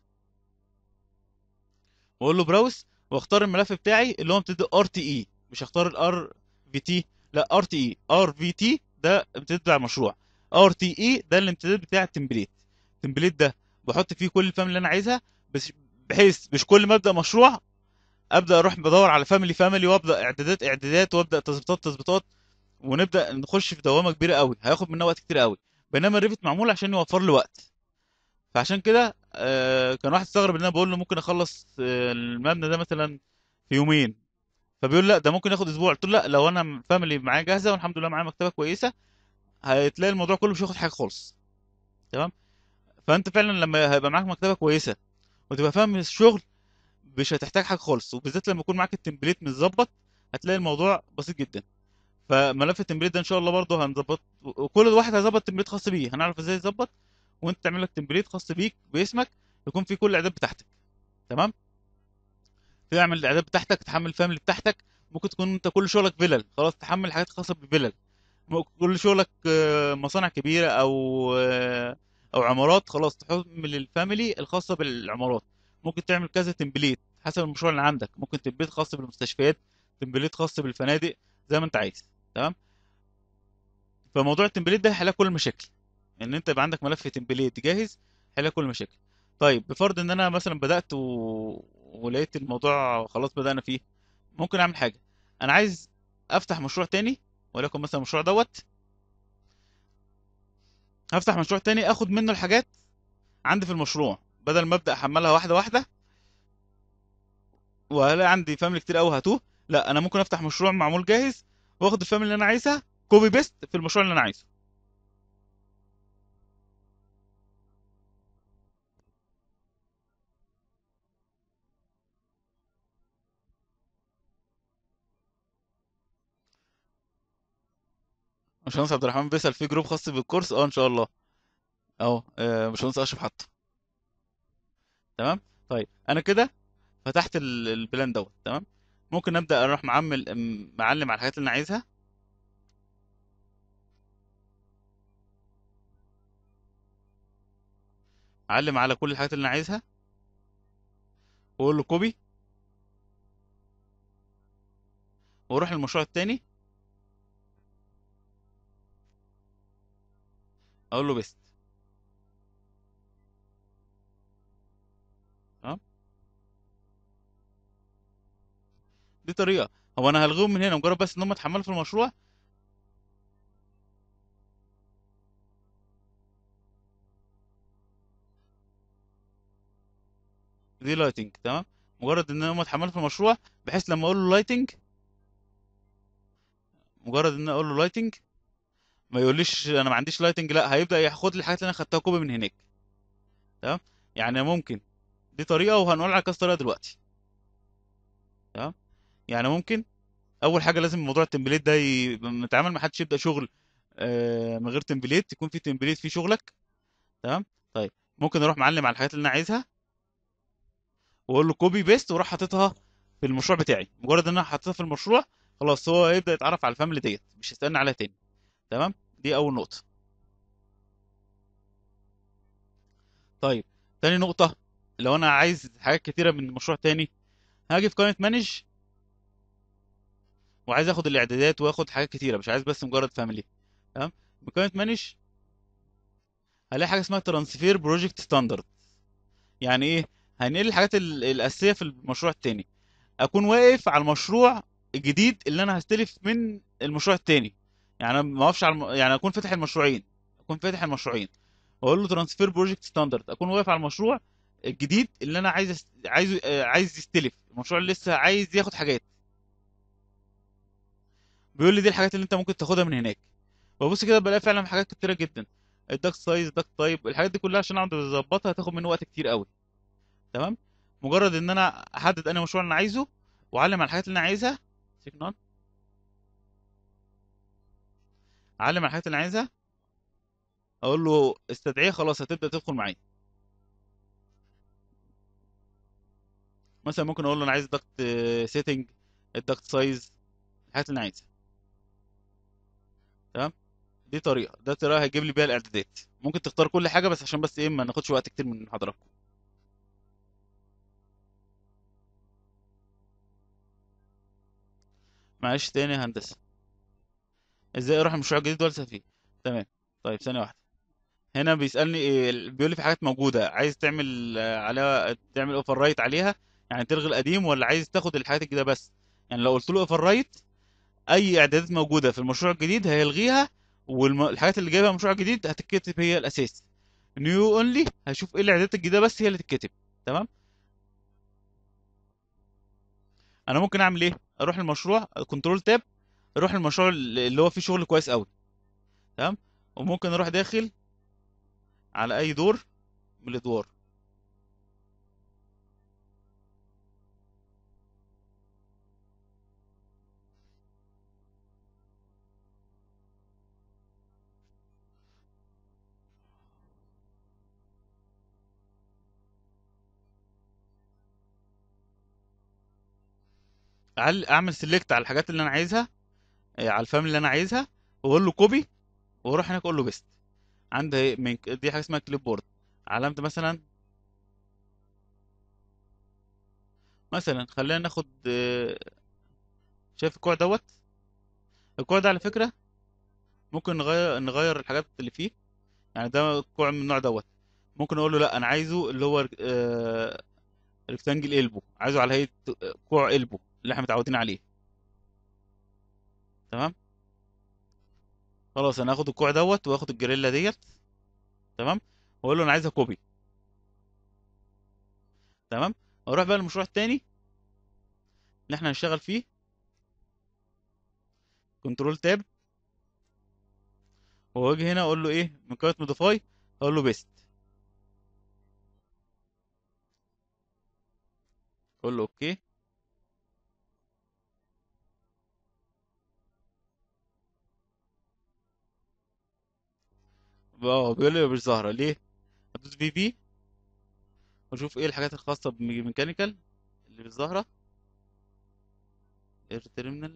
واقول له براوس، واختار الملف بتاعي اللي هو امتداد ار تي اي، مش هختار الار في تي، لا ار تي اي. ار في تي ده امتداد بتاع المشروع، ار تي اي ده الامتداد بتاع التمبليت. التمبليت ده بحط فيه كل الفاميلي اللي انا عايزها، بس بحيث مش كل ما ابدا مشروع ابدا اروح بدور على فاميلي وابدا اعدادات وابدا تظبيطات، ونبدا نخش في دوامه كبيره قوي هياخد مننا وقت كتير قوي. بينما الريفت معمول عشان يوفر لي وقت. فعشان كده كان واحد استغرب ان انا بقول له ممكن اخلص المبنى ده مثلا في يومين، فبيقول لا ده ممكن ياخد اسبوع. قلت له لا، لو انا فاميلي معايا جاهزه والحمد لله معايا مكتبه كويسه، هتلاقي الموضوع كله مش هياخد حاجه خالص. تمام. فانت فعلا لما هيبقى معاك مكتبه كويسه وتبقى فاهم الشغل، مش هتحتاج حاجه خالص، وبالذات لما يكون معاك التمبليت متظبط هتلاقي الموضوع بسيط جدا. فملف التمبليت ده ان شاء الله برضه هنظبط، وكل واحد هيظبط تمبليت خاص بيه، هنعرف ازاي يظبط، وانت تعمل لك تمبليت خاص بيك باسمك، يكون فيه كل الاعداد بتاعتك. تمام. تعمل الاعداد بتاعتك، تحمل الفاميلي بتاعتك. ممكن تكون انت كل شغلك فيلل، خلاص تحمل حاجات خاصه بالفيلل. ممكن كل شغلك مصانع كبيره او عمارات، خلاص تحمل الفاميلي الخاصه بالعمارات. ممكن تعمل كذا تمبليت حسب المشروع اللي عندك، ممكن تمبليت خاص بالمستشفيات، تمبليت خاص بالفنادق، زي ما انت عايز. تمام. فموضوع التمبليت ده هيحل لك كل المشاكل، ان انت يبقى عندك ملف تمبليت جاهز هيحل لك كل المشاكل. طيب بفرض ان انا مثلا بدات ولقيت الموضوع خلاص بدانا فيه، ممكن اعمل حاجه. انا عايز افتح مشروع تاني، وليكن مثلا المشروع دوت، هفتح مشروع تاني اخد منه الحاجات عندي في المشروع، بدل ما ابدا احملها واحده واحده وهلاقي عندي فاميلي كتير قوي هاتوه. لا، انا ممكن افتح مشروع معمول جاهز، واخد الفاميلي اللي انا عايزها كوبي بيست في المشروع اللي انا عايزه. باشمهندس عبد الرحمن بيسأل في جروب خاص بالكورس، اه ان شاء الله. اهو باشمهندس اشرف حاطه. تمام. طيب انا كده فتحت البلان دوت. تمام. ممكن ابدا اروح معلم على الحاجات اللي انا عايزها، اعلم على كل الحاجات اللي انا عايزها، واقول له كوبي، واروح للمشروع التاني اقول له بيست. تمام. دي طريقه. هو انا هلغيهم من هنا مجرد بس ان هم اتحملوا في المشروع. دي لايتنج. تمام. مجرد ان هم اتحملوا في المشروع، بحيث لما اقول له لايتنج، مجرد ان اقول له لايتنج ما يقوليش انا ما عنديش لايتنج، لا هيبدا ياخد لي الحاجات اللي انا خدتها كوبي من هناك. تمام. يعني ممكن، دي طريقه وهنقول على كذا طريقه دلوقتي. تمام. يعني ممكن اول حاجه لازم موضوع التمبليت ده يبقى متعامل، ما حدش يبدا شغل من غير تمبليت، يكون في تمبليت في شغلك. تمام. طيب ممكن اروح معلم على الحاجات اللي انا عايزها، واقول له كوبي بيست، واروح حاططها في المشروع بتاعي. مجرد ان انا حطيتها في المشروع، خلاص هو هيبدا يتعرف على الفاميلي ديت، مش هيسالني عليها تاني. تمام. دي اول نقطه. طيب تاني نقطه، لو انا عايز حاجات كتيره من مشروع تاني، هاجي في قائمه مانج، وعايز اخد الاعدادات واخد حاجات كتيره، مش عايز بس مجرد فاميلي. تمام. بقائمه مانج هلاقي حاجه اسمها ترانسفير بروجكت ستاندرد. يعني ايه؟ هنقل الحاجات الاساسيه في المشروع التاني، اكون واقف على المشروع الجديد اللي انا هستلف من المشروع التاني. يعني انا ما اقفش على يعني اكون فاتح المشروعين، اكون فاتح المشروعين واقول له ترانسفير بروجكت ستاندرد، اكون واقف على المشروع الجديد اللي انا عايز يستلف، المشروع اللي لسه عايز ياخد حاجات. بيقول لي دي الحاجات اللي انت ممكن تاخدها من هناك. ببص كده بلاقي فعلا حاجات كتيره جدا، الداك سايز، داك تايب، الحاجات دي كلها عشان اقعد اظبطها هتاخد مني وقت كتير قوي. تمام. مجرد ان انا احدد انا مشروع اللي انا عايزه، واعلم على الحاجات اللي انا عايزها، سيجنال، اعلم على الحاجات اللي انا عايزها، اقول له استدعيه، خلاص هتبدا تدخل معايا. مثلا ممكن اقول له انا عايز دكت سيتنج، الدكت سايز، الحاجات اللي انا عايزها. تمام. دي طريقه، ده طريقه هيجيب لي بيها الاعدادات. ممكن تختار كل حاجه، بس عشان بس ايه ما ناخدش وقت كتير من حضراتكم. معلش تاني يا هندسه. ازاي اروح المشروع الجديد وارسل فيه؟ تمام. طيب ثانيه واحده. هنا بيسالني إيه، بيقول لي في حاجات موجوده عايز تعمل عليها، تعمل اوفر رايت عليها، يعني تلغي القديم، ولا عايز تاخد الحاجات الجديده بس. يعني لو قلت له اوفر رايت، اي اعدادات موجوده في المشروع الجديد هيلغيها، والحاجات اللي جايبها المشروع الجديد هتتكتب هي الاساس. نيو اونلي هشوف ايه الاعدادات الجديده بس هي اللي تتكتب. تمام. انا ممكن اعمل ايه؟ اروح المشروع كنترول تاب، اروح المشروع اللي هو فيه شغل كويس قوي. تمام. وممكن اروح داخل على اي دور من الادوار. اعمل سيلكت على الحاجات اللي انا عايزها، على الفاميلي اللي انا عايزها، واقول له كوبي، واروح هناك اقول له بيست. عندي دي حاجه اسمها كليب بورد. علامه مثلا، مثلا خلينا ناخد شايف الكوع دوت. الكوع ده على فكره ممكن نغير الحاجات اللي فيه. يعني ده كوع من النوع دوت. ممكن اقول له لا انا عايزه اللي هو ريكتانجل البو، عايزه على هيئه كوع البو اللي احنا متعودين عليه. تمام. خلاص انا هاخد الكوع دوت واخد الجريلا ديت. تمام. واقول له انا عايزها كوبي. تمام. اروح بقى للمشروع التاني اللي احنا هنشتغل فيه. كنترول تاب، واجي هنا اقول له ايه من قائمه موديفاي، اقول له بيست. اقول له اوكي. اه بيقول لي مش ظاهره ليه. ادوس في واشوف ايه الحاجات الخاصه بميكانيكال اللي مش ظاهره. اير تيرمينال.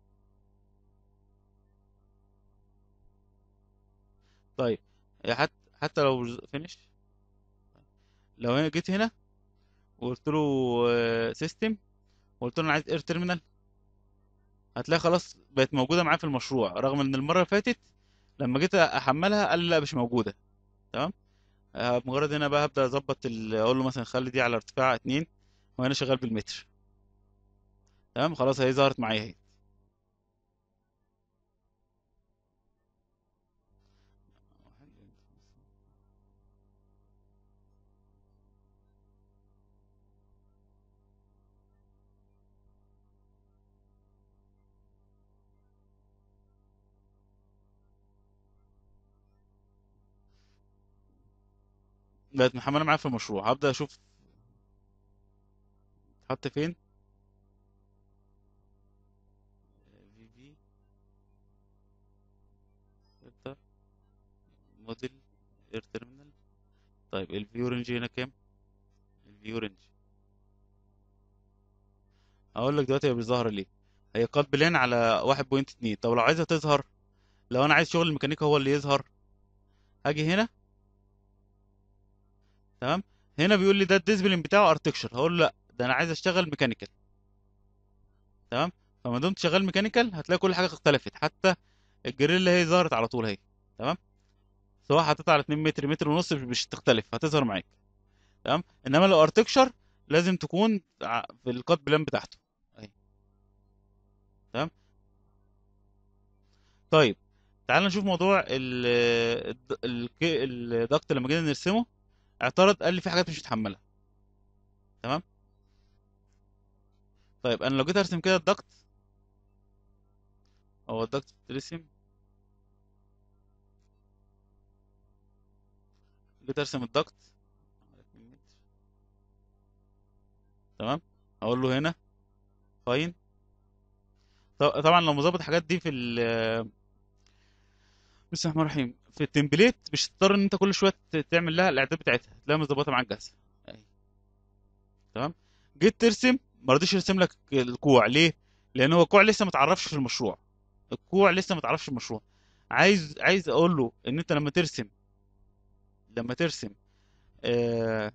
طيب حتى لو فينش، لو انا جيت هنا وقلت له سيستم، وقلت له انا عايز اير تيرمينال، هتلاقي خلاص بقت موجوده معايا في المشروع، رغم ان المره اللي فاتت لما جيت احملها قال لي لا مش موجوده. تمام. مجرد هنا بقى هبدا اظبط اقول له مثلا خلي دي على ارتفاع 2، وانا شغال بالمتر. تمام. خلاص هي ظهرت معايا اهي. بقت محمله معايا في المشروع، هبدا اشوف تحط فين. في فلتر، موديل، اير تيرمينال. طيب الفيو رينج هنا كام؟ الفيو رينج هقول لك دلوقتي هي مش ظاهره ليه. هي قاد بلان على 1.2. طب لو عايزها تظهر، لو انا عايز شغل الميكانيكا هو اللي يظهر، هاجي هنا. تمام. هنا بيقول لي ده الديسبلين بتاعه ارتكشر، هقول له لا ده انا عايز اشتغل ميكانيكال. تمام. فما دمت شغال ميكانيكال هتلاقي كل حاجه اختلفت، حتى الجريل هي ظهرت على طول اهي. تمام. سواء حطيتها على 2 متر، متر ونص، مش هتختلف، هتظهر معاك. تمام. انما لو ارتكشر لازم تكون في القاد بلان بتاعته اهي. تمام. طيب تعال نشوف موضوع الضغط لما جينا نرسمه، اعترض قال لي في حاجات مش متحمله. تمام. طيب انا لو جيت ارسم كده الضغط، هو الضغط بترسم، جيت ارسم الضغط على 2 متر. تمام. اقول له هنا فاين. طبعا لو مظبط الحاجات دي في بسم الله الرحمن الرحيم. في التمبليت مش هتضطر ان انت كل شويه تعمل لها الاعداد بتاعتها، تلاقيها مظبطه معاك جاهزه اهي. تمام. جيت ترسم، ما رضيش يرسم لك الكوع ليه؟ لان هو الكوع لسه ما اتعرفش في المشروع. الكوع لسه ما اتعرفش في المشروع. عايز اقول له ان انت لما ترسم آه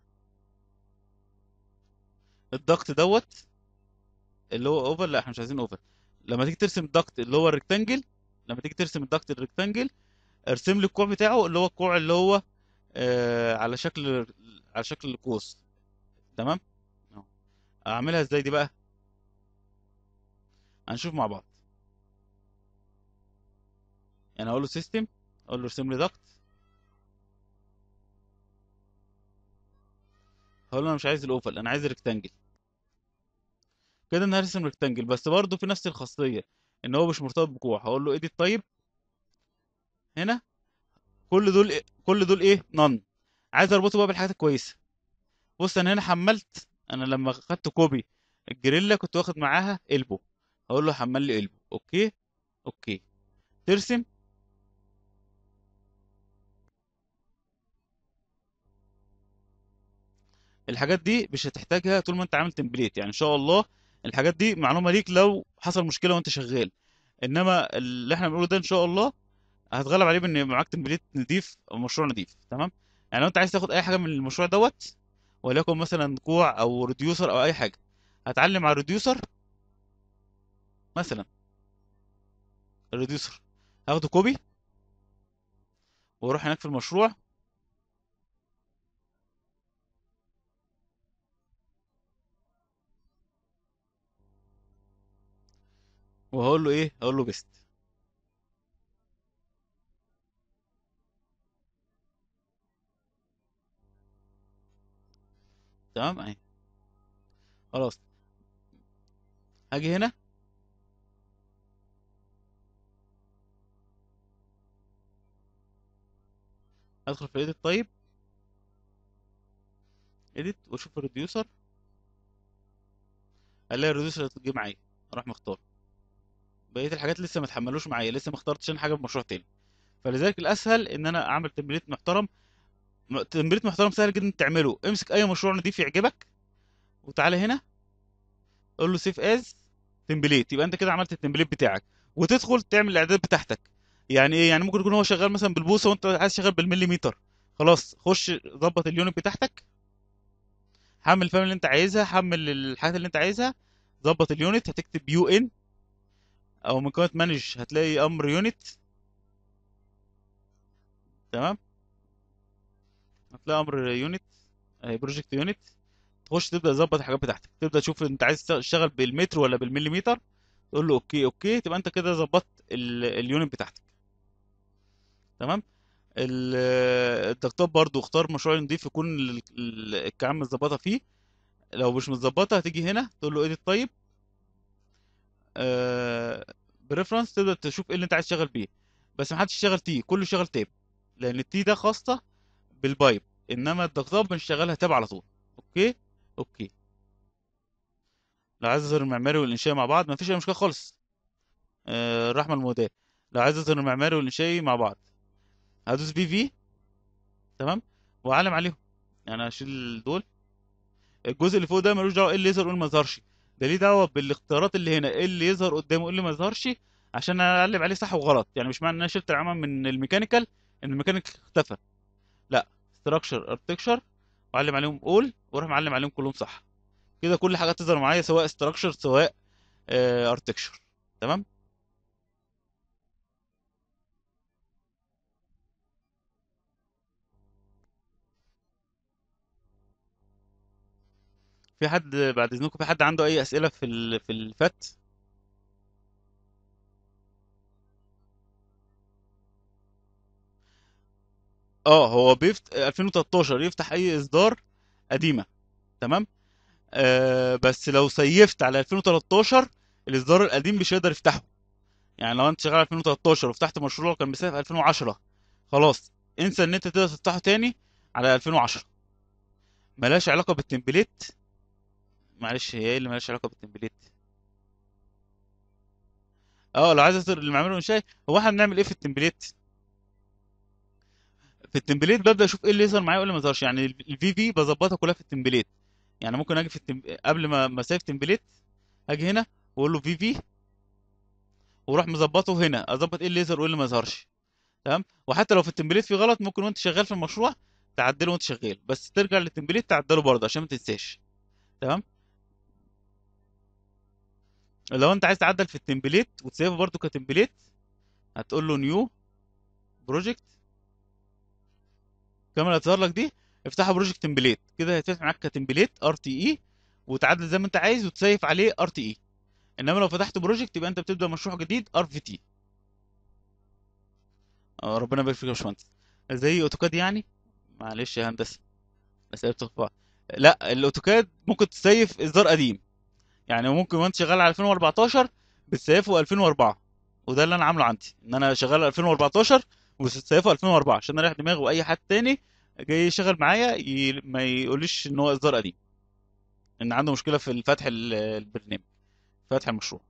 الضغط دوت اللي هو اوفر. لا احنا مش عايزين اوفر. لما تيجي ترسم الضغط اللي هو الريكتانجل، لما تيجي ترسم الضغط الريكتانجل، ارسم لي الكوع بتاعه اللي هو الكوع اللي هو على شكل قوس. تمام. أهو. اعملها ازاي دي بقى؟ هنشوف مع بعض. يعني اقول له سيستم، اقول له ارسم لي ضغط، هقول له انا مش عايز الاوفل، انا عايز الريكتانجل. كده انا هرسم ريكتانجل، بس برضه في نفس الخاصيه ان هو مش مرتبط بكوع. هقول له ايديت طيب. هنا كل دول ايه؟ نون. عايز اربطه بقى بالحاجات الكويسه. بص انا هنا حملت، انا لما خدت كوبي الجريلا كنت واخد معاها البو. هقول له حمل لي البو. اوكي. اوكي. ترسم. الحاجات دي مش هتحتاجها طول ما انت عامل تمبليت، يعني ان شاء الله. الحاجات دي معلومه ليك لو حصل مشكله وانت شغال. انما اللي احنا بنقوله ده ان شاء الله هتغلب عليه بان يبقى معاك تمبليت نضيف او مشروع نضيف. تمام. يعني لو انت عايز تاخد اي حاجه من المشروع دوت، وليكن مثلا كوع او ريديوسر او اي حاجه، هتعلم على الريديوسر مثلا. الريديوسر هاخده كوبي واروح هناك في المشروع، وهقول له ايه؟ هقول له بيست. تمام اهي. خلاص. هاجي هنا، ادخل في ايديت طيب، ايديت واشوف الريديوسر، الاقي الريديوسر جه معايا، اروح مختار. بقيه الحاجات لسه ما اتحملوش معايا، لسه ما اخترتش انا حاجه في مشروع تاني. فلذلك الاسهل ان انا اعمل تمبليت محترم. تمبليت محترم سهل جدا تعمله. امسك اي مشروع نضيف يعجبك، وتعالى هنا قول له سيف از تمبليت، يبقى انت كده عملت التمبليت بتاعك. وتدخل تعمل الاعداد بتاعتك. يعني ايه؟ يعني ممكن يكون هو شغال مثلا بالبوصه وانت عايز تشتغل بالمليمتر. خلاص خش ظبط اليونت بتاعتك، حمل الفهم اللي انت عايزها، حمل الحاجات اللي انت عايزها، ظبط اليونت. هتكتب يو ان او من قائمه مانج هتلاقي امر يونت. تمام. هتلاقي امر يونت، بروجكت يونت. تخش تبدا تظبط الحاجات بتاعتك، تبدا تشوف انت عايز تشتغل بالمتر ولا بالمليمتر. تقول له اوكي اوكي، تبقى انت كده ظبطت اليونت بتاعتك. تمام. الضغطات برضو اختار مشروع نضيف يكون الكلام متظبطه فيه. لو مش متظبطه هتيجي هنا تقول له ايديت طيب، بريفرنس، تبدا تشوف ايه اللي انت عايز تشتغل بيه. بس ما حدش يشتغل تي، كله يشتغل تاب، لان التي ده خاصه بالبايب، انما الضغطات بنشتغلها تاب على طول. اوكي. اوكي. لو عايز اظهر المعماري والانشائي مع بعض مفيش اي مشكله خالص. الرحمه المهداه. لو عايز اظهر المعماري والانشائي مع بعض، هدوس في. تمام. واعلم عليهم. يعني اشيل دول. الجزء اللي فوق ده ملوش دعوه ايه اللي يظهر وايه اللي ما يظهرش. ده ليه دعوه بالاختيارات اللي هنا، ايه اللي يظهر قدامه وايه اللي ما يظهرش، عشان اقلب عليه صح وغلط. يعني مش معنى ان انا شلت العمل من الميكانيكال ان الميكانيك اختفى. لا. ستراكشر اركتكشر، واعلم عليهم اول، واروح معلم عليهم كلهم صح. كده كل حاجه تظهر معايا، سواء ستراكشر سواء اركتكشر. تمام. في حد بعد اذنكم، في حد عنده اي اسئله في الفات؟ اه هو 2013 يفتح اي اصدار قديمه. تمام. بس لو سيفت على 2013 الاصدار القديم مش هيقدر يفتحه. يعني لو انت شغال على 2013 وفتحت مشروع كان بيسيف 2010، خلاص انسى ان انت تقدر تفتحه تاني على 2010. ملهاش علاقه بالتمبليت. معلش، هي ايه اللي ملهاش علاقه بالتمبليت؟ اه لو عايز تصدر المعماري والانشائي، هو احنا بنعمل ايه في التمبليت؟ في التمبليت ببدا اشوف ايه اللي يظهر معايا وايه اللي ما يظهرش. يعني الفي في بظبطها كلها في التمبليت. يعني ممكن اجي قبل ما سيف تمبليت، اجي هنا واقول له في في، واروح مظبطه هنا، اظبط ايه اللي يظهر وايه اللي ما يظهرش. تمام. وحتى لو في التمبليت في غلط، ممكن وانت شغال في المشروع تعدله وانت شغال، بس ترجع للتمبليت تعدله برضه عشان ما تنساش. تمام. لو انت عايز تعدل في التمبليت وتسيبه برضه كتمبليت، هتقول له نيو بروجكت. الكاميرا اللي هتظهر لك دي افتحها بروجكت تمبليت، كده هيتفتح معاك كتمبليت ار تي اي، وتعدل زي ما انت عايز وتسيف عليه ار تي اي. انما لو فتحت بروجكت يبقى انت بتبدا مشروع جديد ار في تي. ربنا يبارك فيك يا باشمهندس. زي اوتوكاد يعني. معلش يا هندسه، اسئله بتخفى. لا، الاوتوكاد ممكن تسيف اصدار قديم. يعني ممكن وانت شغال على 2014 بتسيفه 2004. وده اللي انا عامله عندي، ان انا شغال على 2014 وسيفه 2004 عشان اريح دماغي واي حد تاني جاي يشتغل معايا ما يقوليش ان هو اصدار قديم، ان عنده مشكله في فتح البرنامج، فتح المشروع.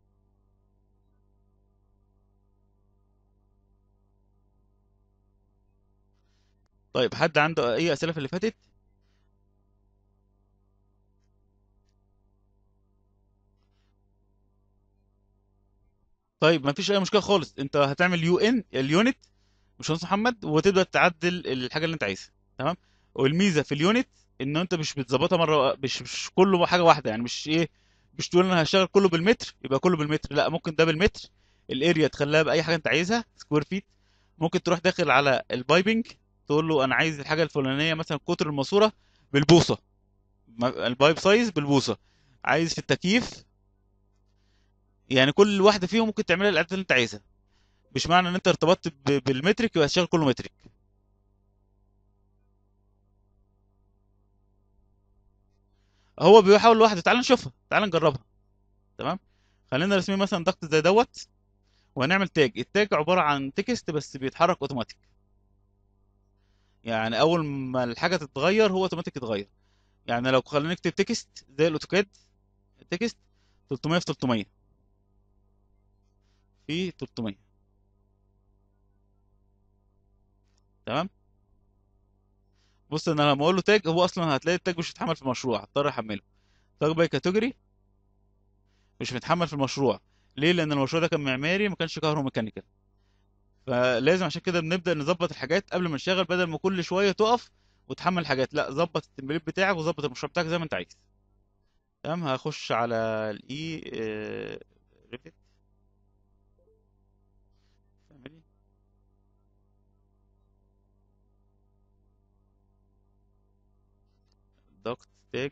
طيب، حد عنده اي اسئله في اللي فاتت؟ طيب، ما فيش اي مشكله خالص. انت هتعمل يو ان اليونت، باشمهندس محمد، وتبدا تعدل الحاجه اللي انت عايزها. تمام. والميزه في اليونت ان انت مش بتظبطها مره، مش كله حاجه واحده. يعني مش ايه، مش تقول انا هشتغل كله بالمتر يبقى كله بالمتر، لا، ممكن ده بالمتر. الاريا تخليها باي حاجه انت عايزها، سكوير فيت. ممكن تروح داخل على البايبنج، تقول له انا عايز الحاجه الفلانيه مثلا قطر الماسوره بالبوصه، البايب سايز بالبوصه. عايز في التكييف، يعني كل واحده فيهم ممكن تعملها الاعداد اللي انت عايزها. مش معنى ان انت ارتبطت بالمترك يبقى هتشتغل كله مترك. هو بيحاول لوحده. تعال نشوفها، تعال نجربها. تمام. خلينا رسمين مثلا ضغط زي دوت، وهنعمل تاج. التاج عباره عن تكست بس بيتحرك اوتوماتيك. يعني اول ما الحاجه تتغير هو اوتوماتيك يتغير. يعني لو خلينا نكتب تكست زي الاوتوكاد، تكست 300 في 300 في 300. تمام. بص، انا لما اقول له تاج، هو اصلا هتلاقي التاج مش متحمل في المشروع، هضطر احمله. تاج باي كاتيجوري مش متحمل في المشروع. ليه؟ لان المشروع ده كان معماري، ما كانش كهروميكانيكال. فلازم عشان كده بنبدا نظبط الحاجات قبل ما نشتغل، بدل ما كل شويه تقف وتحمل حاجات. لا، ظبط التمبليت بتاعك وظبط المشروع بتاعك زي ما انت عايز. تمام. هخش على الاي ريفت فاميلي، داكت تاج.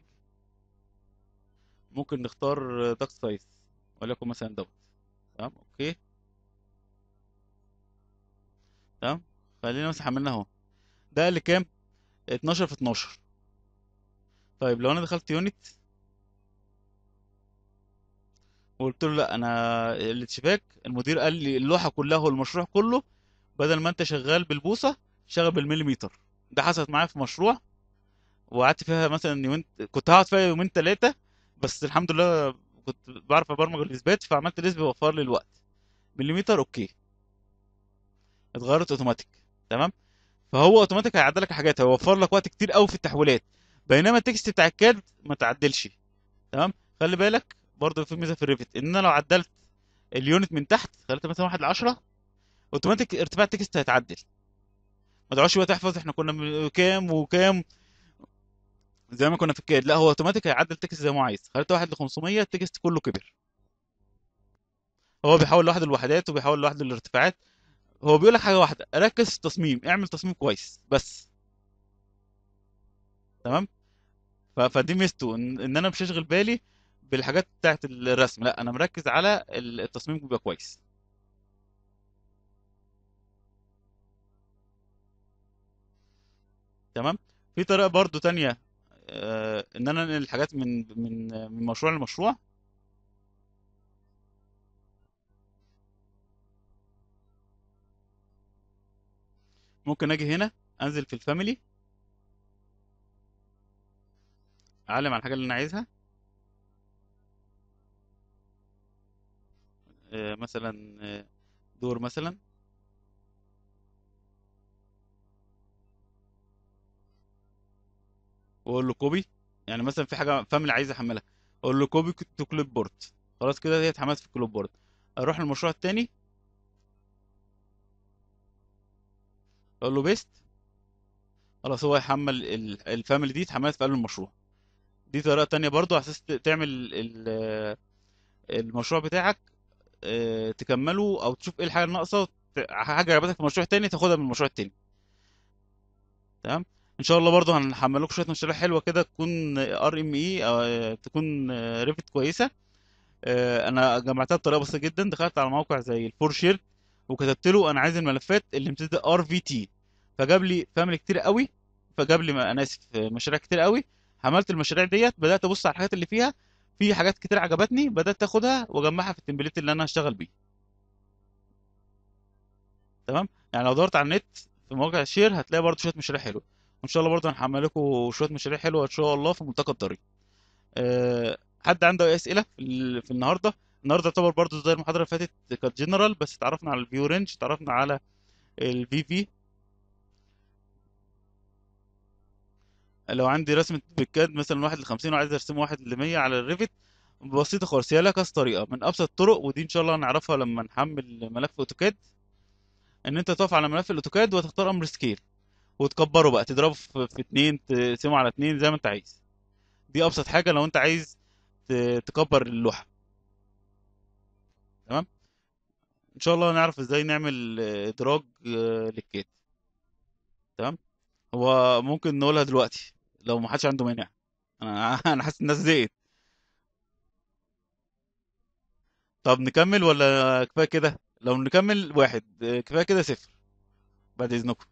ممكن نختار داكت سايز، وليكن مثلا دوت. تمام. اوكي. تمام. خلينا مثلا حملنا اهو. ده اللي كام؟ 12 في 12. طيب، لو انا دخلت يونت وقلت له لا، انا الاتشباك المدير قال لي اللوحه كلها والمشروع كله بدل ما انت شغال بالبوصه شغال بالمليمتر. ده حصلت معايا في مشروع، وقعدت فيها مثلا يومين، كنت هقعد فيها يومين ثلاثه. بس الحمد لله كنت بعرف ابرمج الاثبات، فعملت الاثبات وفر لي الوقت. مليمتر اوكي، اتغيرت اوتوماتيك. تمام. فهو اوتوماتيك هيعدل لك حاجات، هيوفر لك وقت كتير قوي في التحويلات. بينما التكست بتاع الكاد ما تعدلش. تمام. خلي بالك برضه في ميزه في الريفت، ان انا لو عدلت اليونت من تحت، خليت مثلا 1 ل 10، اوتوماتيك ارتفاع التكست هيتعدل. ما تقعدش بقى تحفظ احنا كنا كام وكام زي ما كنا في الكاد. لا، هو اوتوماتيك هيعدل التكست زي ما هو عايز. خليت 1 ل 500، التكست كله كبر. هو بيحاول لوحده الوحدات وبيحاول لوحده الارتفاعات. هو بيقول لك حاجه واحده: ركز في التصميم، اعمل تصميم كويس بس. تمام. فدي ميزته، ان انا مش هشغل بالي بالحاجات بتاعت الرسم. لا، انا مركز على التصميم بيبقى كويس. تمام. في طريقه برضو تانية، ان انا انقل الحاجات من مشروع لمشروع. ممكن اجي هنا، انزل في الفاميلي، اعلم على الحاجه اللي انا عايزها. مثلا دور مثلا. واقول له كوبي. يعني مثلا في حاجه فاميلي عايز احملها، اقول له كوبي تو كليب بورد. خلاص كده هي اتحملت في الكليب بورد. اروح للمشروع التاني، اقول له بيست. خلاص هو يحمل الفاميلي دي، اتحملت في قلب المشروع. دي طريقه تانية برضو على اساس تعمل المشروع بتاعك، تكمله او تشوف ايه الحاجه الناقصه، حاجه عجبتك في المشروع التاني تاخدها من المشروع التاني. تمام. ان شاء الله برضو هنحمل لكم شويه مشاريع حلوه كده، تكون ار ام اي او تكون ريفت كويسه. انا جمعتها بطريقه بسيطه جدا، دخلت على موقع زي الفور شير، وكتبت له انا عايز الملفات اللي بتبدا ار في تي، فجاب لي فاميلي كتير قوي، فجاب لي انا اسف مشاريع كتير قوي. حملت المشاريع ديت، بدات ابص على الحاجات اللي فيها، في حاجات كتير عجبتني، بدات اخدها واجمعها في التمبليت اللي انا هشتغل بيه. تمام. يعني لو دورت على النت في مواقع الشير هتلاقي برضو شويه مشاريع حلوه، وان شاء الله برضو هنحمل لكم شويه مشاريع حلوه ان شاء الله في ملتقى الطريق. حد عنده اي اسئله في النهارده؟ النهارده يعتبر برضو زي المحاضره اللي فاتت، كانت جنرال بس اتعرفنا على الفيو رينج، اتعرفنا على الفي في. لو عندي رسمه بالكاد مثلا 1 ل50 وعايز ارسم 1 ل100 على الريفت، بسيطه خالص، هي لها كذا طريقه من ابسط الطرق، ودي ان شاء الله هنعرفها لما نحمل ملف اوتوكاد. ان انت تقف على ملف الاوتوكاد وتختار امر سكيل، وتكبره بقى، تضربه في 2، تقسمه على 2 زي ما انت عايز. دي ابسط حاجه لو انت عايز تكبر اللوحه. تمام. ان شاء الله نعرف ازاي نعمل ادراج للكيت. تمام. هو ممكن نقولها دلوقتي لو ما حدش عنده مانع. انا انا حاسس الناس زهقت. طب نكمل ولا كفايه كده؟ لو نكمل 1 كفايه كده 0، بعد اذنكم.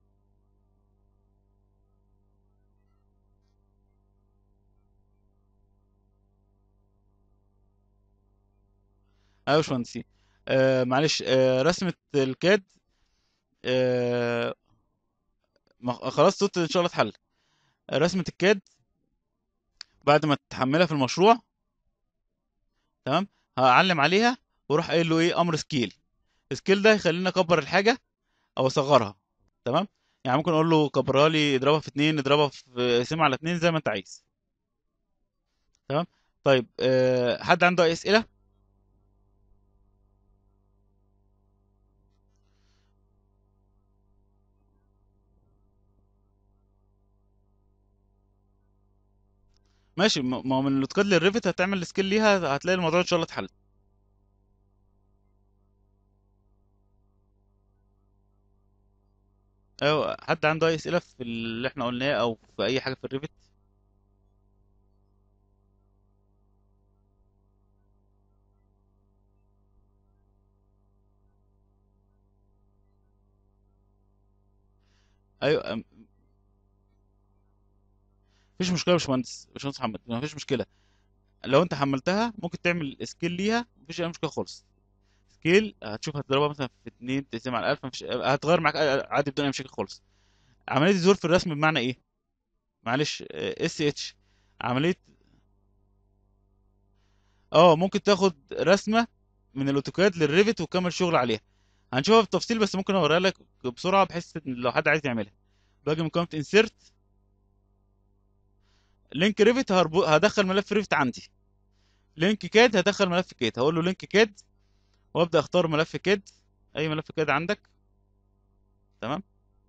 ايوه يا باشمهندسين. معلش، رسمه الكاد. آه خلاص الصوت ان شاء الله اتحل. رسمه الكاد بعد ما تحملها في المشروع، تمام، هعلم عليها واروح قايل له ايه، امر سكيل. السكيل ده يخليني اكبر الحاجه او اصغرها. تمام. يعني ممكن اقول له كبرها لي، اضربها في 2، اضربها في، اقسمها على 2 زي ما انت عايز. تمام. طيب حد عنده اي اسئله؟ ماشي. ما هو من الاوتوكاد للريفت هتعمل السكيل ليها، هتلاقي الموضوع ان شاء الله اتحل. ايوه، حد عنده اي اسئله في اللي احنا قلناه او في اي حاجه في الريفت؟ ايوه. مفيش مشكله يا باشمهندس محمد، مفيش مشكله. لو انت حملتها ممكن تعمل سكيل ليها، مفيش اي مشكله خالص. سكيل هتشوف، هتضربها مثلا في 2 تقسم على 1000، مفيش، هتغير معاك عادي بدون اي مشاكل خالص. عمليه الزور في الرسم بمعنى ايه؟ معلش، اس اتش. عمليه، ممكن تاخد رسمه من الاوتوكاد للريفت وتكمل شغل عليها. هنشوفها بالتفصيل بس ممكن اوريها لك بسرعه بحيث ان لو حد عايز يعملها. باجي من قائمه انسيرت، لينك ريفت، هدخل ملف ريفت عندي. لينك كاد، هدخل ملف كاد، هقول له لينك كاد، وابدا اختار ملف كاد، اي ملف كاد عندك. تمام.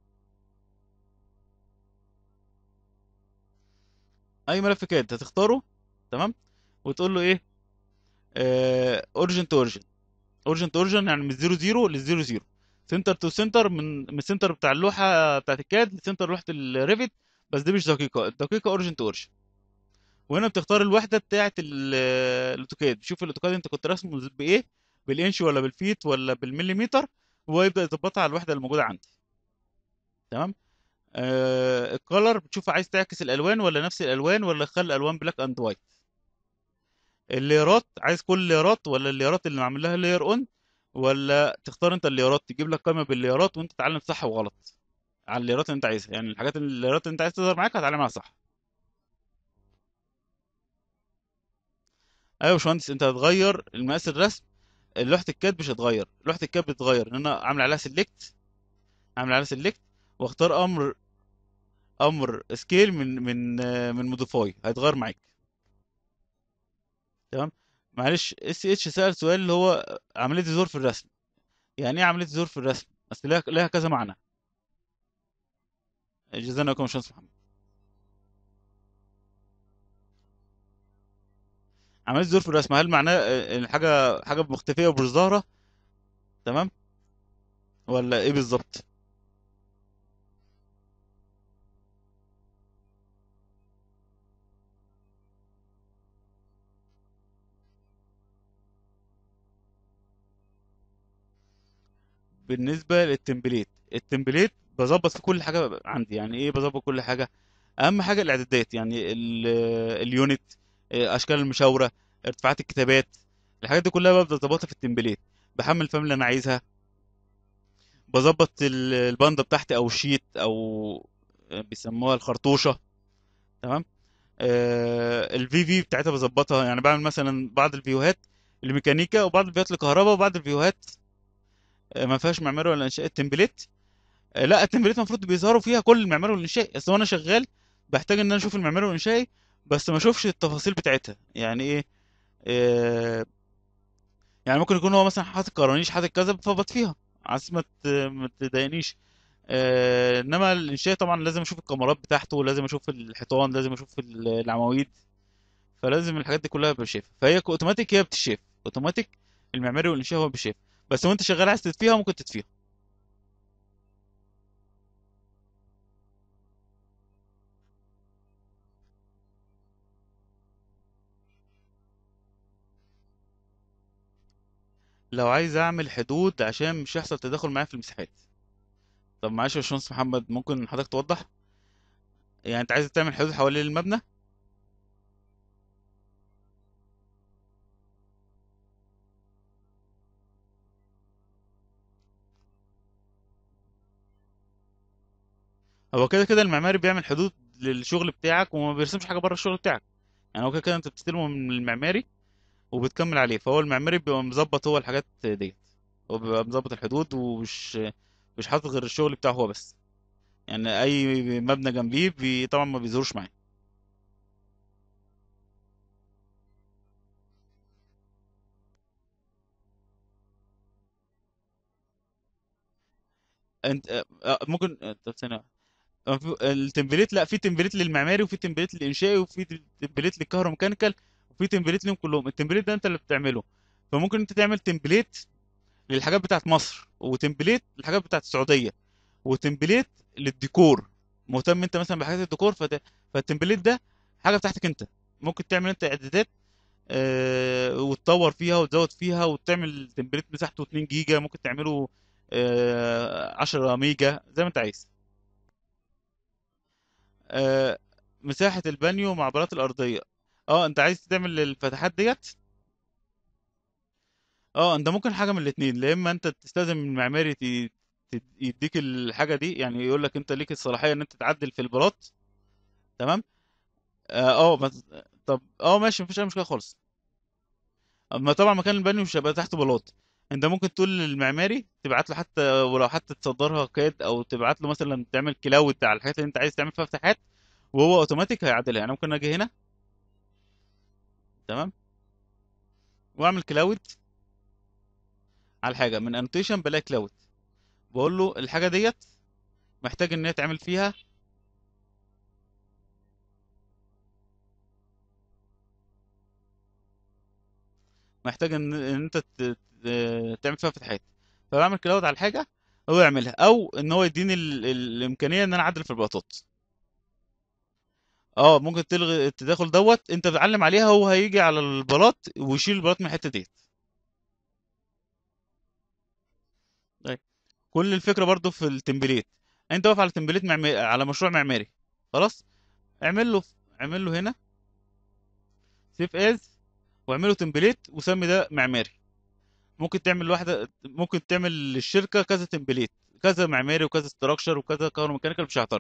اي ملف كاد هتختاره. تمام. وتقول له ايه، اورجن تو اورجن. اورجن تو اورجن يعني من 00 لل 00. سنتر تو سنتر، من السنتر بتاع اللوحه بتاعت الكاد لسنتر لوحه الريفت. بس دي مش دقيقه، الدقيقه اورجن تو اورجن. وهنا بتختار الوحده بتاعت الاوتوكاد. شوف الاوتوكاد انت كنت راسمه بايه، بالانش ولا بالفيت ولا بالمليمتر، وهو يبدا يظبطها على الوحده الموجوده عندي. تمام. الكولر بتشوف عايز تعكس الالوان ولا نفس الالوان ولا تخلي الالوان بلاك اند وايت. الليرات، عايز كل الليرات ولا الليرات اللي معمول لها لير اون، ولا تختار انت الليرات، تجيب لك قائمه بالليرات وانت تتعلم صح وغلط على الليرات اللي انت عايزها. يعني الليرات اللي انت عايز تظهر معاك هتعلمها صح. ايوه يا باشمهندس، انت هتغير المقاس الرسم. لوحه الكاد مش هتغير، لوحه الكاد بتتغير ان انا عامل عليها سيلكت، عامل عليها سيلكت، واختار امر امر سكيل من موديفاي هيتغير معاك. تمام. معلش اس اتش سأل سؤال اللي هو عمليه الظهور في الرسم. يعني ايه عمليه الظهور في الرسم؟ اصل لها كذا معنى. جزانا لكم شمس محمد. عمليه الظهور في الرسم هل معناه ان حاجه مختفيه ومش ظاهره؟ تمام. ولا ايه بالظبط؟ بالنسبه للتمبليت، التمبليت بظبط في كل حاجه عندي. يعني ايه بظبط كل حاجه؟ اهم حاجه الاعدادات، يعني اليونت، اشكال المشاوره، ارتفاعات الكتابات، الحاجات دي كلها ببدا اظبطها في التمبليت. بحمل الفام اللي انا عايزها، بظبط الباندا بتاعتي او الشيت او بيسموها الخرطوشه. تمام. الفي في بتاعتها بظبطها، يعني بعمل مثلا بعض الفيوهات الميكانيكا وبعض الفيوهات الكهرباء وبعض الفيوهات ما فيهاش معماري ولا انشاء. التمبليت لا، التمبليت المفروض بيظهروا فيها كل المعماري والانشائي، بس وانا شغال بحتاج ان انا اشوف المعماري والانشائي بس ما اشوفش التفاصيل بتاعتها. يعني ايه؟ آه، يعني ممكن يكون هو مثلا حاطط كرانيش، حاطط كذا فبطفيها عشان ما تضايقنيش. انما الانشاء طبعا لازم اشوف الكاميرات بتاعته، لازم اشوف الحيطان، لازم اشوف العواميد. فلازم الحاجات دي كلها بتشاف، فهي اوتوماتيك هي بتشاف اوتوماتيك. المعماري والانشاء هو بيشاف، بس وانت شغال عايز تطفيها ممكن تطفيها. لو عايز اعمل حدود عشان مش يحصل تداخل معايا في المساحات. طب معلش يا باشمهندس محمد، ممكن حضرتك توضح؟ يعني انت عايز تعمل حدود حوالين المبنى؟ هو كده كده المعماري بيعمل حدود للشغل بتاعك وما بيرسمش حاجه بره الشغل بتاعك. يعني هو كده كده انت بتستلمه من المعماري وبتكمل عليه، فهو المعماري بيبقى مظبط هو الحاجات ديت. هو بيبقى مظبط الحدود ومش حاطط غير الشغل بتاعه هو بس. يعني اي مبنى جنبيه طبعا ما بيظهرش معاه. انت ممكن طب ثانية. التمبليت، لا، في تمبليت للمعماري وفي تمبليت للانشائي وفي تمبليت للكهروميكانيكال وفي تمبليت لهم كلهم. التمبليت ده انت اللي بتعمله. فممكن انت تعمل تمبليت للحاجات بتاعت مصر، وتمبليت للحاجات بتاعت السعوديه، وتمبليت للديكور. مهتم انت مثلا بحاجات الديكور فالتمبليت ده حاجه بتاعتك انت. ممكن تعمل انت اعدادات وتطور فيها وتزود فيها وتعمل تمبليت مساحته 2 جيجا، ممكن تعمله 10 ميجا زي ما انت عايز. آه، مساحة البانيو مع بلاط الأرضية. اه انت عايز تعمل الفتحات ديت. اه انت ممكن حاجة من الاتنين، لا اما انت تستلزم من المعماري يديك الحاجة دي، يعني يقول لك انت ليك الصلاحية ان انت تعدل في البلاط. تمام. طب ماشي، مفيش اي مشكلة خالص. اما طبعا مكان البانيو مش هيبقى تحت بلاط. انت ممكن تقول للمعماري تبعت له، حتى ولو حتى تصدرها كاد او تبعت له مثلا تعمل كلاود على الحاجات اللي انت عايز تعمل فيها فتحات، وهو اوتوماتيك هيعدلها. يعني ممكن اجي هنا. تمام. واعمل كلاود على الحاجه من انوتيشن، بلاقي كلاود. بقول له الحاجه ديت محتاج ان هي تعمل فيها. محتاج ان انت تعمل فيها فتحات. فبعمل كلاود على الحاجه، هو يعملها، او ان هو يديني الامكانيه ان انا اعدل في البلاطات. اه ممكن تلغي التداخل دوت، انت بتعلم عليها هو هيجي على البلاط ويشيل البلاط من الحته ديت. طيب. كل الفكره برضو في التمبليت. انت واقف على تمبليت معماري، على مشروع معماري. خلاص. اعمل له اعمل له هنا سيف از، واعمله تمبليت وسمي ده معماري. ممكن تعمل واحده، ممكن تعمل للشركه كذا تمبليت، كذا معماري وكذا استراكشر وكذا كهروميكانيكال، مش هيعترض.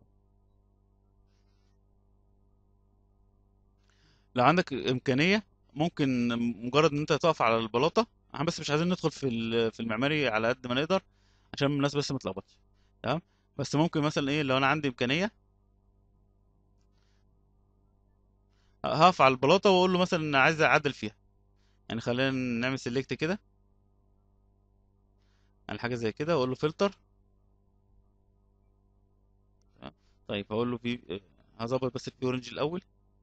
لو عندك امكانيه، ممكن مجرد ان انت تقف على البلاطه. احنا بس مش عايزين ندخل في المعماري على قد ما نقدر عشان الناس بس ما تلخبطش. تمام. بس ممكن مثلا ايه، لو انا عندي امكانيه هقف على البلاطه واقول له مثلا عايز اعدل فيها. يعني خلينا نعمل سيلكت كده على حاجه زي كده واقول له فلتر. طيب هقول له في، هظبط بس الفي اورنج الاول.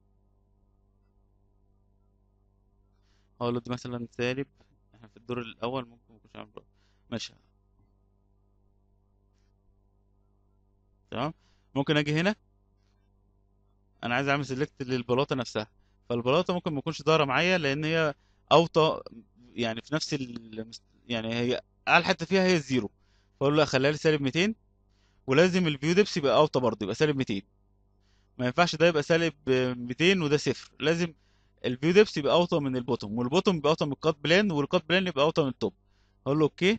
هقول له دي مثلا سالب، احنا في الدور الاول ممكن ما يكونش عامل بلاطة. ماشي. تمام. ممكن اجي هنا، انا عايز اعمل سيلكت للبلاطه نفسها. فالبلاطه ممكن ما تكونش ظاهره معايا لان هي اوطى، يعني في نفس يعني هي اعلى حته فيها هي الزيرو. فاقول له خليها لي سالب 200. ولازم الفيو ديبس يبقى اوطى برضه، يبقى سالب 200. ما ينفعش ده يبقى سالب 200 وده صفر. لازم الفيو ديبس يبقى اوطى من البوتوم، والبوتوم يبقى اوطى من الكات بلان، والكات بلان يبقى اوطى من التوب. اقول له اوكي.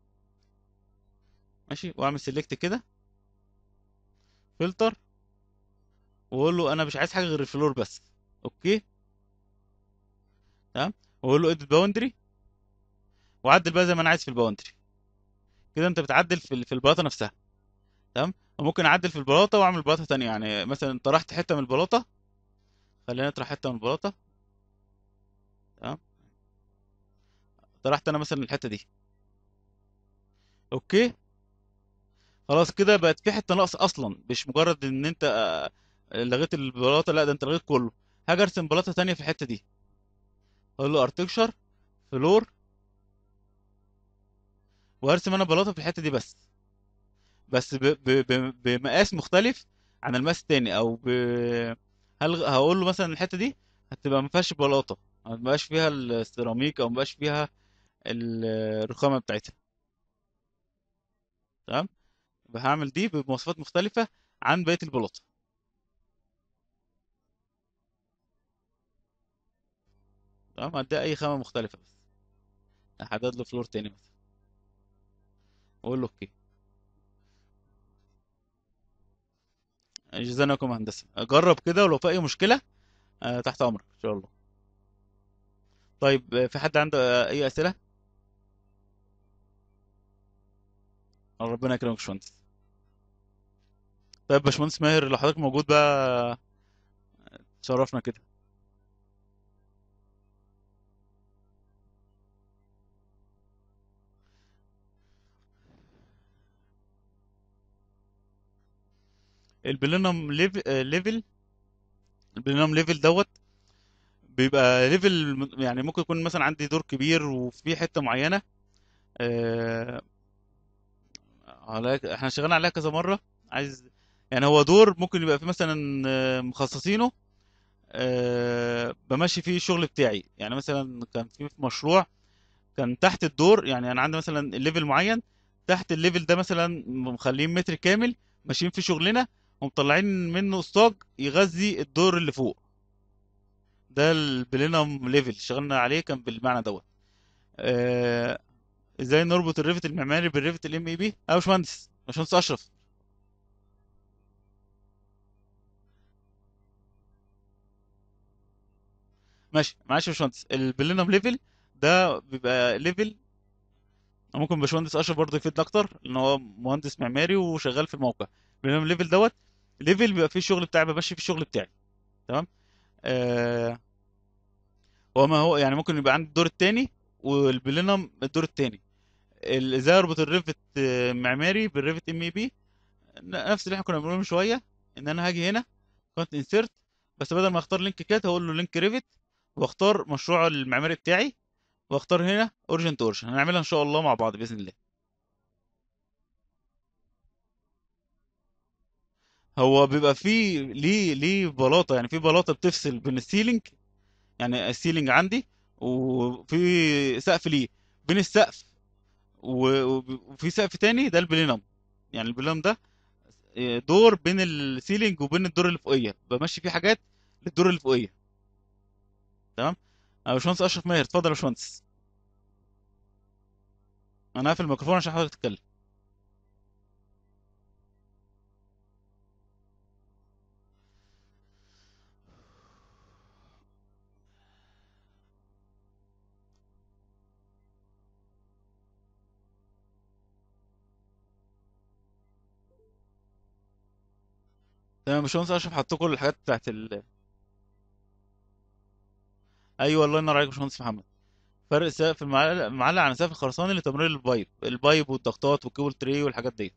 ماشي، واعمل سيلكت كده، فلتر، واقول له انا مش عايز حاجه غير الفلور بس. اوكي. تمام. واقول له اديت باوندري، وعدل بقى زي ما انا عايز في الباوندري. كده انت بتعدل في البلاطه نفسها. تمام. وممكن اعدل في البلاطه واعمل بلاطه تانية، يعني مثلا طرحت حته من البلاطه. خلينا نطرح حته من البلاطه. تمام. طرحت انا مثلا الحته دي. اوكي. خلاص كده بقت في حته ناقص اصلا، مش مجرد ان انت لغيت البلاطه، لا ده انت لغيت كله. هاجي ارسم بلاطه تانية في الحته دي. اقول له ارتكشر، فلور، وارسم انا بلاطه في الحته دي بس بمقاس مختلف عن المقاس التاني، او هل هقول له مثلا الحته دي هتبقى ما فيهاش بلاطه، ما بقاش فيها السيراميك، او ما بقاش فيها الرخامه بتاعتها. تمام. هعمل دي بمواصفات مختلفه عن بقيه البلاطه. تمام. هدي اي خامه مختلفه بس. احدد له فلور تاني مثلا، واقول له اوكي. جزاكم هندسه، اجرب كده ولو في اي مشكله تحت امرك ان شاء الله. طيب في حد عنده اي اسئله؟ ربنا يكرمك يا باشمهندس. طيب باشمهندس ماهر لو حضرتك موجود بقى شرفنا كده. البلينوم ليفل. البلينوم ليفل دوت بيبقى ليفل، يعني ممكن يكون مثلا عندي دور كبير وفي حته معينه. آه، احنا شغالين عليها كذا مره. عايز، يعني هو دور ممكن يبقى في مثلا مخصصينه بمشي فيه الشغل بتاعي. يعني مثلا كان في مشروع كان تحت الدور، يعني انا عندي مثلا الليفل معين، تحت الليفل ده مثلا مخلين متر كامل ماشيين في شغلنا، ومطلعين منه اسطاج يغذي الدور اللي فوق. ده البلينوم ليفل اشتغلنا عليه كان بالمعنى دوت. آه، ازاي نربط الريفت المعماري بالريفت الام اي بي؟ يا باشمهندس، باشمهندس اشرف. ماشي، معلش يا باشمهندس. البلينوم ليفل ده بيبقى ليفل، ممكن باشمهندس اشرف برضه يفيدنا اكتر لان هو مهندس معماري وشغال في الموقع. البلينوم ليفل دوت ليفل بيبقى فيه الشغل بتاعي، بمشي في الشغل بتاعي. تمام. آه، هو ما هو يعني ممكن يبقى عندي الدور التاني والبلينوم الدور التاني. ازاي اربط الريفت معماري بالريفت ام اي بي؟ نفس اللي احنا كنا بنقوله من شويه، ان انا هاجي هنا كنت انسيرت، بس بدل ما اختار لينك كات هقول له لينك ريفت، واختار مشروع المعماري بتاعي، واختار هنا اورجنت اورجن. هنعملها ان شاء الله مع بعض باذن الله. هو بيبقى فيه ليه بلاطه، يعني في بلاطه بتفصل بين السيلينج، يعني السيلينج عندي، وفي سقف ليه بين السقف وفي سقف تاني، ده البلينم. يعني البلينم ده دور بين السيلينج وبين الدور اللي فوقيه، بمشي فيه حاجات للدور اللي فوقيه. تمام. باشمهندس اشرف ماهر، اتفضل يا باشمهندس. انا هقفل الميكروفون عشان حضرتك تتكلم. تمام يا باشمهندس اشرف، حطيت كل الحاجات بتاعت ايوه الله ينور عليك يا باشمهندس محمد. فرق سقف معلق عن سقف الخرساني لتمرير البايب والضغطات والكيبل تري والحاجات دي.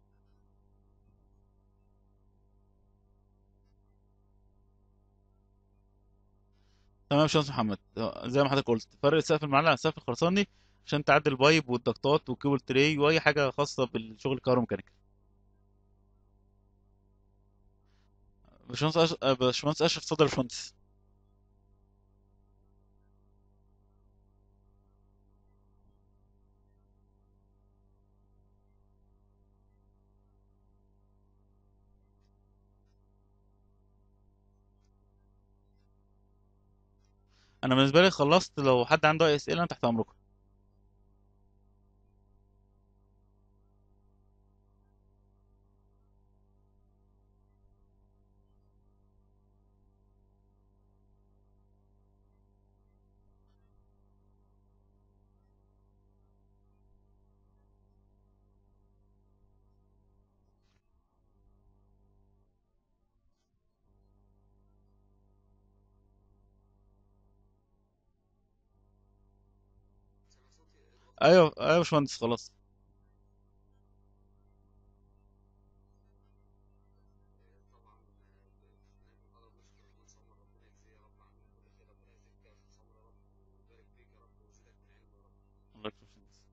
تمام يا باشمهندس محمد، زي ما حضرتك قلت فرق السقف المعلق عن السقف الخرساني عشان تعدل البايب والضغطات والكيبل تري واي حاجه خاصه بالشغل الكهروميكانيكي. باشمهندس اشرف اتفضل يا باشمهندس. انا بالنسبه لي خلصت، لو حد عنده اي اسئله انا تحت امركم. ايوه ايوه يا باشمهندس خلاص. الله يكرمك يا باشمهندس.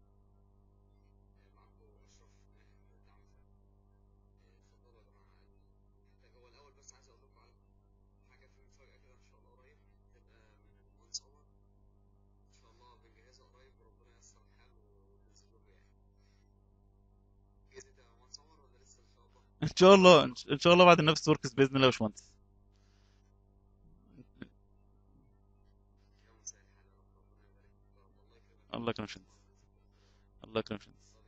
ان شاء الله ان شاء الله بعد النفس وركس باذن الله يا باشمهندس. الله يكرمك يا باشمهندس. الله يكرمك يا باشمهندس.